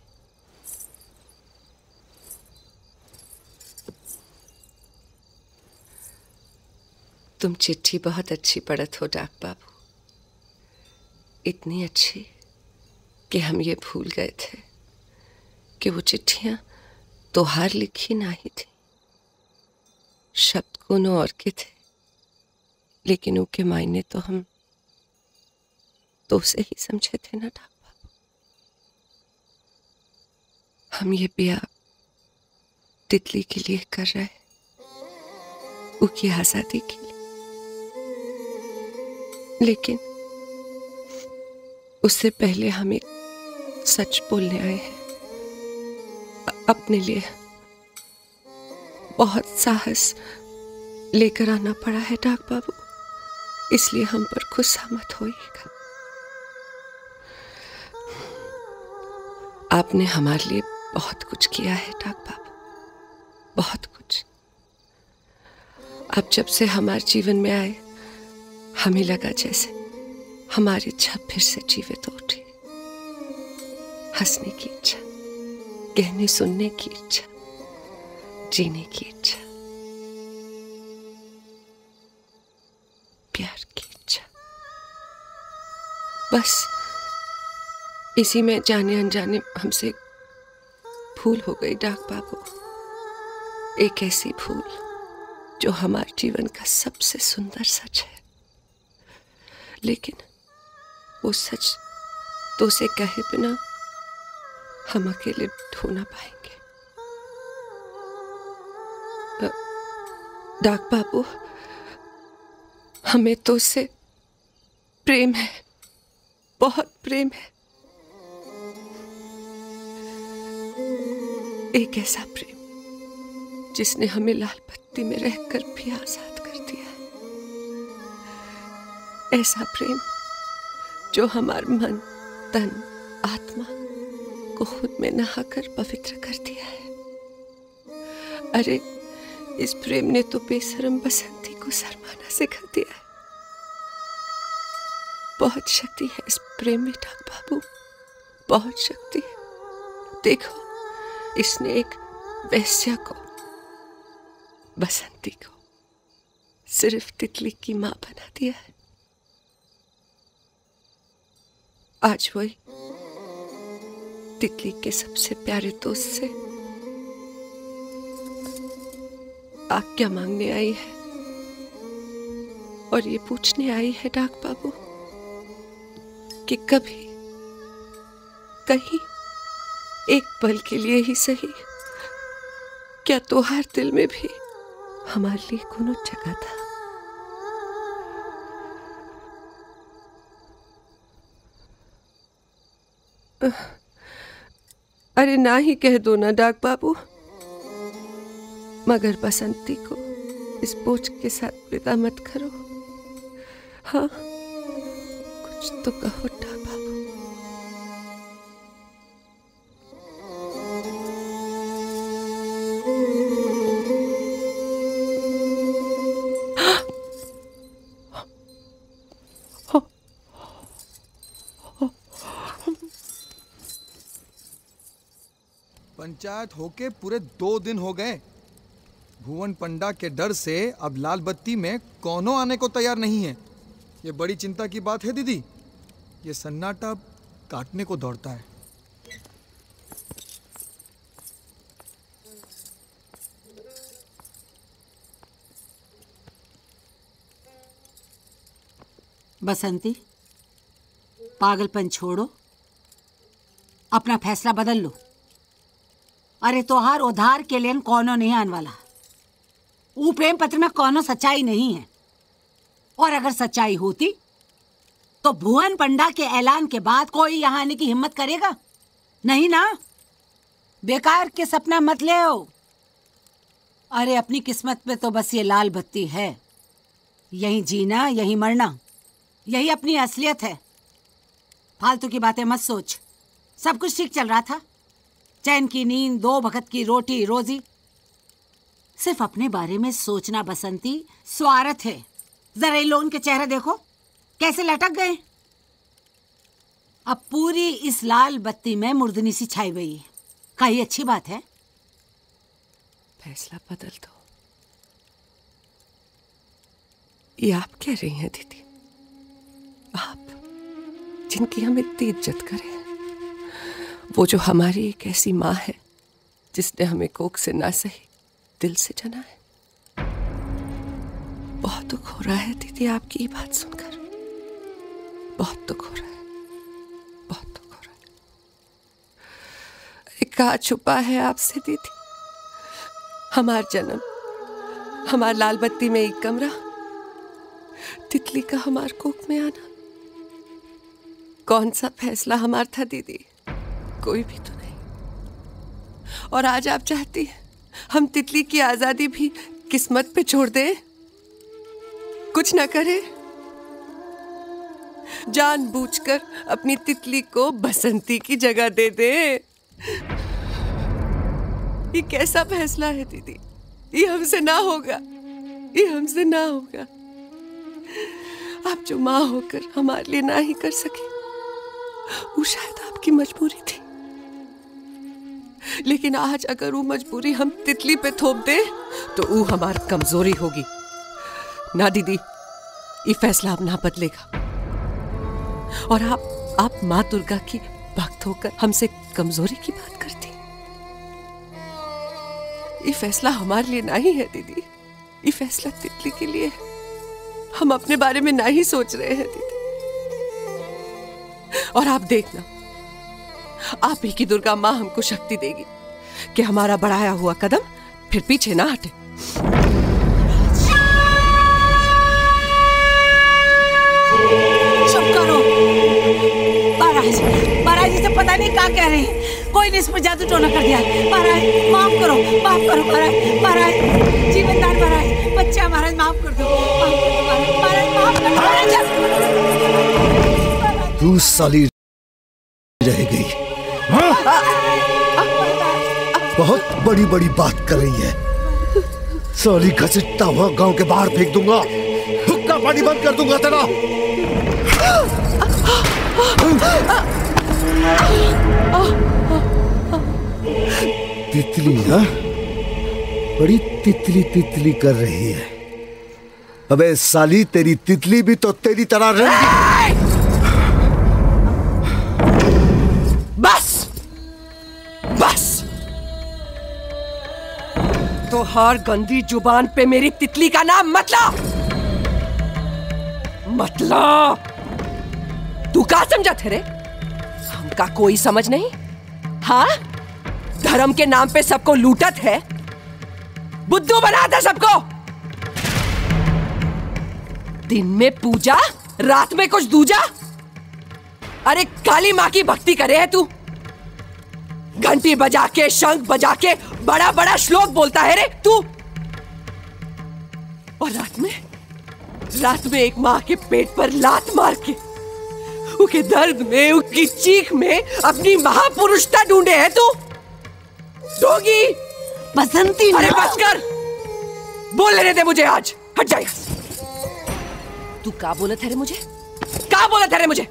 तुम चिट्ठी बहुत अच्छी पढ़त हो डाक बाबू, इतनी अच्छी कि हम ये भूल गए थे कि वो चिट्ठियां तोहार लिखी ना ही थी। शब्द कोनो और के थे, लेकिन उनके मायने तो हम तो उसे ही समझे थे ना डाक बाबू। हम ये ब्याह तितली के लिए कर रहे, उसकी आजादी के लिए, लेकिन उससे पहले हम एक सच बोलने आए हैं। अपने लिए बहुत साहस लेकर आना पड़ा है डाक बाबू, इसलिए हम पर गुस्सा मत होइएगा। आपने हमारे लिए बहुत कुछ किया है डाक बाबू, बहुत कुछ। आप जब से हमारे जीवन में आए, हमें लगा जैसे हमारी इच्छा फिर से जीवित हो उठी। हंसने की इच्छा, कहने सुनने की इच्छा, जीने की इच्छा, प्यार की इच्छा। बस इसी में जाने अनजाने हमसे भूल हो गई डाक बाबू, एक ऐसी भूल जो हमारे जीवन का सबसे सुंदर सच है। लेकिन वो सच तो उसे कहे बिना हम अकेले ढो ना पाएंगे। डाक बाबू, हमें तो उससे प्रेम है, बहुत प्रेम है। एक ऐसा प्रेम जिसने हमें लाल बत्ती में रहकर भी आजाद कर दिया है। ऐसा प्रेम जो हमार मन, तन, आत्मा को खुद में नहाकर पवित्र कर दिया है। अरे इस प्रेम ने तो बेशरम बसंती को शर्माना सिखा दिया है। बहुत शक्ति है इस प्रेम में डाक बाबू, बहुत शक्ति है। देखो, इसने एक वैश्या को, बसंती को, सिर्फ तितली की मां बना दिया है। आज वही तितली के सबसे प्यारे दोस्त से आज्ञा मांगने आई है और ये पूछने आई है डाक बाबू कि कभी कहीं एक पल के लिए ही सही, क्या तोहार दिल में भी हमारे लिए कोनो जगह था? अरे ना ही कह दो ना डाक बाबू, मगर बसंती को इस बोझ के साथ विदा मत करो। हाँ, कुछ कुछ तो कहो टा बाबू। पंचायत होके पूरे दो दिन हो गए। भुवन पंडा के डर से अब लाल बत्ती में कौनो आने को तैयार नहीं है। ये बड़ी चिंता की बात है दीदी। ये सन्नाटा काटने को दौड़ता है। बसंती, पागलपन छोड़ो, अपना फैसला बदल लो। अरे तोहार उधार के लिए कौनो नहीं आने वाला। वो प्रेम पत्र में कौनो सच्चाई नहीं है। और अगर सच्चाई होती तो भुवन पंडा के ऐलान के बाद कोई यहाँ आने की हिम्मत करेगा? नहीं ना। बेकार के सपना मत ले आओ। अरे अपनी किस्मत पे तो बस ये लाल बत्ती है। यही जीना, यही मरना, यही अपनी असलियत है। फालतू की बातें मत सोच। सब कुछ ठीक चल रहा था। चैन की नींद, दो वक्त की रोटी रोजी। सिर्फ अपने बारे में सोचना बसंती स्वार्थ है। जरा इन लोगों के चेहरे देखो, कैसे लटक गए। अब पूरी इस लाल बत्ती में मुर्दनी सी छाई हुई है। क्या ये अच्छी बात है? फैसला बदल दो। ये आप कह रही हैं दीदी? आप जिनकी हम इतनी इज्जत करें, वो जो हमारी एक ऐसी माँ है जिसने हमें कोख से ना सही दिल से जना है। बहुत दुख हो रहा है दीदी आपकी ये बात सुनकर। बहुत दुख हो रहा है, बहुत दुख हो रहा है। एक कहा छुपा है आपसे दीदी, हमार जन्म, हमार लाल बत्ती में एक कमरा, तितली का हमार कोख में आना। कौन सा फैसला हमार था दीदी? कोई भी तो नहीं। और आज आप चाहती हैं हम तितली की आजादी भी किस्मत पे छोड़ दें? कुछ ना करें? जानबूझकर अपनी तितली को बसंती की जगह दे दे। ये कैसा फैसला है दीदी? ये हमसे ना होगा, ये हमसे ना होगा। आप जो माँ होकर हमारे लिए ना ही कर सके, वो शायद आपकी मजबूरी थी। लेकिन आज अगर वो मजबूरी हम तितली पे थोप दे तो वो हमारी कमजोरी होगी। ना दीदी, ये फैसला अब ना बदलेगा। और आप आप माँ दुर्गा की भक्त होकर हमसे कमजोरी की बात करती। ये फैसला हमारे लिए नहीं है दीदी, ये फैसला तितली के लिए है। हम अपने बारे में ना ही सोच रहे हैं दीदी। और आप देखना, आप ही की दुर्गा माँ हमको शक्ति देगी कि हमारा बढ़ाया हुआ कदम फिर पीछे ना हटे। चुप करो। महाराज, महाराज जी से पता नहीं क्या कह रहे हैं। कोई ने इस पर जादू टोना कर दिया। महाराज माफ करो, माफ करो महाराज। महाराज जीवनदान महाराज, बच्चा महाराज माफ कर दो, माफ कर दो महाराज, माफ कर दो महाराज। तू साली रह गई। बहुत बड़ी बड़ी बात कर रही है। साली घसीटता हुआ गांव के बाहर फेंक दूंगा। हुक्का पानी बंद कर दूंगा तेरा। तितली ना, बड़ी तितली तितली कर रही है। अबे साली, तेरी तितली भी तो तेरी तरह रहेगी। बस बस, तो हर गंदी जुबान पे मेरी तितली का नाम मत ला, मत ला। तू क्या समझा थे रे? हमका कोई समझ नहीं? हाँ, धर्म के नाम पे सबको लूटत है, बुद्धू बनाता सबको। दिन में पूजा, रात में कुछ दूजा। अरे काली माँ की भक्ति करे है तू? घंटी बजा के, शंख बजा के बड़ा बड़ा श्लोक बोलता है रे तू। और रात में रात में एक माँ के पेट पर लात मार के उसके दर्द में, उसकी चीख में अपनी महापुरुषता ढूंढे है तू। डोगी बसंती, अरे बस कर, बोल लेने दे मुझे आज। हट जा। तू क्या बोला था रे मुझे? क्या बोला था रे मुझे?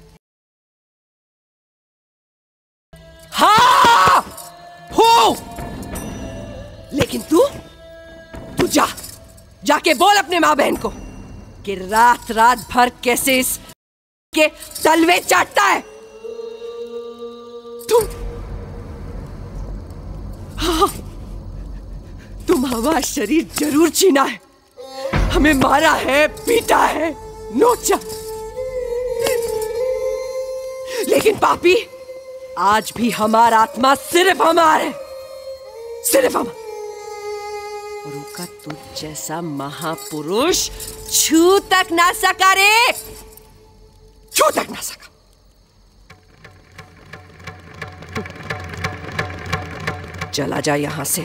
हाँ हो, लेकिन तू तू जा जाके बोल अपने माँ बहन को कि रात रात भर कैसे इस के तलवे चाटता है तू। हाँ, तुम हमारा शरीर जरूर छीना है, हमें मारा है, पीटा है, नोचा, लेकिन पापी आज भी हमारा आत्मा सिर्फ हमारा है, सिर्फ हम। और उनका तुझ जैसा महापुरुष छू तक ना सका रे, छू तक ना सका। चला जा यहां से,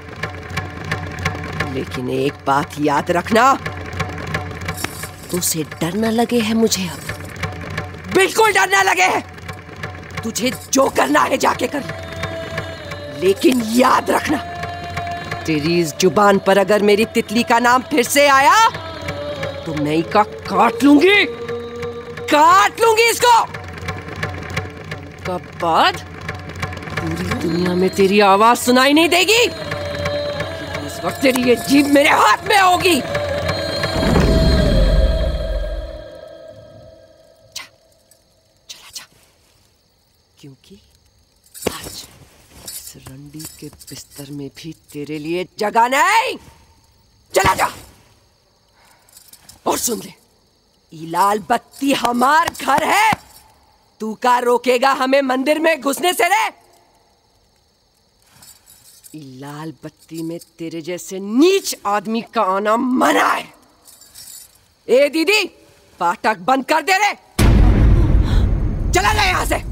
लेकिन एक बात याद रखना, तुझे डर न लगे है मुझे अब, बिल्कुल डर न लगे है। तुझे जो करना है जाके कर, लेकिन याद रखना, तेरी इस जुबान पर अगर मेरी तितली का नाम फिर से आया तो मैं इसका काट लूंगी, काट लूंगी इसको। कब बाद पूरी दुनिया में तेरी आवाज सुनाई नहीं देगी, उस वक्त तेरी ये जीभ मेरे हाथ में होगी। जा, चला जा, क्योंकि आज इस रंडी के बिस्तर में भी तेरे लिए जगह नहीं। चला जा। और सुन ले, ये लाल बत्ती हमार घर है, तू का रोकेगा हमें मंदिर में घुसने से रे? ये लाल बत्ती में तेरे जैसे नीच आदमी का आना मना है। ए दीदी, फाटक बंद कर दे रे, चला जा यहां से।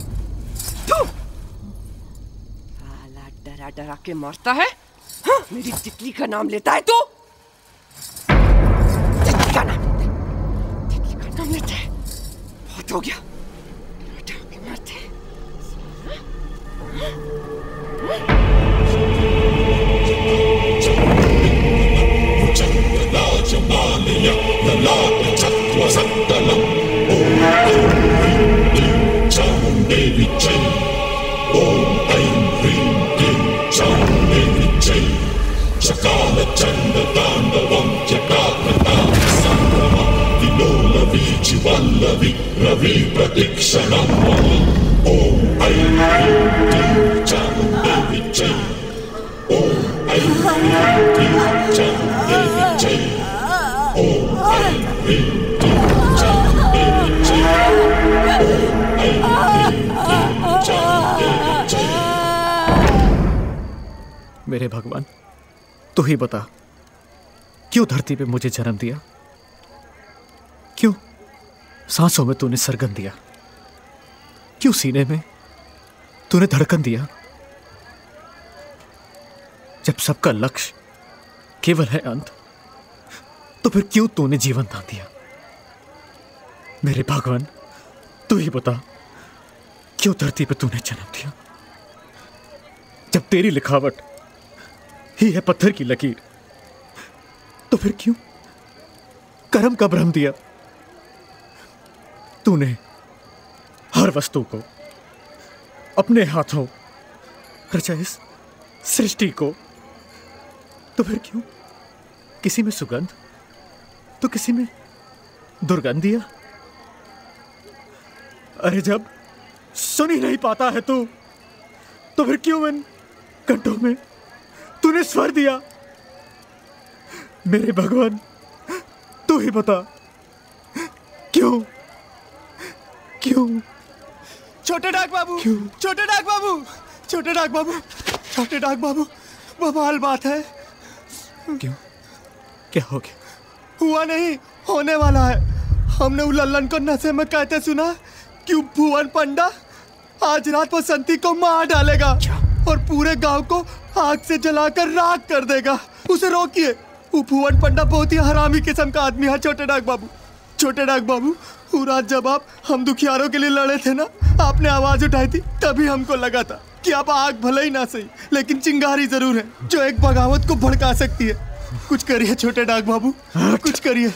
साला डरा डरा के मारता है, हाँ? मेरी तितली का नाम लेता है तू, तितली का नाम लेता है, तितली का नाम लेता है, बहुत हो गया, डरा के मारते हैं। Jamalia, Lalata, Chatwa, Sattalam, Om Aim Hrim Klim Chamundevi Jai, Om Aim Hrim Klim Chamundevi Jai, Sakala Chanda Tandavam, Jakatanam Sangramam, Vilola Vici Vallavi, Ravi Pradikshanam, Om Aim Hrim Klim Chamundevi Jai, Om Aim Hrim Klim Chamundevi Jai, Om Aim Hrim Klim Chamundevi Jai, Om Aim Hrim Klim Chamundevi Jai। मेरे भगवान, तू ही बता, क्यों धरती पे मुझे जन्म दिया? क्यों सांसों में तूने सरगम दिया? क्यों सीने में तूने धड़कन दिया? जब सबका लक्ष्य केवल है अंत, तो फिर क्यों तूने जीवन दान दिया? मेरे भगवान, तू ही बता, क्यों धरती पे तूने जन्म दिया? जब तेरी लिखावट ही है पत्थर की लकीर, तो फिर क्यों कर्म का भ्रम दिया? तूने हर वस्तु को अपने हाथों रचा इस सृष्टि को, तो फिर क्यों किसी में सुगंध तो किसी में दुर्गंध दिया? अरे जब सुन ही नहीं पाता है तू, तो फिर क्यों इन कंठों में तूने स्वर दिया? मेरे भगवान, तू ही बता, क्यों क्यों? छोटे डाक बाबू, छोटे डाक बाबू, छोटे डाक बाबू, छोटे डाक बाबू, बवाल बात है। क्यों? क्या हो गया? हुआ नहीं, होने वाला है। हमने उस लल्लन को नशे में कहते सुना कि भुवन पंडा आज रात बसंती को मार डालेगा और पूरे गांव को आग से जलाकर राख कर देगा। उसे रोकिए, वो भुवन पंडा बहुत ही हरामी किस्म का आदमी है। छोटे डाक बाबू, छोटे डाक बाबू, वो रात जब आप हम दुखियारों के लिए लड़े थे ना, आपने आवाज उठाई थी, तभी हमको लगा था कि आप आग भले ही ना सही लेकिन चिंगारी जरूर है जो एक बगावत को भड़का सकती है। कुछ करिए छोटे डाक बाबू, कुछ करिए।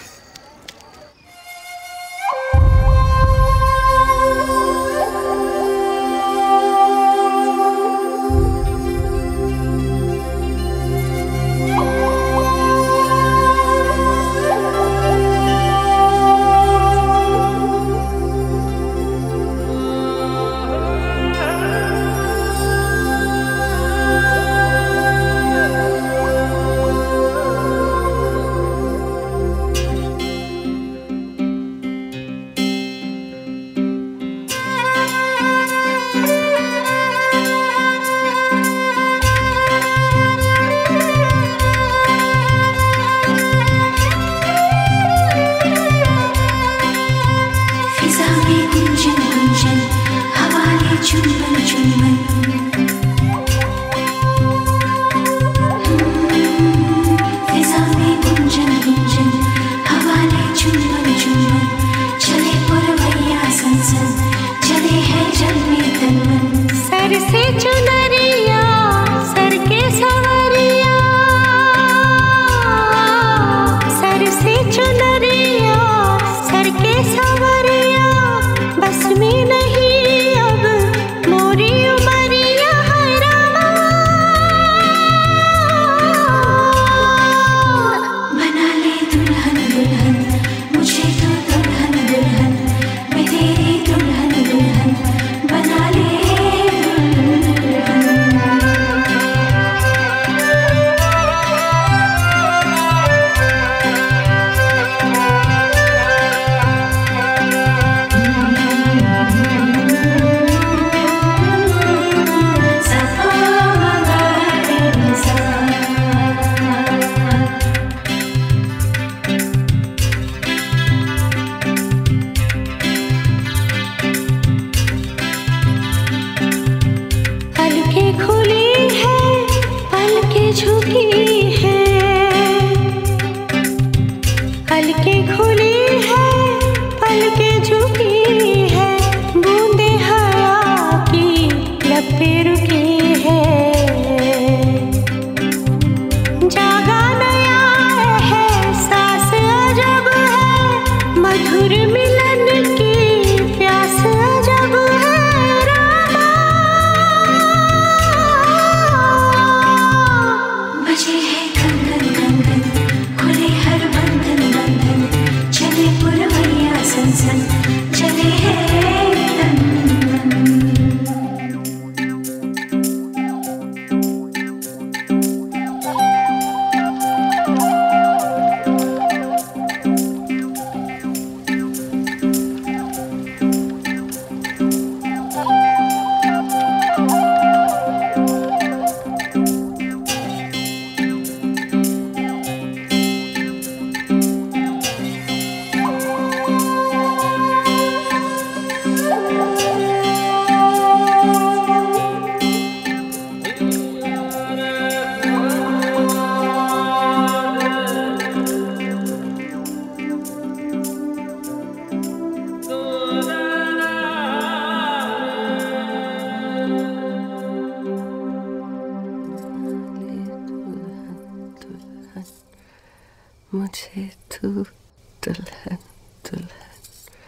मुझे तू दुल्हन दुल्हन,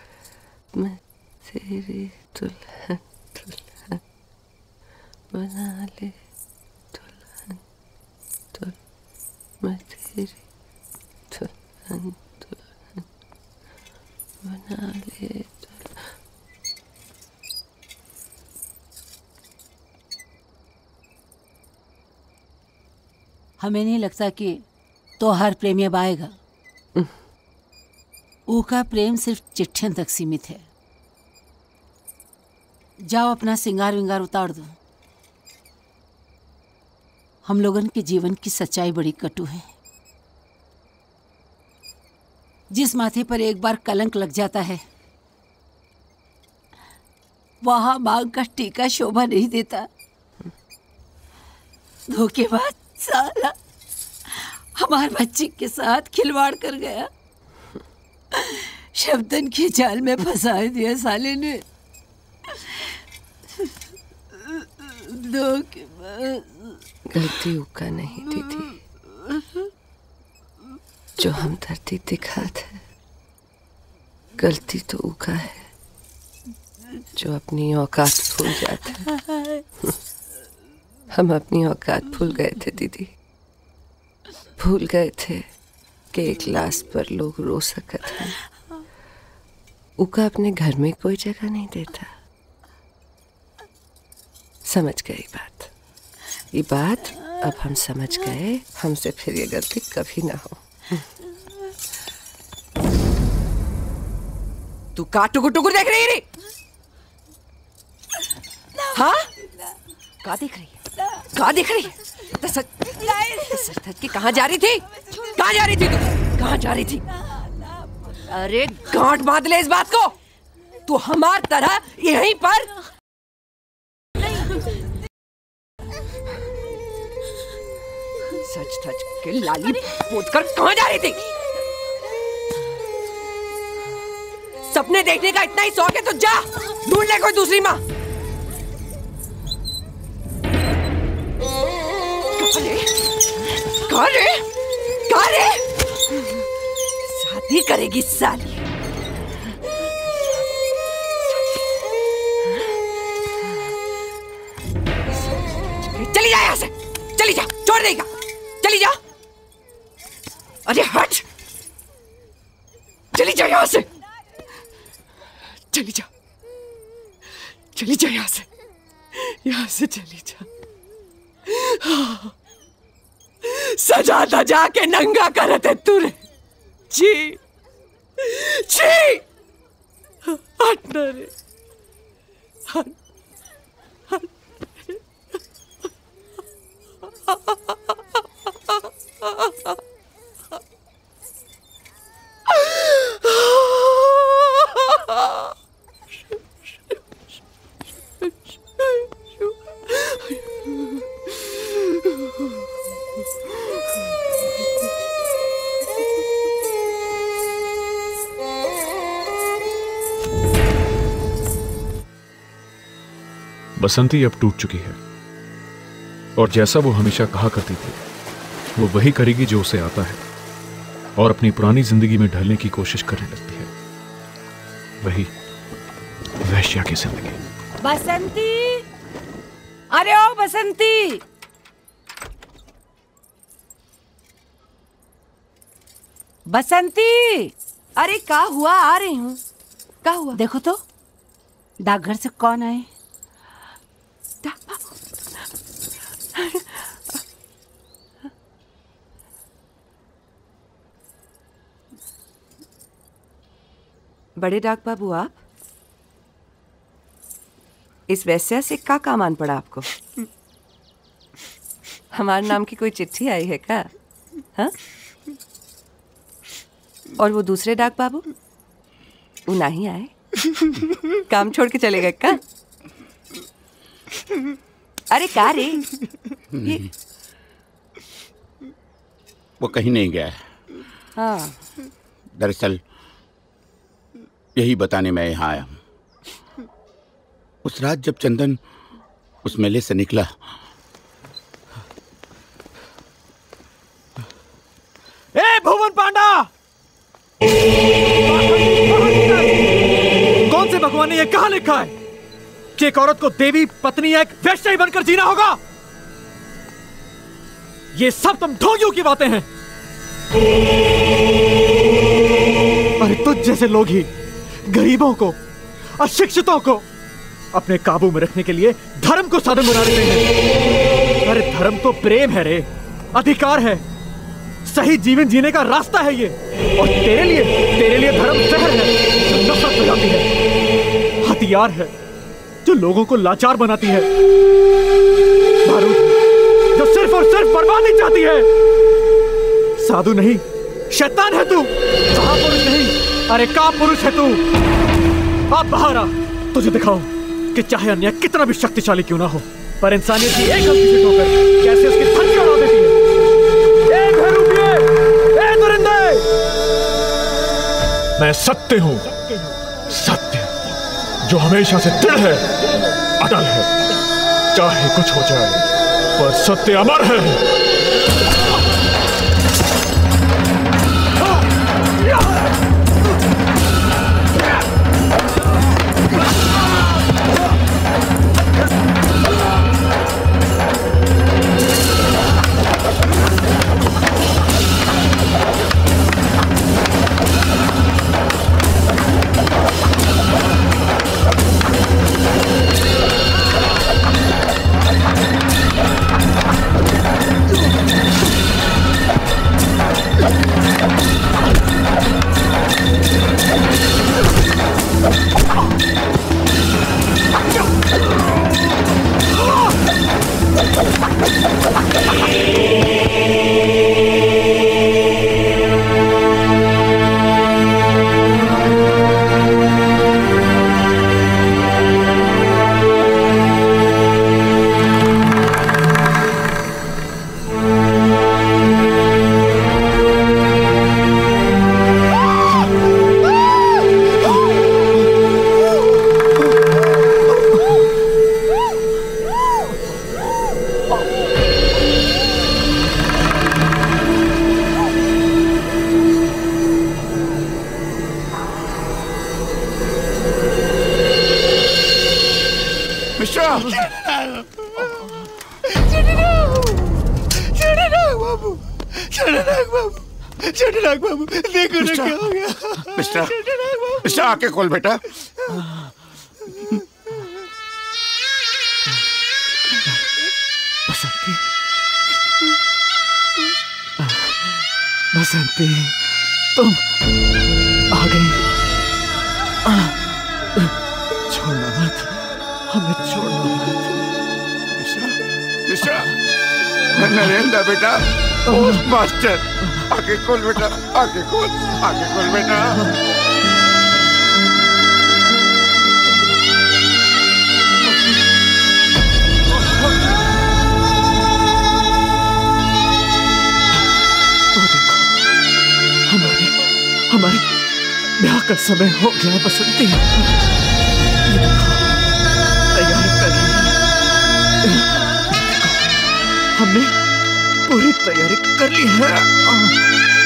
मैं तेरी दुल्हन दुल्हन बना ले दुल्हन दुल्हन, मैं तेरी दुल्हन दुल्हन बना ले दुल्हन। हमें नहीं लगता कि तो हर प्रेम अब आएगा। ऊका प्रेम सिर्फ चिट्ठियों तक सीमित है। जाओ अपना सिंगार विंगार उतार दो। हम लोगन के जीवन की सच्चाई बड़ी कटु है। जिस माथे पर एक बार कलंक लग जाता है वहां मांग का टीका शोभा नहीं देता। धोखेबाज साला हमारे बच्चे के साथ खिलवाड़ कर गया। शब्दन की जाल में फंसा दिया साले ने। दो के बाद गलती उका नहीं दीदी, जो हम धरती दिखाते है। गलती तो उका है जो अपनी औकात भूल जाता है। हम अपनी औकात भूल गए थे दीदी, भूल गए थे कि एक लाश पर लोग रो सकते हैं। उका अपने घर में कोई जगह नहीं देता। समझ गई बात, ये बात अब हम समझ गए। हमसे फिर ये गलती कभी ना हो। तू का टुकुर टुकुर देख रही है? हाँ, का देख रही है? का देख रही है? सच सच सच की कहाँ जा रही थी? कहाँ जा रही थी तू? कहाँ जा रही थी? अरे गांठ बांध ले इस बात को। तू हमार तरह यहीं पर सच सच के लाली पोत कर कहाँ जा रही थी? सपने देखने का इतना ही शौक है तो जा ढूंढ ले कोई दूसरी माँ। कहाँ रे? कहाँ रे? शादी करेगी साली। चली जा यहाँ से, चली जा, छोड़ देगा, चली जा। अरे हट, चली जा यहाँ से, चली जा, चली जा यहाँ से, यहाँ से चली जा। सजा धजा के नंगा करते तुरे। छी छी, हट ना रे, हट हट। बसंती अब टूट चुकी है और जैसा वो हमेशा कहा करती थी वो वही करेगी जो उसे आता है और अपनी पुरानी जिंदगी में ढलने की कोशिश करने लगती है, वही वैश्या की जिंदगी। बसंती, अरे ओ बसंती, बसंती, अरे क्या हुआ? आ रही हूँ। क्या हुआ? देखो तो डाकघर से कौन आए? बड़े डाक बाबू, आप इस वैश्या से क्या काम आन पड़ा आपको? हमारे नाम की कोई चिट्ठी आई है क्या? हाँ? और वो दूसरे डाक बाबू वो नहीं आए? काम छोड़ के चले गए क्या? अरे का रे? ये... वो कहीं नहीं गया। हाँ, दरअसल यही बताने मैं यहाँ आया हूँ। उस रात जब चंदन उस मेले से निकला, ए भुवन पांडा, कौन से भगवान ने यह कहाँ लिखा है कि एक औरत को देवी पत्नी एक वैश्या ही बनकर जीना होगा? ये सब तुम ढोंगियों की बातें हैं। अरे तुझ जैसे लोग ही गरीबों को, अशिक्षितों को अपने काबू में रखने के लिए धर्म को साधन बना देते हैं। अरे धर्म तो प्रेम है रे, अधिकार है, सही जीवन जीने का रास्ता है ये। और तेरे लिए तेरे लिए धर्म जहर है जो नफरत फैलाती है, हथियार है जो लोगों को लाचार बनाती है, बारूद जो सिर्फ और सिर्फ बर्बादी चाहती है। साधु नहीं, शैतान है तू, महापुरुष नहीं, अरे का पुरुष है तू। अब बाहर आ, तुझे दिखाऊं कि चाहे अन्याय कितना भी शक्तिशाली क्यों ना हो, पर इंसानियत की एक गलती से ठोकर कैसे उसकी धरती उड़ा देती है। ए भैरूपिये, ए दुरिंदे, मैं सत्य हूं, सत्य जो हमेशा से दृढ़ है, अटल है। चाहे कुछ हो जाए पर सत्य अमर है। आके खोल बेटा। बसंती, बसंती, तुम आ गई। छोड़ना मत, हमें छोड़ना मत। मिश्रा, नरेंद्र बेटा, मास्टर, आके खोल बेटा, आके खोल, आके खोल बेटा। हमारे हमारे ब्याह का समय हो गया बसंती। तैयारी कर ली, हमने पूरी तैयारी कर ली है।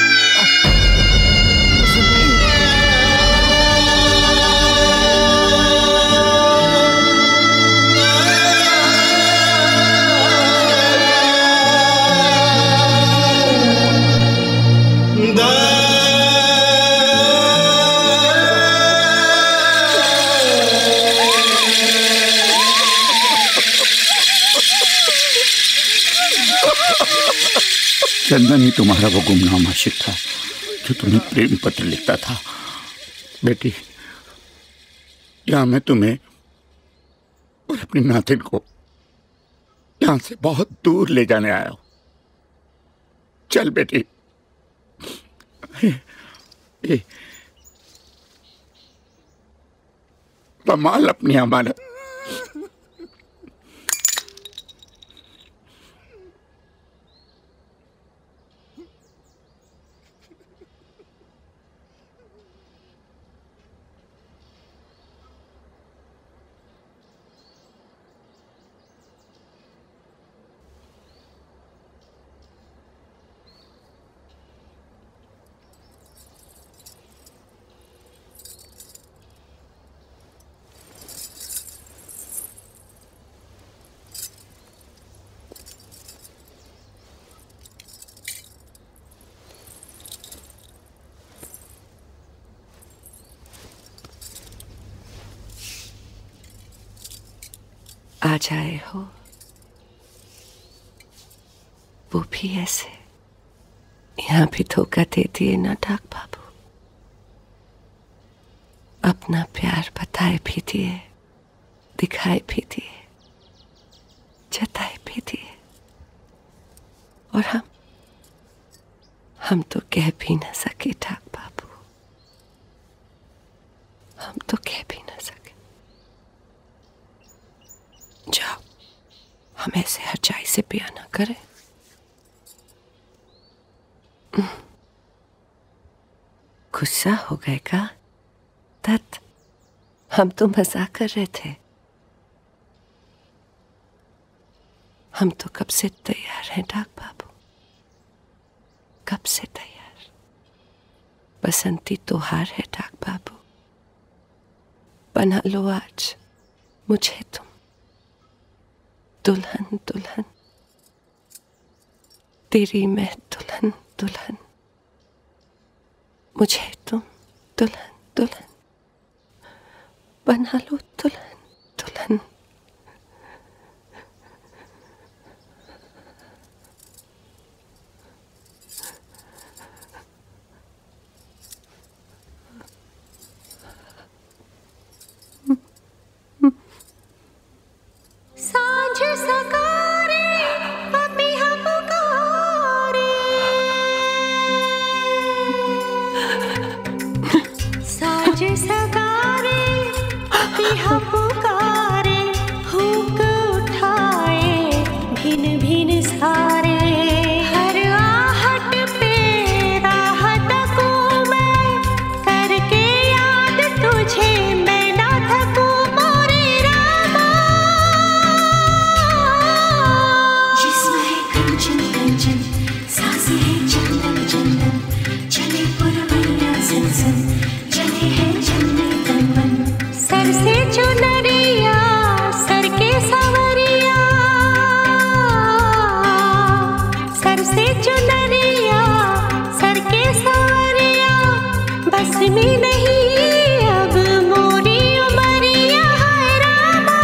चंदन ही तुम्हारा वो गुमनाम आशिक था जो तुम्हें प्रेम पत्र लिखता था। बेटी, यहाँ मैं तुम्हें और अपनी नातिन को यहाँ से बहुत दूर ले जाने आया हूँ। चल बेटी, ये संभाल अपनी अमानत। आ जाए हो, वो भी ऐसे। यहाँ भी धोखा दे दिए ना डाक बाबू। अपना प्यार बताए भी दिए, दिखाए भी दिए, जताए भी दिए, और हम हम तो कह भी ना सके डाक बाबू, हम तो कह भी ना सके। जाओ, हम ऐसे हरजाई से पिया ना करें। गुस्सा हो गए का? दत्त, हम तो मजाक कर रहे थे। हम तो कब से तैयार हैं डाक बाबू, कब से तैयार। बसंती त्योहार है डाक बाबू, बना लो आज मुझे तुम दुल्हन दुल्हन, तेरी मैं दुल्हन दुल्हन, मुझे तुम दुल्हन दुल्हन, बना लो दुल्हन दुल्हन। साँझ सकारे अभी हम पुकारे, साँझ सकारे अभी हम पुकारे, हुक उठाए भिन भिन सारे, हर आहट पे राहत को मैं करके याद तुझे मैं ना थकूं मोरे रामा। जिस्म है कंचन कंचन, सांसें हैं चंदन चंदन, चले पुरवैया सन सन, चले हैं चन्नी तन मन, सर से चुनरिया सर के सवरिया, सर से चुनरिया सर के सवरिया, बस में नहीं अब मोरी उमरिया है रामा।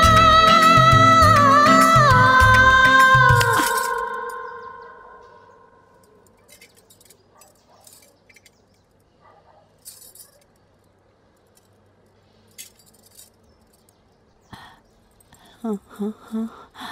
हाँ हाँ हाँ।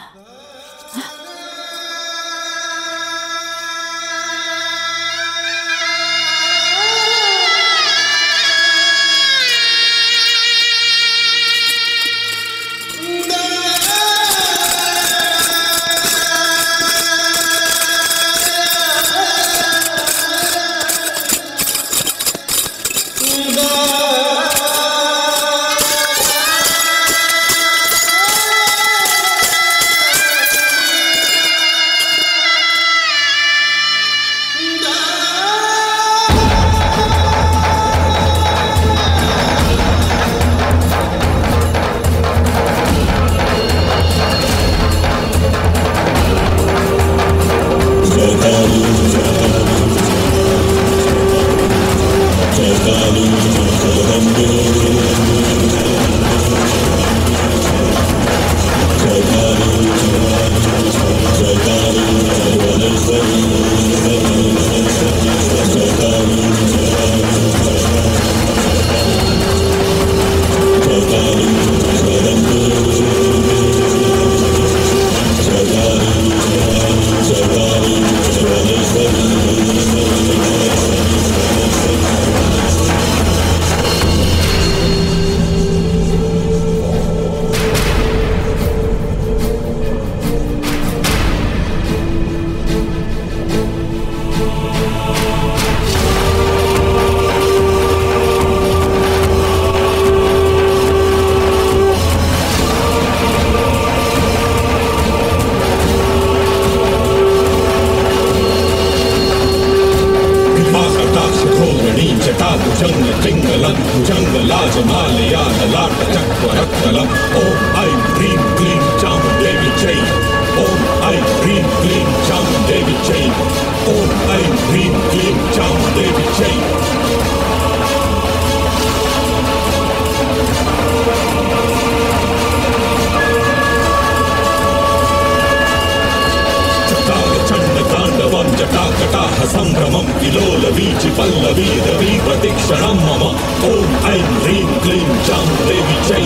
संभ्रमं विलोलवीचि पल्लवी रवि प्रतीक्षणं मम ॐ ऐं ह्रीं क्लीं चामुण्डेवी चै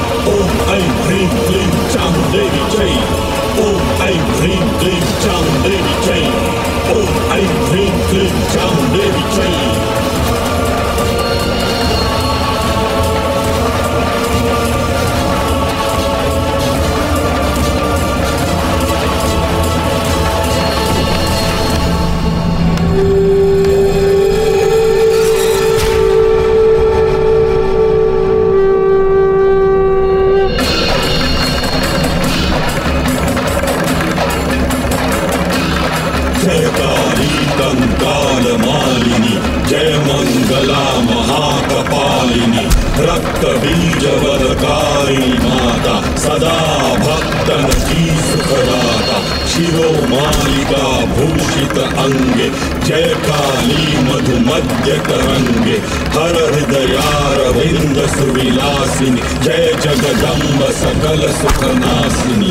ॐ ऐं ह्रीं क्लीं चामुण्डेवी चै ॐ ऐं ह्रीं क्लीं चामुण्डेवी चै ॐ ऐं ह्रीं क्लीं चामुण्डेवी चै। शिरो मालिका भूषित अंगे जय काली मधुमध्य तरंगे हर हृदयारविंद सुविलासिनी जय जगदम्ब सकल सुखनासिनी।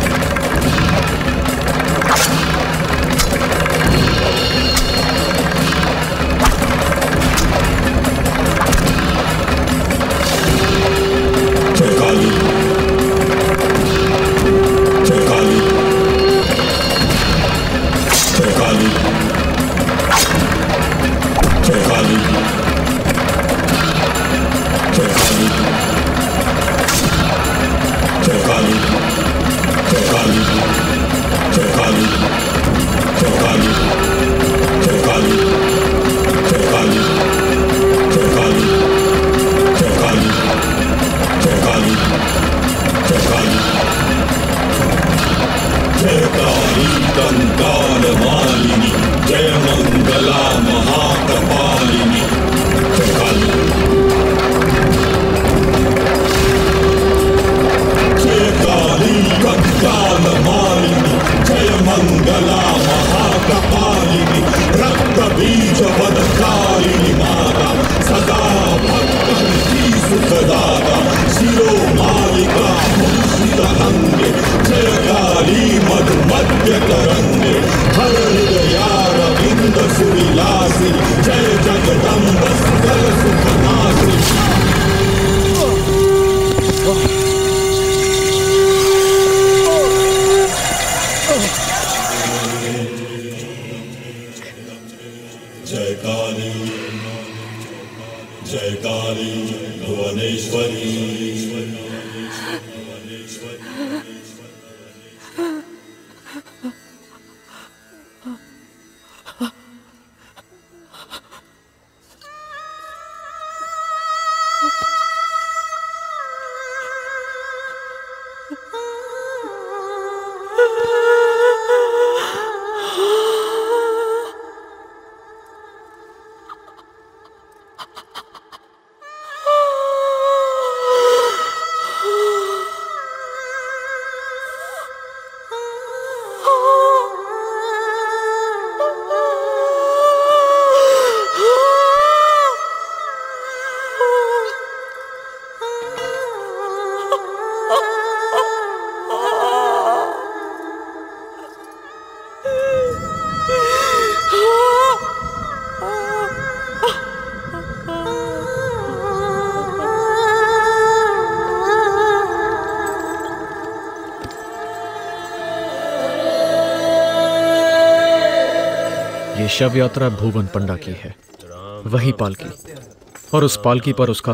शव यात्रा भुवन पंडा की है, वही पालकी, और उस पालकी पर उसका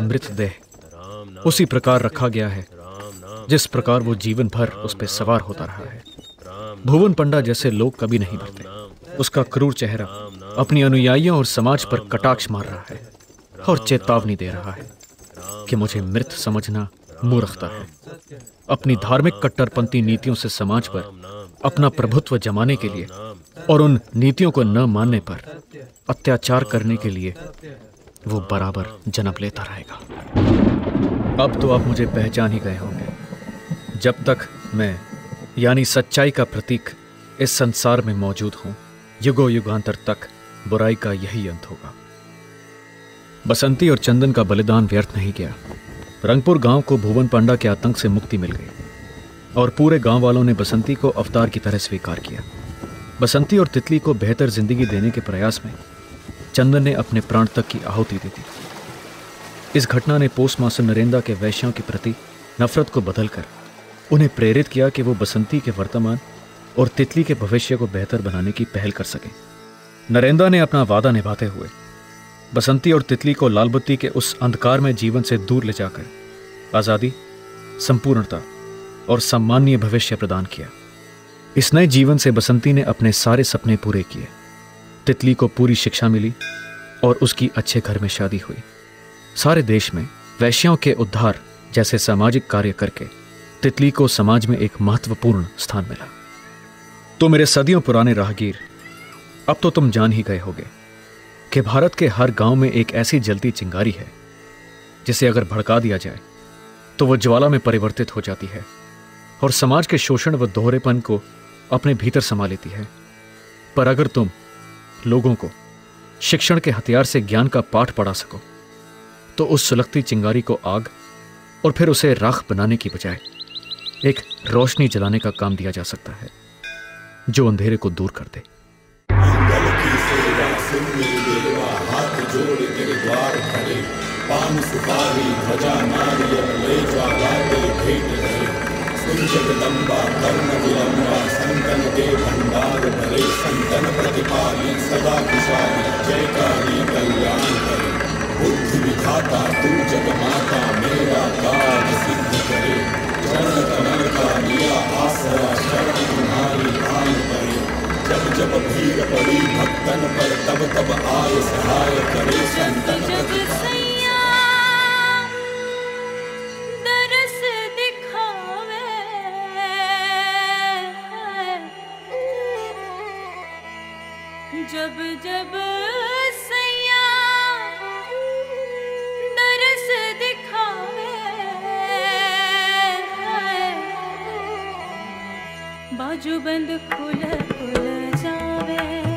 मृतदेह उसी प्रकार रखा गया है जिस प्रकार वो जीवन भर उस पर सवार होता रहा है। भुवन पंडा जैसे लोग कभी नहीं मरते। उसका क्रूर चेहरा अपनी अनुयायियों और समाज पर कटाक्ष मार रहा है और चेतावनी दे रहा है कि मुझे मृत समझना मूर्खता है। अपनी धार्मिक कट्टरपंथी नीतियों से समाज पर अपना प्रभुत्व जमाने के लिए और उन नीतियों को न मानने पर अत्याचार करने के लिए वो बराबर जन्म लेता रहेगा। अब तो आप मुझे पहचान ही गए होंगे। जब तक मैं यानी सच्चाई का प्रतीक इस संसार में मौजूद हूं, युगों युगांतर तक बुराई का यही अंत होगा। बसंती और चंदन का बलिदान व्यर्थ नहीं गया। रंगपुर गांव को भुवन पंडा के आतंक से मुक्ति मिल गई और पूरे गांव वालों ने बसंती को अवतार की तरह स्वीकार किया। बसंती और तितली को बेहतर जिंदगी देने के प्रयास में चंदन ने अपने प्राण तक की आहुति दे दी। इस घटना ने पोस्ट मास्टर नरेंद्र के वैश्यों के प्रति नफरत को बदलकर उन्हें प्रेरित किया कि वो बसंती के वर्तमान और तितली के भविष्य को बेहतर बनाने की पहल कर सकें। नरेंद्र ने अपना वादा निभाते हुए बसंती और तितली को लालबत्ती के उस अंधकार में जीवन से दूर ले जाकर आजादी, संपूर्णता और सम्मानीय भविष्य प्रदान किया। इस नए जीवन से बसंती ने अपने सारे सपने पूरे किए। तितली को पूरी शिक्षा मिली और उसकी अच्छे घर में शादी हुई। सारे देश में वैश्यों के उद्धार जैसे सामाजिक कार्य करके तितली को समाज में एक महत्वपूर्ण स्थान मिला। तो मेरे सदियों पुराने राहगीर, अब तो तुम जान ही गए होगे कि भारत के हर गांव में एक ऐसी जलती चिंगारी है जिसे अगर भड़का दिया जाए तो वह ज्वाला में परिवर्तित हो जाती है और समाज के शोषण व दोहरेपन को अपने भीतर समा लेती है, पर अगर तुम लोगों को शिक्षण के हथियार से ज्ञान का पाठ पढ़ा सको तो उस सुलगती चिंगारी को आग और फिर उसे राख बनाने की बजाय एक रोशनी जलाने का काम दिया जा सकता है जो अंधेरे को दूर कर दे। हाथ जोड़ तेरे द्वार खड़े, पान सुपारी ध्वजा नारियल ले ज्वालाते भेंट रहे। सुन जगदम्बा कर्ण विलंबा संतन के भंडार भरे, संतन प्रतिपाली सदा खुशहाली जयकारी कल्याण करे। बुद्धि विधाता तू जगमाता मेरा कार्य सिद्ध करे। चरण कमल का लिया आसरा शरण तुम्हारी आन परे। जब जब भीड़ पड़ी भक्तन पर तब तब आए सहाय करे। संतन सैया दरस दिखावे, जब जब सैया दरस दिखावे, बाजू बंद खुल खुल जावे।